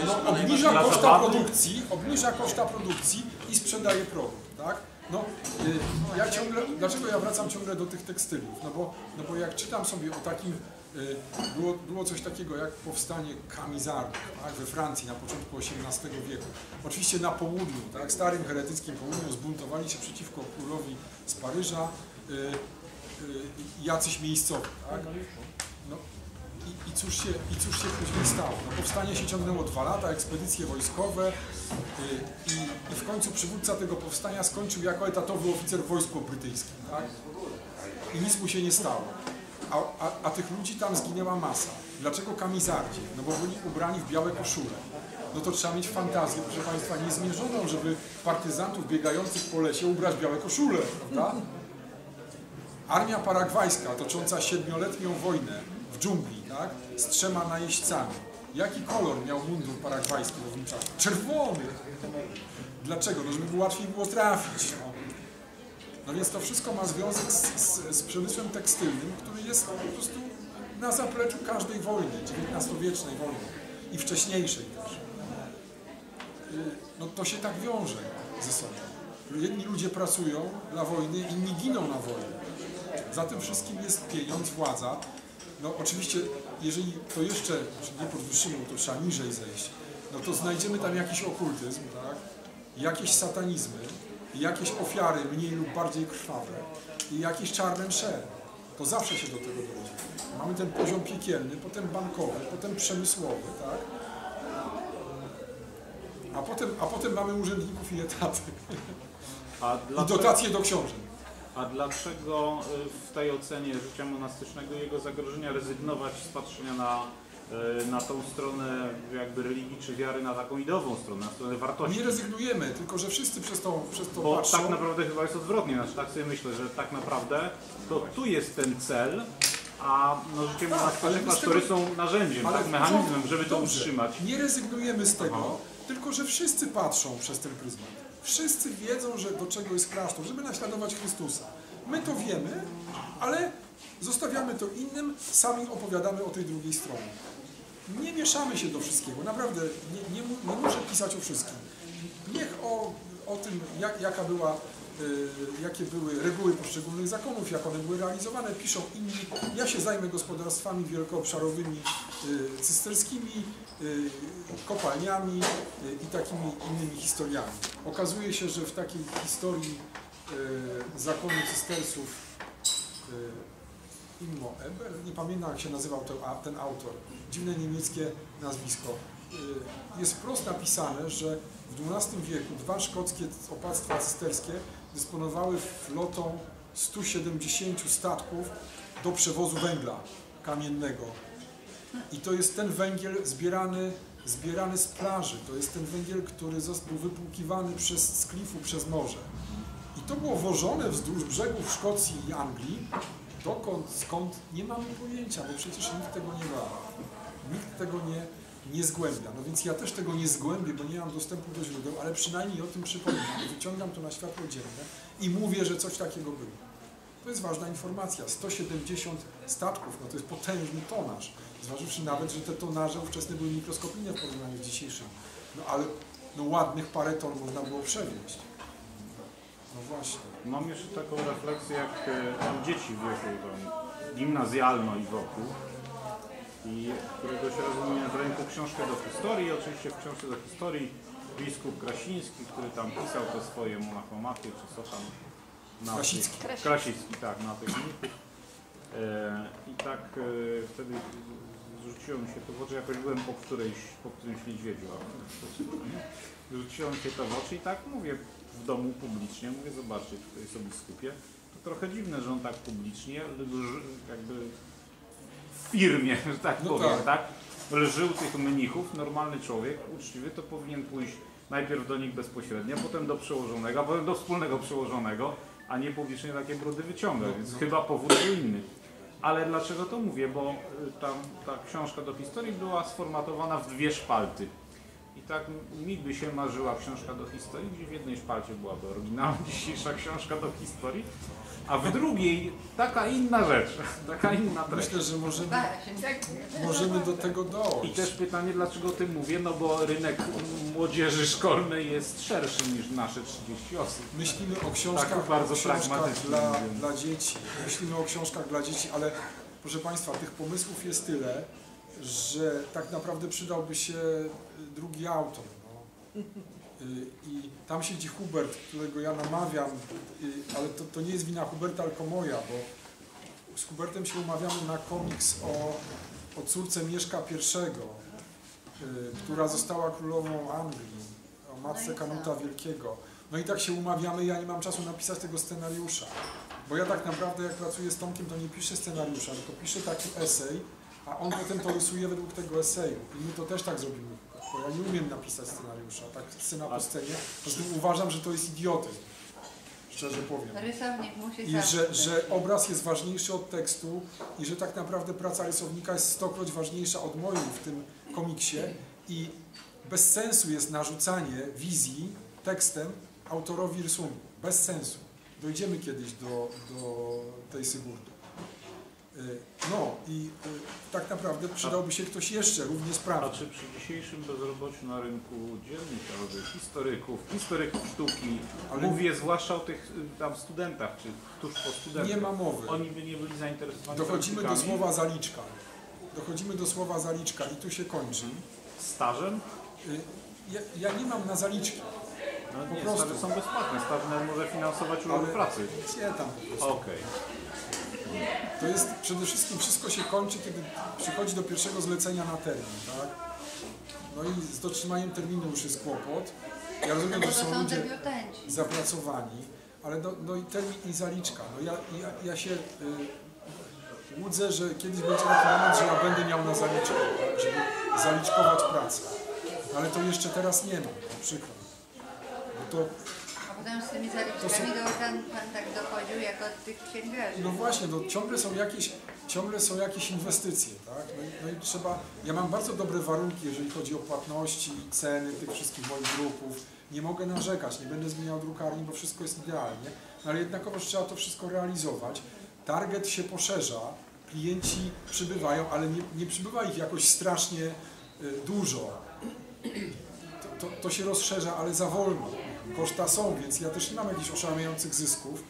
Obniża koszta produkcji i sprzedaje produkt, tak? No, dlaczego ja wracam ciągle do tych tekstyliów? No bo jak czytam sobie o takim, było coś takiego jak powstanie Camisardów, tak, we Francji na początku XVIII wieku. Oczywiście na południu, tak, starym heretyckim południu zbuntowali się przeciwko królowi z Paryża jacyś miejscowi, tak? No, I cóż się później stało? No, powstanie się ciągnęło 2 lata, ekspedycje wojskowe i w końcu przywódca tego powstania skończył jako etatowy oficer w wojsku brytyjskim, tak? I nic mu się nie stało. A tych ludzi tam zginęła masa. Dlaczego Camisardzi? No bo byli ubrani w białe koszule. No to trzeba mieć fantazję, proszę Państwa, niezmierzoną, żeby partyzantów biegających po lesie ubrać w białe koszule, prawda? Armia paragwajska tocząca 7-letnią wojnę w dżungli, tak? Z 3 najeźdźcami. Jaki kolor miał mundur paragwajski w owym czasie? Czerwony! Dlaczego? No żeby łatwiej było trafić. No więc to wszystko ma związek z przemysłem tekstylnym, który jest po prostu na zapleczu każdej wojny, XIX-wiecznej wojny i wcześniejszej też. No to się tak wiąże ze sobą. Jedni ludzie pracują dla wojny, inni giną na wojnie. Za tym wszystkim jest pieniądz, władza. No oczywiście, jeżeli to jeszcze nie podwyższymy, to trzeba niżej zejść, no to znajdziemy tam jakiś okultyzm, tak? Jakieś satanizmy, jakieś ofiary mniej lub bardziej krwawe i jakieś czarne msze. To zawsze się do tego dojdzie. Mamy ten poziom piekielny, potem bankowy, potem przemysłowy, tak? A potem mamy urzędników i etaty. I dotacje do książek. A dlaczego w tej ocenie życia monastycznego i jego zagrożenia rezygnować z patrzenia na tą stronę jakby religii czy wiary, na taką ideową stronę, na stronę wartości? Nie rezygnujemy, tylko że wszyscy przez to Bo patrzą. tak naprawdę chyba jest odwrotnie, znaczy tak sobie myślę, że tak naprawdę to tu jest ten cel, a no, życie monastyczne klasztory są narzędziem, tak, mechanizmem, żeby to utrzymać. Nie rezygnujemy z tego, tylko że wszyscy patrzą przez ten pryzmat. Wszyscy wiedzą, że do czego jest klasztor, żeby naśladować Chrystusa. My to wiemy, ale zostawiamy to innym, sami opowiadamy o tej drugiej stronie. Nie mieszamy się do wszystkiego, naprawdę nie muszę pisać o wszystkim. Niech o tym, jakie były reguły poszczególnych zakonów, jak one były realizowane, piszą inni. Ja się zajmę gospodarstwami wielkoobszarowymi, cysterskimi, kopalniami i takimi innymi historiami. Okazuje się, że w takiej historii zakonu cystersów Immo Eber, nie pamiętam jak się nazywał ten autor, dziwne niemieckie nazwisko. Jest wprost napisane, że w XII wieku 2 szkockie opactwa cysterskie dysponowały flotą 170 statków do przewozu węgla kamiennego. I to jest ten węgiel zbierany z plaży, to jest ten węgiel, który był wypłukiwany z klifu przez morze. I to było wożone wzdłuż brzegów Szkocji i Anglii, skąd nie mamy pojęcia, bo przecież nikt tego nie bada. Nikt tego nie zgłębia. No więc ja też tego nie zgłębię, bo nie mam dostępu do źródeł, ale przynajmniej o tym przypominam, wyciągam to na światło dzienne i mówię, że coś takiego było. To jest ważna informacja. 170 statków, no to jest potężny tonaż. Zważywszy nawet, że te tonaże ówczesne były mikroskopijne w porównaniu z dzisiejszymi. No ale no, ładnych parę ton można było przewieźć. No właśnie. Mam jeszcze taką refleksję, jak mam dzieci w wieku gimnazjalno i wokół. I któregoś razu miałem w ręku książkę do historii. Oczywiście w książce do historii biskup Krasiński, który tam pisał te swoje monachomachie, czy co tam. Krasicki, tak, na tych mitów. I tak wtedy rzuciło mi się to w oczy, jakoś byłem po którymś niedźwiedziu. Rzuciło mi się to w oczy i tak mówię w domu publicznie, mówię, zobaczcie, tutaj jest o biskupie. To trochę dziwne, że on tak publicznie, jakby w firmie, że tak powiem, tak? Lżył tych mnichów, normalny człowiek, uczciwy, to powinien pójść najpierw do nich bezpośrednio, potem do przełożonego, a potem do wspólnego przełożonego, a nie publicznie takie brudy wyciągać, więc chyba powód był inny. Ale dlaczego to mówię? Bo tam ta książka do historii była sformatowana w 2 szpalty. I tak mi by się marzyła książka do historii, gdzie w jednej szpalcie byłaby oryginalna dzisiejsza książka do historii, a w drugiej taka inna rzecz, taka inna treść. Myślę, że możemy do tego dojść. I też pytanie, dlaczego o tym mówię? No bo rynek młodzieży szkolnej jest szerszy niż nasze 30 osób. Myślimy o książkach, tak bardzo dla dzieci. Myślimy o książkach dla dzieci, ale proszę Państwa, tych pomysłów jest tyle, że tak naprawdę przydałby się drugi autor. No. I tam siedzi Hubert, którego ja namawiam, ale to nie jest wina Huberta, tylko moja, bo z Hubertem się umawiamy na komiks o córce Mieszka I, która została królową Anglii, o matce Kanuta Wielkiego. No i tak się umawiamy, ja nie mam czasu napisać tego scenariusza, bo ja tak naprawdę jak pracuję z Tomkiem, to nie piszę scenariusza, tylko piszę taki esej, a on potem to rysuje według tego eseju. I my to też tak zrobimy, bo ja nie umiem napisać scenariusza, tak scena po scenie. Po prostu uważam, że to jest idiotyzm, szczerze powiem. Rysownik musi I że obraz jest ważniejszy od tekstu i że tak naprawdę praca rysownika jest 100-kroć ważniejsza od mojej w tym komiksie i bez sensu jest narzucanie wizji tekstem autorowi rysunku. Bez sensu. Dojdziemy kiedyś do tej Sygurdy. No i tak naprawdę przydałby się ktoś jeszcze równie sprawny. A czy przy dzisiejszym bezrobociu na rynku dziennikarzy, historyków sztuki, ale mówię zwłaszcza o tych tam studentach, czy tuż po studentach, nie ma mowy. Oni by nie byli zainteresowani. Dochodzimy do słowa zaliczka. Dochodzimy do słowa zaliczka i tu się kończy. Stażem? Ja nie mam na zaliczki. No nie, po prostu. Staże są bezpłatne, staż może finansować urlop pracy. Nie tam po prostu. Okej. To jest przede wszystkim, wszystko się kończy, kiedy przychodzi do pierwszego zlecenia na termin, tak? No i z dotrzymaniem terminu już jest kłopot. Ja rozumiem, że są ludzie zapracowani, ale no i termin i zaliczka. No ja się łudzę, że kiedyś będzie taki moment, że ja będę miał na zaliczkę, tak? Żeby zaliczkować pracę. Ale to jeszcze teraz nie mam, przykro. No to potem z tymi zaliczkami pan tak dochodził jako od tych księgarzy. No właśnie, no ciągle są jakieś inwestycje, tak? No i trzeba, ja mam bardzo dobre warunki, jeżeli chodzi o płatności i ceny tych wszystkich moich grupów. Nie mogę narzekać, nie będę zmieniał drukarni, bo wszystko jest idealnie, no ale jednakowoż trzeba to wszystko realizować. Target się poszerza, klienci przybywają, ale nie przybywa ich jakoś strasznie dużo. To się rozszerza, ale za wolno. Koszta są, więc ja też nie mam jakichś oszałamiających zysków,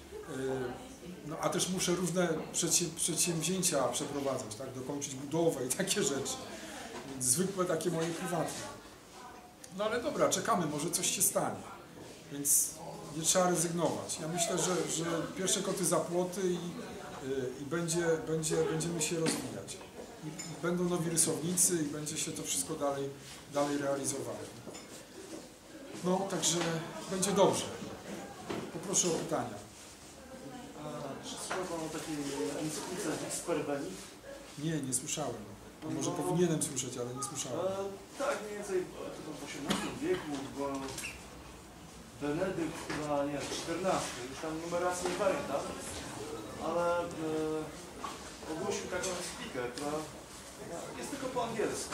no, a też muszę różne przedsięwzięcia przeprowadzać, tak? Dokończyć budowę i takie rzeczy. Więc zwykłe takie moje prywatne. No ale dobra, czekamy, może coś się stanie. Więc nie trzeba rezygnować. Ja myślę, że pierwsze koty za płoty i i będziemy się rozwijać. I będą nowi rysownicy i będzie się to wszystko dalej realizowało. No, także będzie dobrze. Poproszę o pytania. Czy słyszał Pan o takiej encyklice Disperveni? Nie słyszałem. A może powinienem słyszeć, ale nie słyszałem. Tak, mniej więcej w XVIII wieku, bo Benedykt chyba, nie, XIV, już tam numeracji nie pamiętam, ale ogłosił taką encyklikę, która jest tylko po angielsku,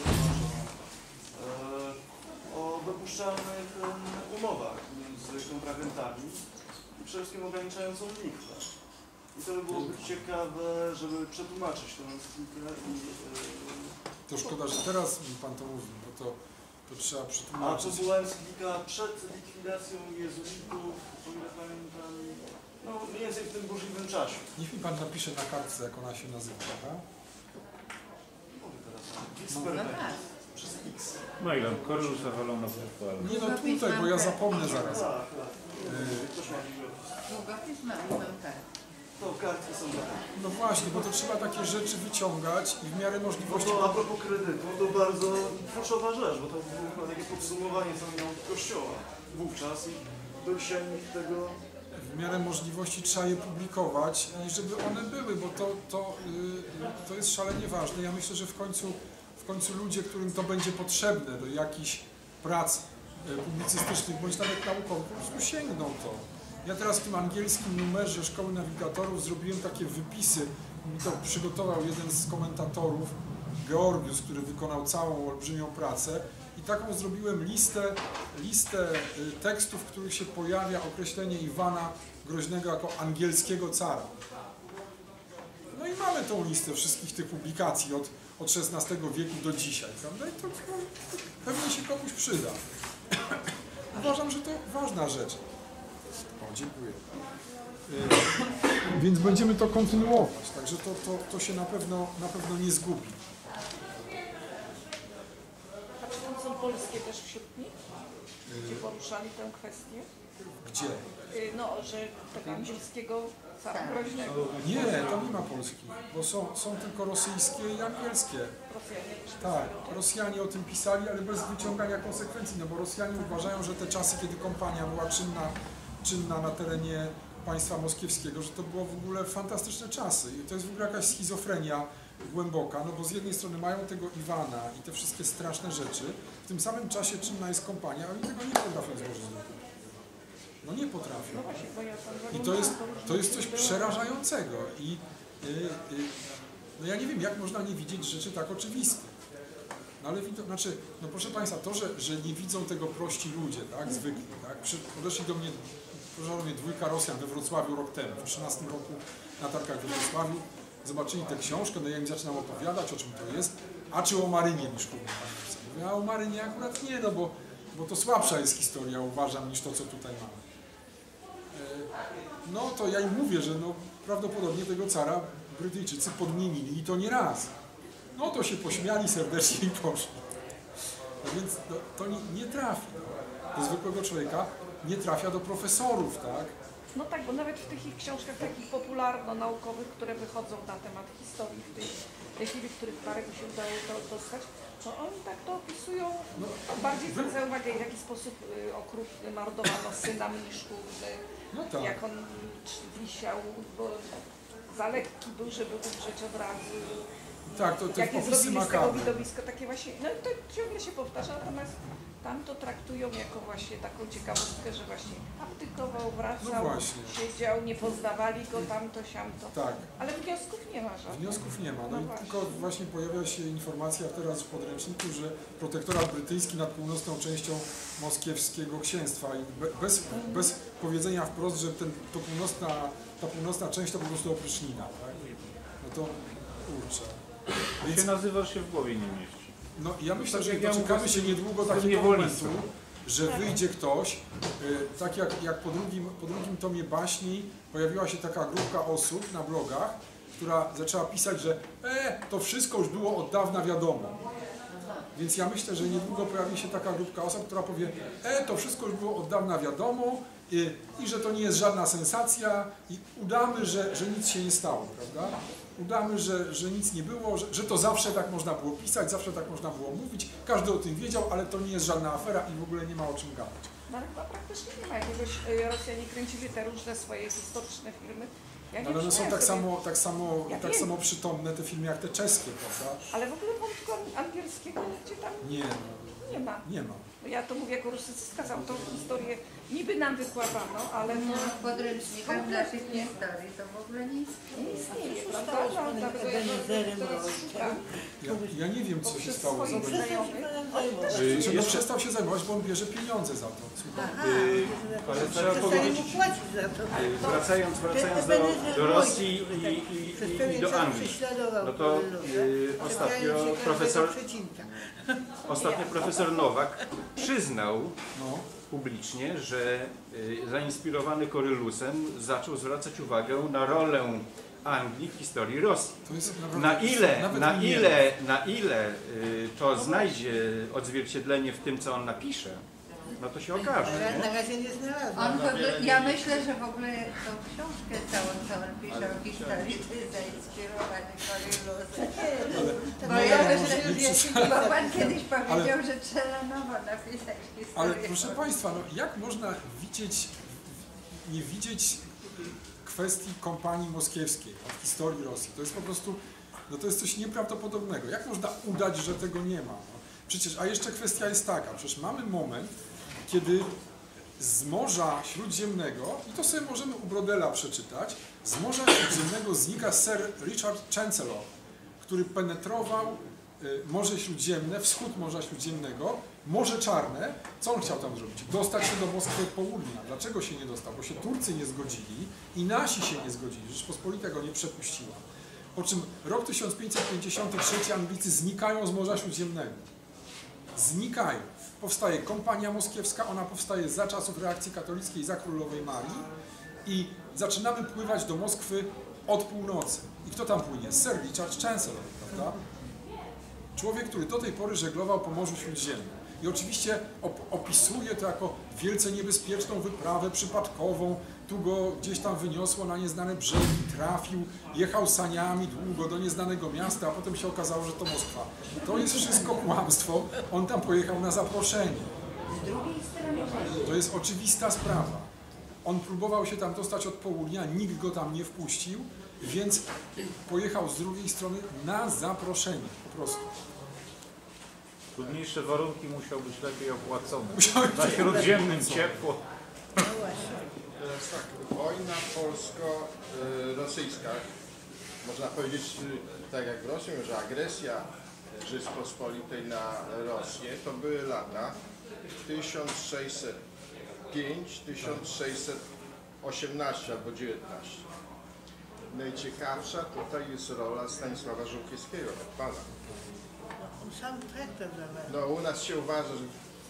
o dopuszczalnych umowach między kontrahentami i przede wszystkim ograniczającą lichwę. I to by było ciekawe, żeby przetłumaczyć tę encyklikę i... To szkoda, że teraz mi Pan to mówi, bo to trzeba przetłumaczyć. A to była encyklika przed likwidacją jezuitów, o ile pamiętam, no mniej więcej w tym burzliwym czasie. Niech mi Pan napisze na kartce, jak ona się nazywa, tak? Mówię teraz, No Disperveni, tak. przez X. Mailem, Corylus Avalona Virtualna. Nie no, tutaj, bo ja zapomnę zaraz. Tak, tak. Ktoś ma biblioteki. Długopis mam tak. To kartki są takie. No właśnie, bo to trzeba takie rzeczy wyciągać i w miarę No możliwości... to a propos kredytu, to bardzo kluczowa rzecz, bo to było takie podsumowanie całego kościoła wówczas i do dzisiaj nikt tego... W miarę możliwości trzeba je publikować i żeby one były, bo to jest szalenie ważne. Ja myślę, że w końcu ludzie, którym to będzie potrzebne do jakichś prac publicystycznych bądź nawet naukowych, po prostu sięgną to. Ja teraz w tym angielskim numerze Szkoły Nawigatorów zrobiłem takie wypisy, mi to przygotował jeden z komentatorów, Georgius, który wykonał całą olbrzymią pracę i taką zrobiłem listę tekstów, w których się pojawia określenie Iwana Groźnego jako angielskiego cara. No i mamy tą listę wszystkich tych publikacji od XVI wieku do dzisiaj, prawda? I to pewnie się komuś przyda. Uważam, że to ważna rzecz. O, dziękuję. Więc będziemy to kontynuować, także to się na pewno nie zgubi. A czy tam są polskie też wśród nich, gdzie poruszali tę kwestię? Gdzie? No, że tego angielskiego cara groźnego. Nie, tam nie ma polskich, bo są tylko rosyjskie i angielskie. Rosjanie też Tak, Rosjanie o tym pisali, ale bez wyciągania konsekwencji, no bo Rosjanie uważają, że te czasy, kiedy kompania była czynna na terenie państwa moskiewskiego, że to było w ogóle fantastyczne czasy. I to jest w ogóle jakaś schizofrenia głęboka, no bo z jednej strony mają tego Iwana i te wszystkie straszne rzeczy, w tym samym czasie czynna jest kompania, a oni tego nie potrafią złożyć. No nie potrafią. No właśnie, bo ja tam I to jest coś przerażającego. I no ja nie wiem, jak można nie widzieć rzeczy tak oczywistych. No ale znaczy, no proszę Państwa, to, że nie widzą tego prości ludzie, tak, zwykli, tak, podeszli do mnie dwójka Rosjan we Wrocławiu rok temu, w 2013 roku na targach we Wrocławiu, zobaczyli tę książkę, no ja im zaczynam opowiadać, o czym to jest, a czy o Marynie niż mówię, a o Marynie akurat nie, no bo to słabsza jest historia, uważam, niż to, co tutaj mamy. No to ja im mówię, że no, prawdopodobnie tego cara Brytyjczycy podmienili i to nie raz. No to się pośmiali serdecznie i poszli. No więc to nie trafi do zwykłego człowieka, nie trafia do profesorów, tak? No tak, bo nawet w tych ich książkach takich popularno-naukowych, które wychodzą na temat historii w tej chwili, których parę mi się udało dostać, to oni tak to opisują, bardziej zwracają uwagę, w jaki sposób okrutnie mordowano syna mniszków, No tak. jak on wisiał, bo za lekki był, żeby umrzeć od razu. Tak, to Jakie opisy zrobili z tego makabre. widowisko takie właśnie, no to ciągle się powtarza, natomiast tam to traktują jako właśnie taką ciekawostkę, że właśnie abdykował, wracał, No właśnie. siedział, nie poznawali go tamto, siamto. Tak. Ale wniosków nie ma żadnych. Wniosków nie ma. No No i właśnie. tylko właśnie pojawia się informacja teraz w podręczniku, że protektorat brytyjski nad północną częścią moskiewskiego księstwa i bez powiedzenia wprost, że ta północna część to po prostu oprysznina. Tak? No to kurczę. Się nazywa, że się w głowie nie mieści. No ja myślę, tak że jak ja doczekamy mówię, się niedługo z takiego niewolnictwa. momentu, że wyjdzie ktoś, tak jak po drugim tomie baśni pojawiła się taka grupka osób na blogach, która zaczęła pisać, że to wszystko już było od dawna wiadomo. Więc ja myślę, że niedługo pojawi się taka grupka osób, która powie, to wszystko już było od dawna wiadomo i że to nie jest żadna sensacja i udamy, że nic się nie stało, prawda? Udamy, że nic nie było, że to zawsze tak można było pisać, zawsze tak można było mówić, każdy o tym wiedział, ale to nie jest żadna afera i w ogóle nie ma o czym gadać. No ale chyba praktycznie nie ma jakiegoś, Rosjanie kręcili te różne swoje historyczne filmy. Ja Ale one są Ja tak wiem. samo przytomne te filmy jak te czeskie, prawda? Ale w ogóle wątku angielskiego nigdzie tam nie ma. Nie ma. No ja to mówię jako rusycka, za tą historię niby nam wykładano, ale No, w podręcznikach naszych historii to w ogóle nie nie istnieje, prawda? stało z No, panem dlatego ja Ebenezerem teraz Roykiem? szukam. Ja nie wiem, co się Poprzez stało z swoich Ebenezerem. znajomych. Że przestał się zajmować, bo on bierze pieniądze za to. Ale trzeba Przestali mu powiedzieć, płacić za to. wracając do Rosji i do Anglii, no to ostatnio profesor Nowak przyznał publicznie, że zainspirowany Korylusem zaczął zwracać uwagę na rolę Anglii w historii Rosji. To jest Na ile to znajdzie odzwierciedlenie w tym, co on napisze, no to się okaże. Nie? Na razie nie znalazłam. Ja myślę, że w ogóle tą książkę całą, co on pisze o historii, to jest zainspirowany Korylusem. Bo ja myślę, Bo pan kiedyś powiedział, że trzeba nowo napisać historię. Ale proszę Państwa, jak można nie widzieć kwestii kompanii moskiewskiej od historii Rosji? To jest po prostu, to jest coś nieprawdopodobnego. Jak można udać, że tego nie ma? Przecież, a jeszcze kwestia jest taka, przecież mamy moment, kiedy z Morza Śródziemnego, i to sobie możemy u Brodela przeczytać, z Morza Śródziemnego znika Sir Richard Chancellor, który penetrował Morze Śródziemne, wschód Morza Śródziemnego, Morze Czarne. Co on chciał tam zrobić? Dostać się do Moskwy od południa. Dlaczego się nie dostał? Bo się Turcy nie zgodzili i nasi się nie zgodzili. Rzeczpospolita go nie przepuściła. Po czym rok 1553 Anglicy znikają z Morza Śródziemnego. Znikają. Powstaje kompania moskiewska, ona powstaje za czasów reakcji katolickiej, za królowej Marii i zaczynamy pływać do Moskwy od północy. I kto tam płynie? Sir Richard Chancellor, prawda? Człowiek, który do tej pory żeglował po Morzu Śródziemnym. I oczywiście opisuje to jako wielce niebezpieczną wyprawę przypadkową. Tu go gdzieś tam wyniosło na nieznane brzegi, trafił, jechał saniami długo do nieznanego miasta, a potem się okazało, że to Moskwa. To jest wszystko kłamstwo. On tam pojechał na zaproszenie. To jest oczywista sprawa. On próbował się tam dostać od południa, nikt go tam nie wpuścił, więc pojechał z drugiej strony na zaproszenie, po prostu. Trudniejsze warunki musiał być lepiej opłacone. Na Śródziemnym ciepło. Teraz tak, wojna polsko-rosyjska, można powiedzieć tak jak w Rosji, że agresja Rzeczpospolitej na Rosję to były lata 1605-1618 albo 19. Najciekawsza tutaj jest rola Stanisława Żółkiewskiego, pana. On sam traktat zawarł. No u nas się uważa, że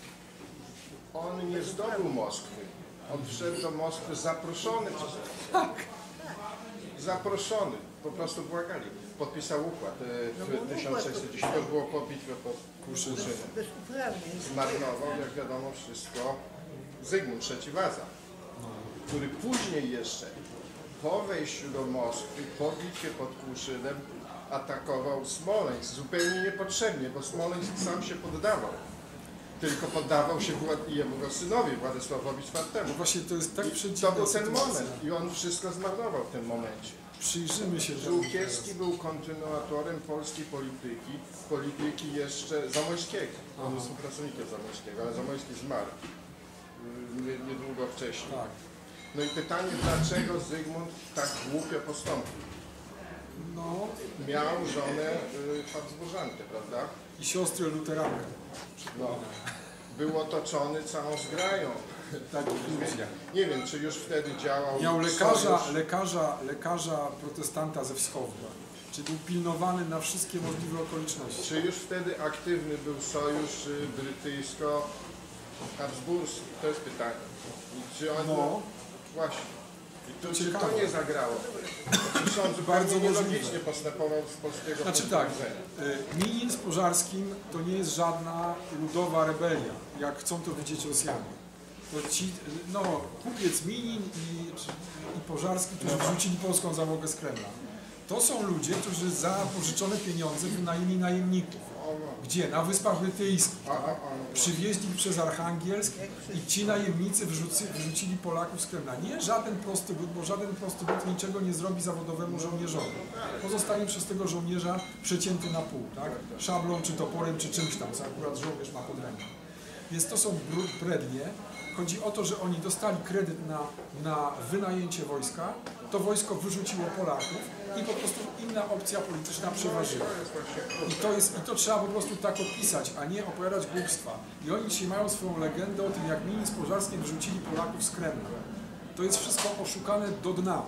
on nie zdobył Moskwy. On wszedł do Moskwy zaproszony przez Rosję. Zaproszony, po prostu błagali. Podpisał układ w 1610, to było po bitwie pod Kłuszynem. Bez uprawnień. Zmarnował, jak wiadomo, wszystko Zygmunt III Waza, który później jeszcze po wejściu do Moskwy, po bitwie pod Kłuszynem atakował Smoleńsk zupełnie niepotrzebnie, bo Smoleńsk sam się poddawał. Tylko poddawał się jego synowi, Władysławowi IV. No właśnie to jest tak przedziwna To był ten sytuacja. moment i on wszystko zmarnował w tym momencie. Przyjrzymy się temu Żółkiewski był kontynuatorem polskiej polityki jeszcze Zamoyskiego. On był współpracownikiem Zamoyskiego, ale Zamoyski zmarł niedługo wcześniej. Tak. No i pytanie, dlaczego Zygmunt tak głupio postąpił? No Miał żonę Habsburżankę, prawda? i siostrę luterankę. No. Był otoczony całą zgrają. Tak, Nie wiem, czy już wtedy działał miał sojusz. lekarza protestanta ze wschodu. Czy był pilnowany na wszystkie możliwe okoliczności. Czy już wtedy aktywny był sojusz brytyjsko-habsburski? To jest pytanie. I czy on... No. Właśnie. To czy to nie zagrało? Sąd Bardzo nielogicznie postępował z polskiego Znaczy tak, Minin z Pożarskim to nie jest żadna ludowa rebelia, jak chcą to widzieć Rosjanie. To ci, no, kupiec Minin i Pożarski, którzy wrzucili polską załogę z Kremla. To są ludzie, którzy za pożyczone pieniądze wynajęli najemników. Gdzie? Na Wyspach Brytyjskich. Tak? Przywieźli ich przez Archangielsk i ci najemnicy wyrzucili Polaków z Kremla. Nie żaden prosty lud, bo żaden prosty lud niczego nie zrobi zawodowemu żołnierzowi. Pozostanie przez tego żołnierza przecięty na pół, tak? Szablą, czy toporem, czy czymś tam, co akurat żołnierz ma pod ręką. Więc to są brednie. Chodzi o to, że oni dostali kredyt na wynajęcie wojska, to wojsko wyrzuciło Polaków i po prostu inna opcja polityczna przeważyła. I to trzeba po prostu tak opisać, a nie opowiadać głupstwa. I oni dzisiaj mają swoją legendę o tym, jak Minin z Pożarskim wyrzucili Polaków z Kremla. To jest wszystko oszukane do dna.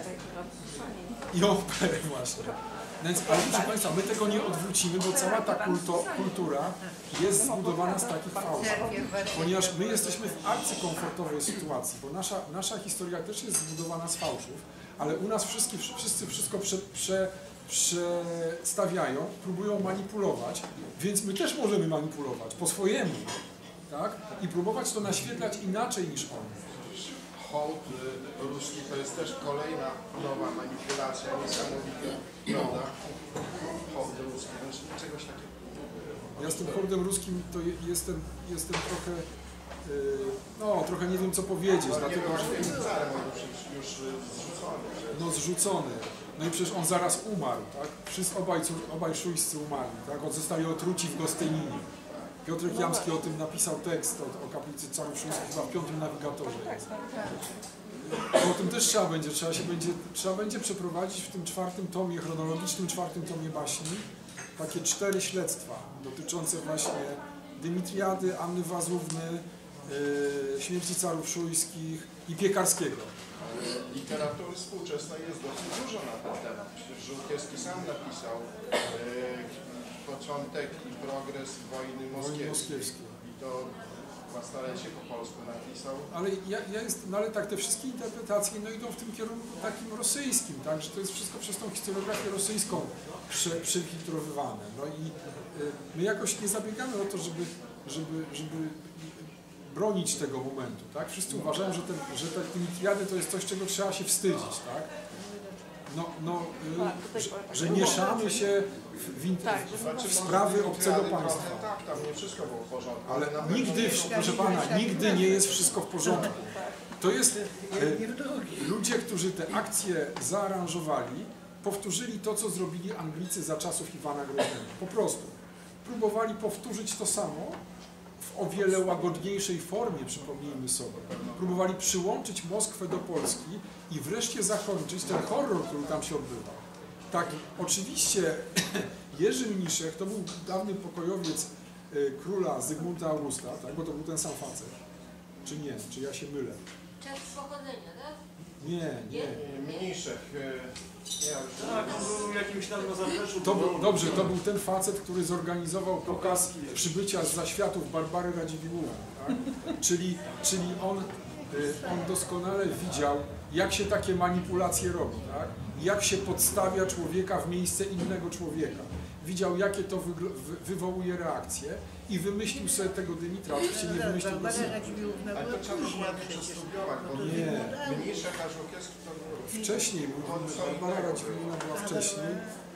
I operę właśnie. Więc, ale proszę Państwa, my tego nie odwrócimy, bo cała ta kultura jest zbudowana z takich fałszów. Ponieważ my jesteśmy w arcykomfortowej sytuacji, bo nasza historia też jest zbudowana z fałszów, ale u nas wszyscy wszystko przestawiają, próbują manipulować, więc my też możemy manipulować po swojemu, tak? I próbować to naświetlać inaczej niż oni. Hołd ruski to jest też kolejna nowa manipulacja, niesamowita, prawda? Hołd ruski, więc czegoś takiego. Ja z tym hołdem ruskim to jestem trochę, trochę nie wiem co powiedzieć, No, dlatego że... już zrzucony. No zrzucony. No i przecież on zaraz umarł, tak? Wszyscy obaj szujscy umarli, tak? On zostali otruci w Gostyninie. Piotrek Jamski o tym napisał tekst o kaplicy Carów Szujskich, chyba w 5. Nawigatorze jest. O tym też trzeba będzie przeprowadzić w tym 4. tomie, chronologicznym 4. tomie baśni, takie 4 śledztwa dotyczące właśnie Dymitriady, Anny Wazówny, śmierci Carów Szujskich i Piekarskiego. Literatury współczesnej jest dosyć dużo na ten temat. Przecież Żółkiewski sam napisał początek i progres wojny moskiewskiej. I to chyba starecie po polsku napisał. Ale tak, te wszystkie interpretacje idą w tym kierunku takim rosyjskim, tak, że to jest wszystko przez tą historiografię rosyjską przefiltrowywane. No i my jakoś nie zabiegamy o to, żeby bronić tego momentu, tak? Wszyscy uważają, że te Dimitriady to jest coś, czego trzeba się wstydzić, tak? Że mieszamy się w sprawy obcego państwa. Tak, tam nie wszystko było w porządku. Ale nigdy, proszę Pana, nigdy nie jest wszystko w porządku. To jest ludzie, którzy te akcje zaaranżowali, powtórzyli to, co zrobili Anglicy za czasów Iwana Groznego. Po prostu. Próbowali powtórzyć to samo w o wiele łagodniejszej formie, przypomnijmy sobie. Próbowali przyłączyć Moskwę do Polski i wreszcie zakończyć ten horror, który tam się odbywał. Tak, oczywiście Jerzy Mniszek to był dawny pokojowiec króla Zygmunta Augusta, tak? Bo to był ten sam facet. Czy nie? Czy ja się mylę? Czas pochodzenia, tak? Nie. Mniszek. Tak, on był jakimś tam na zapleczu. Dobrze, to był ten facet, który zorganizował pokaz przybycia z zaświatów Barbary Radziwiłłówny, tak? Czyli on doskonale widział, jak się takie manipulacje robi, tak? Jak się podstawia człowieka w miejsce innego człowieka. Widział, jakie to wywołuje reakcje i wymyślił sobie tego Dymitra. Oczywiście nie wymyślił go sam. Ale to trzeba było ładnie przestudiować, bo Mniszek a Żółkiewski to było... Wcześniej, Barbara Radziwiłłówna była wcześniej.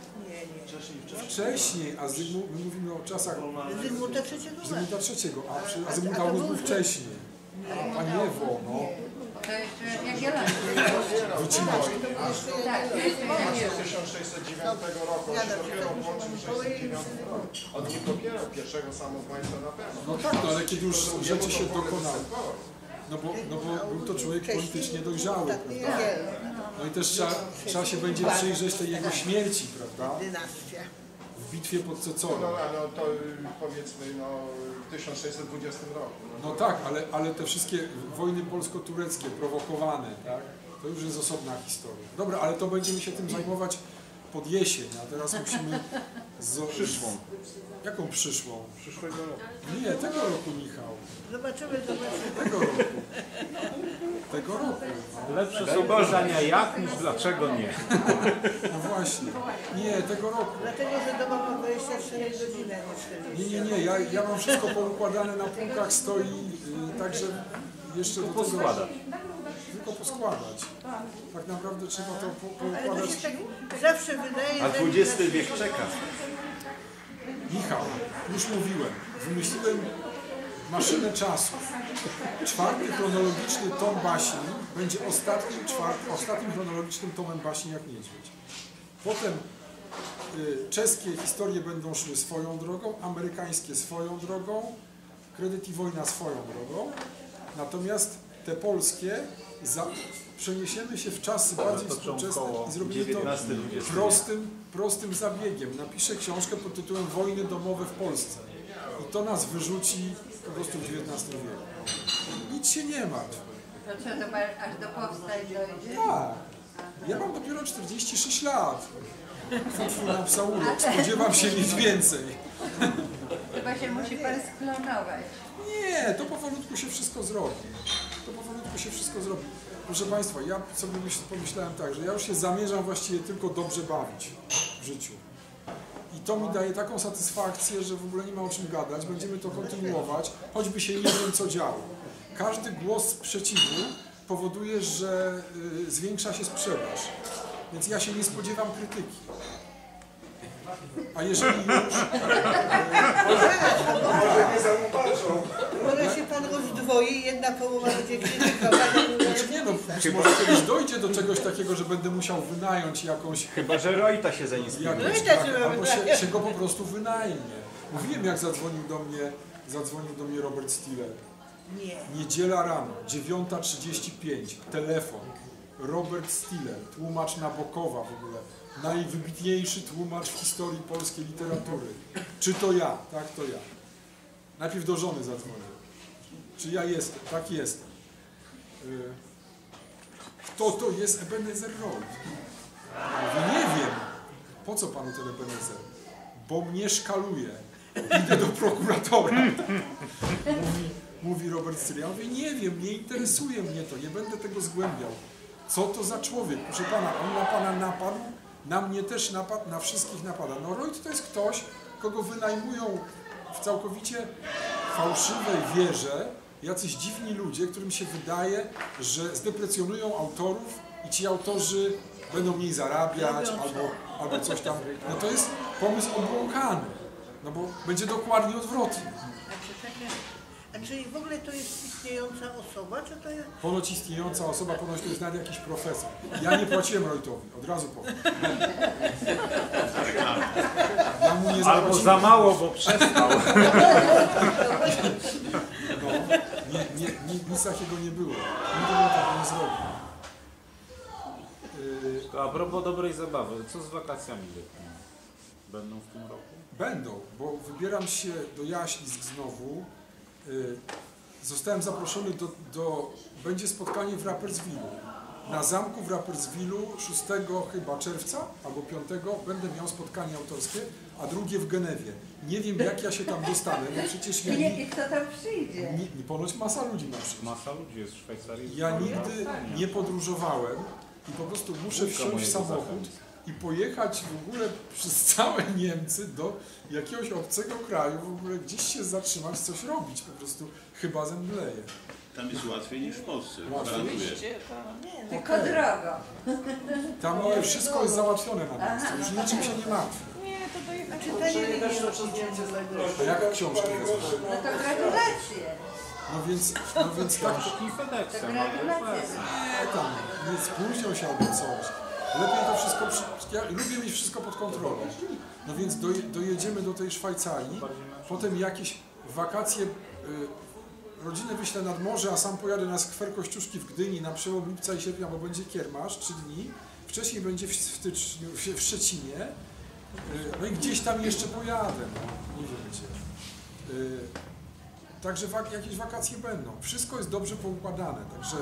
Wcześniej, a my mówimy o czasach Zygmunta III. A Zygmunt August był wcześniej. Panie Ewo, no. To jeszcze Jagiellonów. Wycinasz. Tak, to jest Jagiellonów. 1609 roku, on się dopiero włączył w 1609 roku. On nie popierał pierwszego samobójstwa na pewno. No tak, ale kiedy już rzeczy się dokonały. No bo był to człowiek politycznie dojrzały, prawda? No i też trzeba się będzie przyjrzeć tej jego śmierci, prawda? Dynastia. W bitwie pod Cecorą. No to powiedzmy w 1620 roku. No tak, ale te wszystkie wojny polsko-tureckie prowokowane, tak? To już jest osobna historia. Dobra, ale to będziemy się tym zajmować pod jesień, a teraz musimy Przyszłą. Jaką przyszłą? Przyszłego roku. Nie, tego roku, Michał. Zobaczymy. Tego roku. Tego roku. Lepsze są pytania jak niż dlaczego nie. No właśnie. Nie, tego roku. Dlatego, że doba ma 24 godziny, a nie 40. Nie. Ja mam wszystko poukładane na półkach, stoi, także jeszcze do tego... Tylko poskładać. Tak naprawdę trzeba to Ale to poukładać. się tak zawsze wydaje, A że... XX wiek czeka. Michał, już mówiłem, wymyśliłem maszynę czasu. 4. chronologiczny tom baśni będzie ostatnim chronologicznym tomem baśni jak niedźwiedź. Potem czeskie historie będą szły swoją drogą, amerykańskie swoją drogą, Kredyt i wojna swoją drogą. Natomiast te polskie przeniesiemy się w czasy bardziej współczesne i zrobimy to prostym zabiegiem. Napiszę książkę pod tytułem Wojny domowe w Polsce. I to nas wyrzuci po prostu w XIX wieku. Nic się nie martw. To co, to aż do powstań dojdzie? Tak. Ja mam dopiero 46 lat. Na psaurok. Spodziewam się nic więcej. Chyba się musi pan sklonować. Nie, to powolutku się wszystko zrobi. Proszę Państwa, ja sobie pomyślałem tak, że ja już się zamierzam właściwie tylko dobrze bawić w życiu. I to mi daje taką satysfakcję, że w ogóle nie ma o czym gadać. Będziemy to kontynuować, choćby się nie wiem co działo. Każdy głos sprzeciwu powoduje, że zwiększa się sprzedaż. Więc ja się nie spodziewam krytyki. A jeżeli już... Może się pan rozdwoi, jedna połowa będzie krytykowana, Nie no, może kiedyś dojdzie do czegoś takiego, że będę musiał wynająć jakąś... Chyba że Reuta się zainspiruje. Albo się go po prostu wynajmie. Mówiłem, jak zadzwonił do mnie Robert Stiller. Nie. Niedziela rano, 9:35, telefon. Robert Stiller, tłumacz Nabokowa w ogóle. Najwybitniejszy tłumacz w historii polskiej literatury. Czy to ja? Tak, to ja. Najpierw do żony zadzwonię. Czy ja jestem? Tak, jestem. Kto to jest Ebenezer Rold? Mówię, nie wiem. Po co panu ten Ebenezer? Bo mnie szkaluje. Idę do prokuratora. Mówi Robert Stiller. Ja mówię, nie wiem, nie interesuje mnie to, nie będę tego zgłębiał. Co to za człowiek? Proszę pana, on na pana napadł, na mnie też napadł, na wszystkich napada. No Reut to jest ktoś, kogo wynajmują w całkowicie fałszywej wierze jacyś dziwni ludzie, którym się wydaje, że zdeprecjonują autorów i ci autorzy będą mniej zarabiać albo coś tam. No to jest pomysł obłąkany, no bo będzie dokładnie odwrotnie. A czyli w ogóle to jest istniejąca osoba, czy to jest... Ponoć istniejąca osoba, ponoć to jest nawet jakiś profesor. Ja nie płaciłem Reutowi, od razu powiem. Ja mu nie Albo za mało, bo przestał. No, nic takiego nie było. Nigdy bym tego nie zrobił. A propos dobrej zabawy, co z wakacjami letnimi? Będą w tym roku? Będą, bo wybieram się do Jaślisk znowu. Zostałem zaproszony będzie spotkanie w Rapperswilu. Na zamku w Rapperswilu 6 chyba czerwca albo 5 będę miał spotkanie autorskie, a drugie w Genewie. Nie wiem, jak ja się tam dostanę, bo przecież ja I kto tam przyjdzie? ponoć masa ludzi ma przyjść. Masa ludzi jest w Szwajcarii. Ja nigdy nie podróżowałem i po prostu muszę wsiąść w samochód i pojechać w ogóle przez całe Niemcy do jakiegoś obcego kraju, w ogóle gdzieś się zatrzymać, coś robić, po prostu chyba zemdleję. Tam jest łatwiej niż w Polsce, Łatwiej? gwarantuję. Tylko drogo. Tam wszystko jest załatwione na miejscu, już niczym się nie martwi. Nie, to dojechać. Czytanie nie A jak książki wezmesz? No to gratulacje. No więc tak, I FedExem, To gratulacje. tam, nie spóźnią się albo coś. Lepiej to wszystko, ja lubię mieć wszystko pod kontrolą. No więc dojedziemy do tej Szwajcarii, potem jakieś wakacje, rodzinę wyślę nad morze, a sam pojadę na skwer Kościuszki w Gdyni na przełom lipca i sierpnia, bo będzie kiermasz, 3 dni. Wcześniej będzie w styczniu, w Szczecinie. No i gdzieś tam jeszcze pojadę, no, nie wiem gdzie. Także jakieś wakacje będą. Wszystko jest dobrze poukładane, także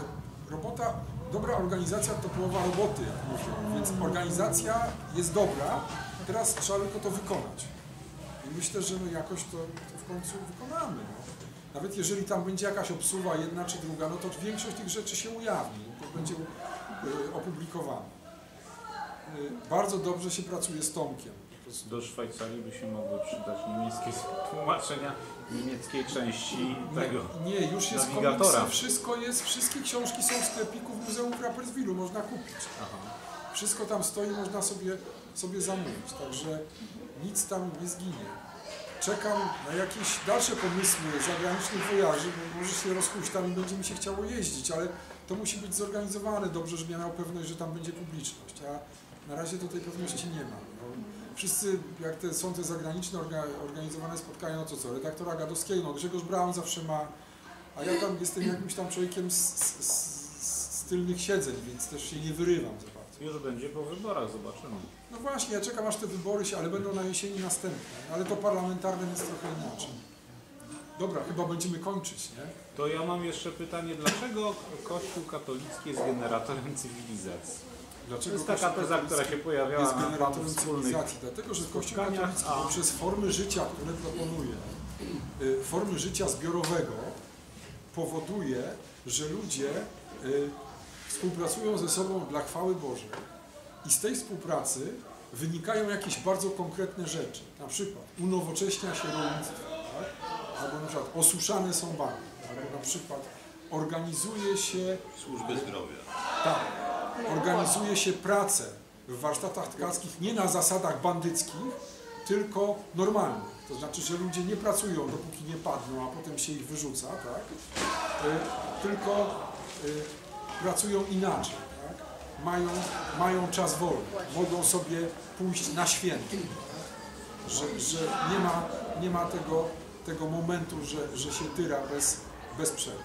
dobra organizacja to połowa roboty, jak mówią, więc organizacja jest dobra, teraz trzeba tylko to wykonać. I myślę, że my jakoś to w końcu wykonamy. No. Nawet jeżeli tam będzie jakaś obsuwa, jedna czy druga, no to większość tych rzeczy się ujawni, to będzie opublikowane. Bardzo dobrze się pracuje z Tomkiem. Do Szwajcarii by się mogły przydać niemieckie tłumaczenia niemieckiej części tego Nie, już jest nawigatora. Komiksy, wszystkie książki są w sklepiku w Muzeum w Rapperswilu, można kupić. Aha. Wszystko tam stoi, można sobie zamówić, także nic tam nie zginie. Czekam na jakieś dalsze pomysły zagranicznych wojaży, bo może się rozhuśtam i będzie mi się chciało jeździć, ale to musi być zorganizowane dobrze, żebym ja miał pewność, że tam będzie publiczność, a na razie to tej pewności nie ma. No, wszyscy, jak są te zagraniczne organizowane spotkania, no to co, redaktora Gadowskiego, no Grzegorz Braun zawsze ma, a ja tam jestem jakimś tam człowiekiem z tylnych siedzeń, więc też się nie wyrywam za bardzo. Już będzie po wyborach, zobaczymy. No właśnie, ja czekam aż te wybory ale będą na jesieni następne, ale to parlamentarne jest trochę inaczej. Dobra, chyba będziemy kończyć, nie? To ja mam jeszcze pytanie, dlaczego Kościół katolicki jest generatorem cywilizacji? Dlaczego to jest taka teza, która się pojawiała jest na generatorem cywilizacji? Dlatego, że Kościół katolicki poprzez formy życia, które proponuje, formy życia zbiorowego, powoduje, że ludzie współpracują ze sobą dla chwały Bożej i z tej współpracy wynikają jakieś bardzo konkretne rzeczy. Na przykład unowocześnia się rolnictwo, tak? Albo na przykład osuszane są banki, albo na przykład organizuje się służbę zdrowia. Tak, organizuje się pracę w warsztatach tkackich nie na zasadach bandyckich, tylko normalnych. To znaczy, że ludzie nie pracują, dopóki nie padną, a potem się ich wyrzuca, tak? Tylko pracują inaczej, tak? Mają czas wolny, mogą sobie pójść na święto, że nie ma tego momentu, że się tyra bez przerwy.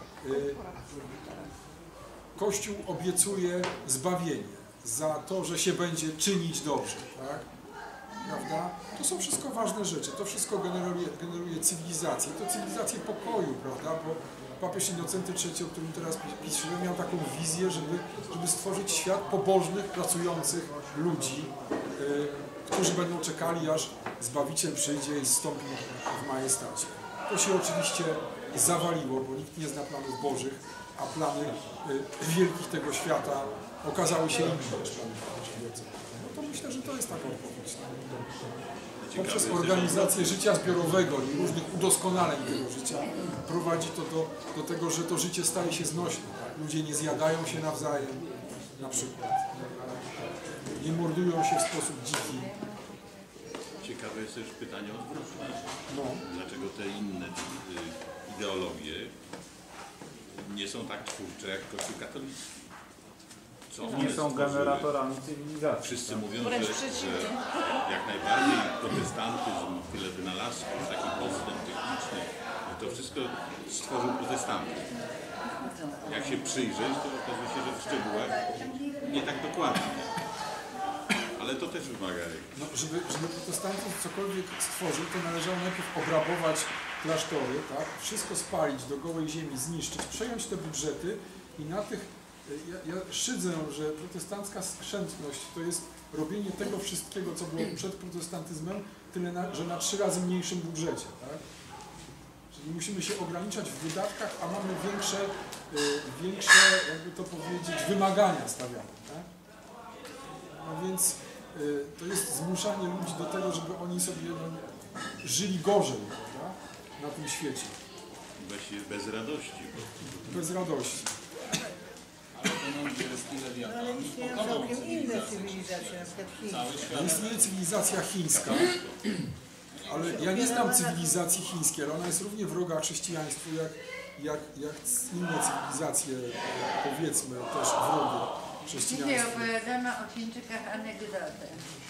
Kościół obiecuje zbawienie za to, że się będzie czynić dobrze, tak? Prawda? To są wszystko ważne rzeczy, to wszystko generuje cywilizację, to cywilizację pokoju, prawda? Bo papież Innocenty III, o którym teraz piszemy, miał taką wizję, żeby stworzyć świat pobożnych, pracujących ludzi, którzy będą czekali, aż Zbawiciel przyjdzie i zstąpi w majestacie. To się oczywiście zawaliło, bo nikt nie zna planów bożych, a plany wielkich tego świata okazały się inne niż plany bożych. No to myślę, że to jest taka odpowiedź. Poprzez organizację życia zbiorowego i różnych udoskonaleń tego życia prowadzi to do tego, że to życie staje się znośne. Tak? Ludzie nie zjadają się nawzajem, na przykład. Nie mordują się w sposób dziki. Ciekawe jest też pytanie odwrotne. No. Dlaczego te inne ideologie nie są tak twórcze jak Kościół katolicki? Nie są generatorami cywilizacji. Wszyscy mówią, że jak najbardziej protestantyzm, tyle wynalazków, taki postęp techniczny, że to wszystko stworzył protestantyzm. Jak się przyjrzeć, to okazuje się, że w szczegółach nie tak dokładnie. Ale to też wymaga. No, żeby protestantyzm cokolwiek stworzył, to należało najpierw obrabować klasztory, tak? Wszystko spalić, do gołej ziemi zniszczyć, przejąć te budżety i na tych ja szydzę, że protestancka skrzętność to jest robienie tego wszystkiego, co było przed protestantyzmem, tyle, że na 3 razy mniejszym budżecie. Tak? Czyli musimy się ograniczać w wydatkach, a mamy większe, jakby to powiedzieć, wymagania stawiane. Tak? No więc to jest zmuszanie ludzi do tego, żeby oni sobie żyli gorzej, prawda? Na tym świecie. Właściwie bez radości. Bez radości. Ale istnieją całkiem inne cywilizacje, na przykład chińskie. Istnieje cywilizacja chińska, ale ja nie znam cywilizacji chińskiej, ale ona jest równie wroga chrześcijaństwu, jak inne cywilizacje, powiedzmy, też wrogie chrześcijaństwu. Dzisiaj opowiadano o Chińczykach anegdotę.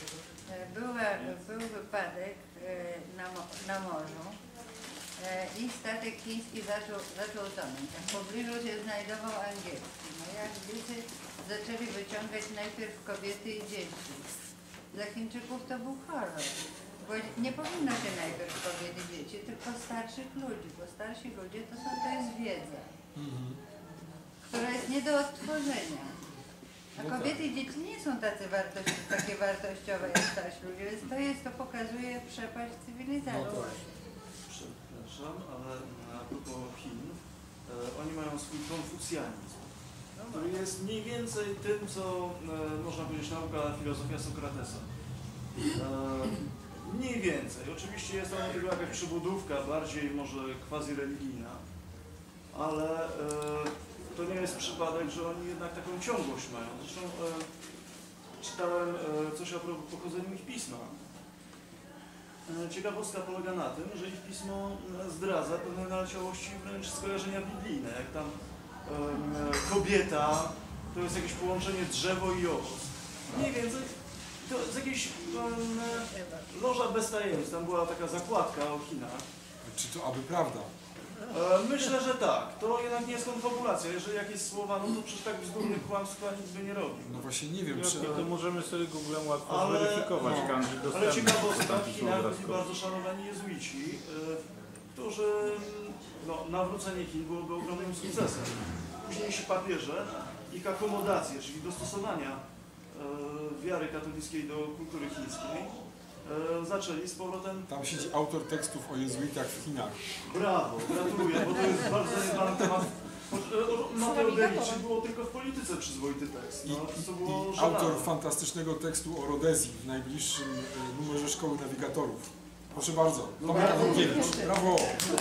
Był wypadek na morzu i statek chiński zaczął tonąć. W pobliżu się znajdował angielski. No jak wiecie, zaczęli wyciągać najpierw kobiety i dzieci. Dla Chińczyków to był horror, bo nie powinno się najpierw kobiet i dzieci, tylko starszych ludzi, bo starsi ludzie to jest wiedza, która jest nie do odtworzenia. A kobiety i dzieci nie są takie wartościowe jak starsi ludzie, więc to pokazuje przepaść cywilizacji. No tak. Przepraszam, ale a propos Chin, oni mają swój konfucjanizm, który jest mniej więcej tym, co można powiedzieć nauka, filozofia Sokratesa. Mniej więcej. Oczywiście jest tam tego jakaś przybudówka, bardziej może quasi-religijna, ale to nie jest przypadek, że oni jednak taką ciągłość mają. Zresztą czytałem coś a propos pochodzenia ich pisma. Ciekawostka polega na tym, że ich pismo zdradza pewne naleciałości wręcz skojarzenia biblijne. Jak tam kobieta to jest jakieś połączenie drzewo i owoc. Mniej więcej to jest jakieś loża bez tajemnic. Tam była taka zakładka o Chinach. Czy to aby prawda? Myślę, że tak. To jednak nie jest konfabulacja. Jeżeli jakieś słowa, no to przecież tak bzdurnych kłamstwa nic by nie robił. No właśnie nie wiem, czy... To możemy sobie Googlem łatwo zweryfikować, każdy dostępny. Ale ciekawostka, w Chinach byli bardzo szanowani jezuici, którzy, nawrócenie Chin byłoby ogromnym sukcesem. Późniejsi papieże, ich akomodacje, czyli dostosowania wiary katolickiej do kultury chińskiej, zaczęli z powrotem... Tam siedzi autor tekstów o jezuitach w Chinach. Brawo, gratuluję, bo to jest bardzo zaniedbany temat. Mateo Delici było tylko w polityce przyzwoity tekst. I autor fantastycznego tekstu o Rodezji w najbliższym numerze Szkoły Nawigatorów. Proszę bardzo, Tomek Adamkiewicz. Brawo!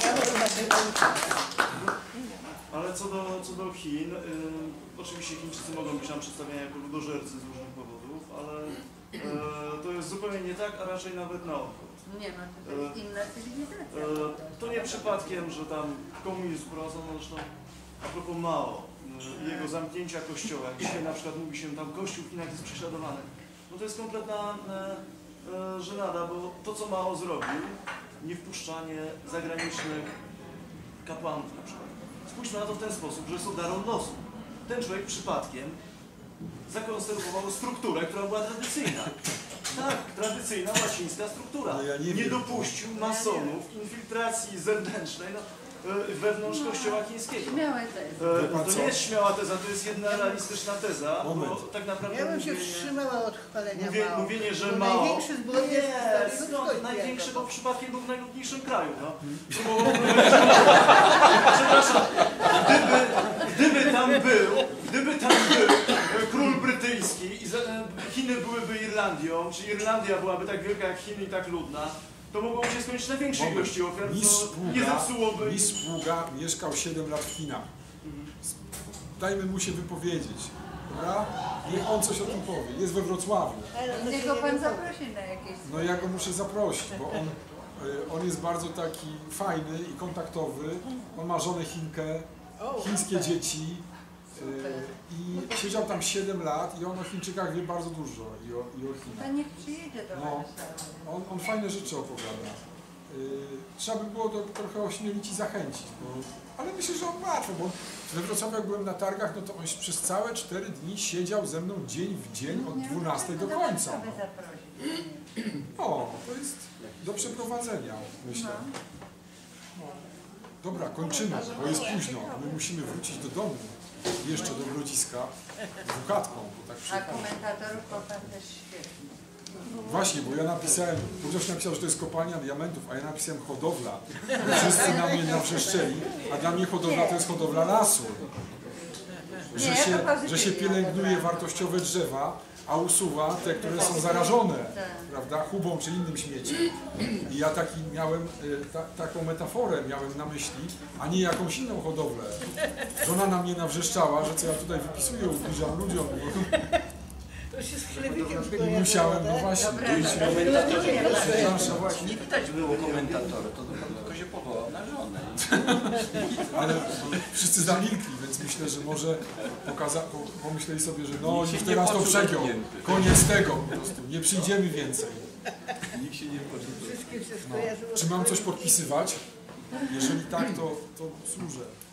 Ale co do Chin, oczywiście Chińczycy mogą być nam przedstawiani jako ludożercy z różnych powodów, ale to jest zupełnie nie tak, a raczej nawet na odwrót. Nie ma, to jest inna cywilizacja. To nie przypadkiem, że tam komunizm wprowadzono, zresztą a propos Mao i jego zamknięcia kościoła. Dzisiaj na przykład mówi się tam kościół w Chinach jest prześladowany. No to jest kompletna żenada, bo to co Mao zrobił, niewpuszczanie zagranicznych kapłanów na przykład. Spójrzmy na to w ten sposób, że jest to dar od losu. Ten człowiek przypadkiem zakonserwował strukturę, która była tradycyjna. Tak, tradycyjna łacińska struktura. No ja nie dopuścił masonów, infiltracji zewnętrznej wewnątrz kościoła chińskiego. Śmiałe teza. To nie jest śmiała teza, to jest jedna realistyczna teza, Moment. bo tak naprawdę Ja bym się wstrzymała od chwalenia Mao. mówienie, że To Mao... największy zbrodniarz w historii ludzkości. Największy, bo przypadkiem był w najludniejszym kraju. No. Przepraszam, gdyby tam był król brytyjski i Chiny byłyby Irlandią, czy Irlandia byłaby tak wielka jak Chiny i tak ludna, to mogłoby się skończyć na większej ilości ofiar, co nie zepsułoby... Mistrz Pługa mieszkał 7 lat w Chinach. Dajmy mu się wypowiedzieć. Dobra? Niech on coś o tym powie. Jest we Wrocławiu. Niego pan zaprosi na jakieś... No ja go muszę zaprosić, bo on jest bardzo taki fajny i kontaktowy. On ma żonę Chinkę, chińskie dzieci. I siedział tam 7 lat i on o Chińczykach wie bardzo dużo i o Chinach. Pan niech przyjedzie do Warszawy. On fajne rzeczy opowiada. Trzeba by było to trochę ośmielić i zachęcić, ale myślę, że on łatwo, bo we Wrocławiu jak byłem na targach, no to on przez całe 4 dni siedział ze mną dzień w dzień od 12 do końca. O, to jest do przeprowadzenia, myślę. Dobra, kończymy, bo jest późno. My musimy wrócić do domu. Jeszcze do Grodziska dwukatką, bo tak A komentatorów pan też świetnie. Właśnie, bo ja napisałem, bo ktoś napisał, że to jest kopalnia diamentów, a ja napisałem hodowla. Wszyscy na mnie nawrzeszczeli, a dla mnie hodowla to jest hodowla lasu. Że się pielęgnuje wartościowe drzewa, a usuwa te, które są zarażone, prawda, hubą czy innym śmieciem. I ja taki miałem, taką metaforę miałem na myśli, a nie jakąś inną hodowlę. Żona na mnie nawrzeszczała, że co ja tutaj wypisuję, ubliżam ludziom. To się z Chlewikiem I musiałem, no właśnie. Nie widać było komentatora, to tylko się powołał na żonę. Ale wszyscy zamilkli, więc myślę, że może pomyśleli sobie, że no już teraz to przegiął. Koniec tego po prostu, nie przyjdziemy więcej. Nikt się nie poczuł. Czy mam coś podpisywać? Jeżeli tak, to służę.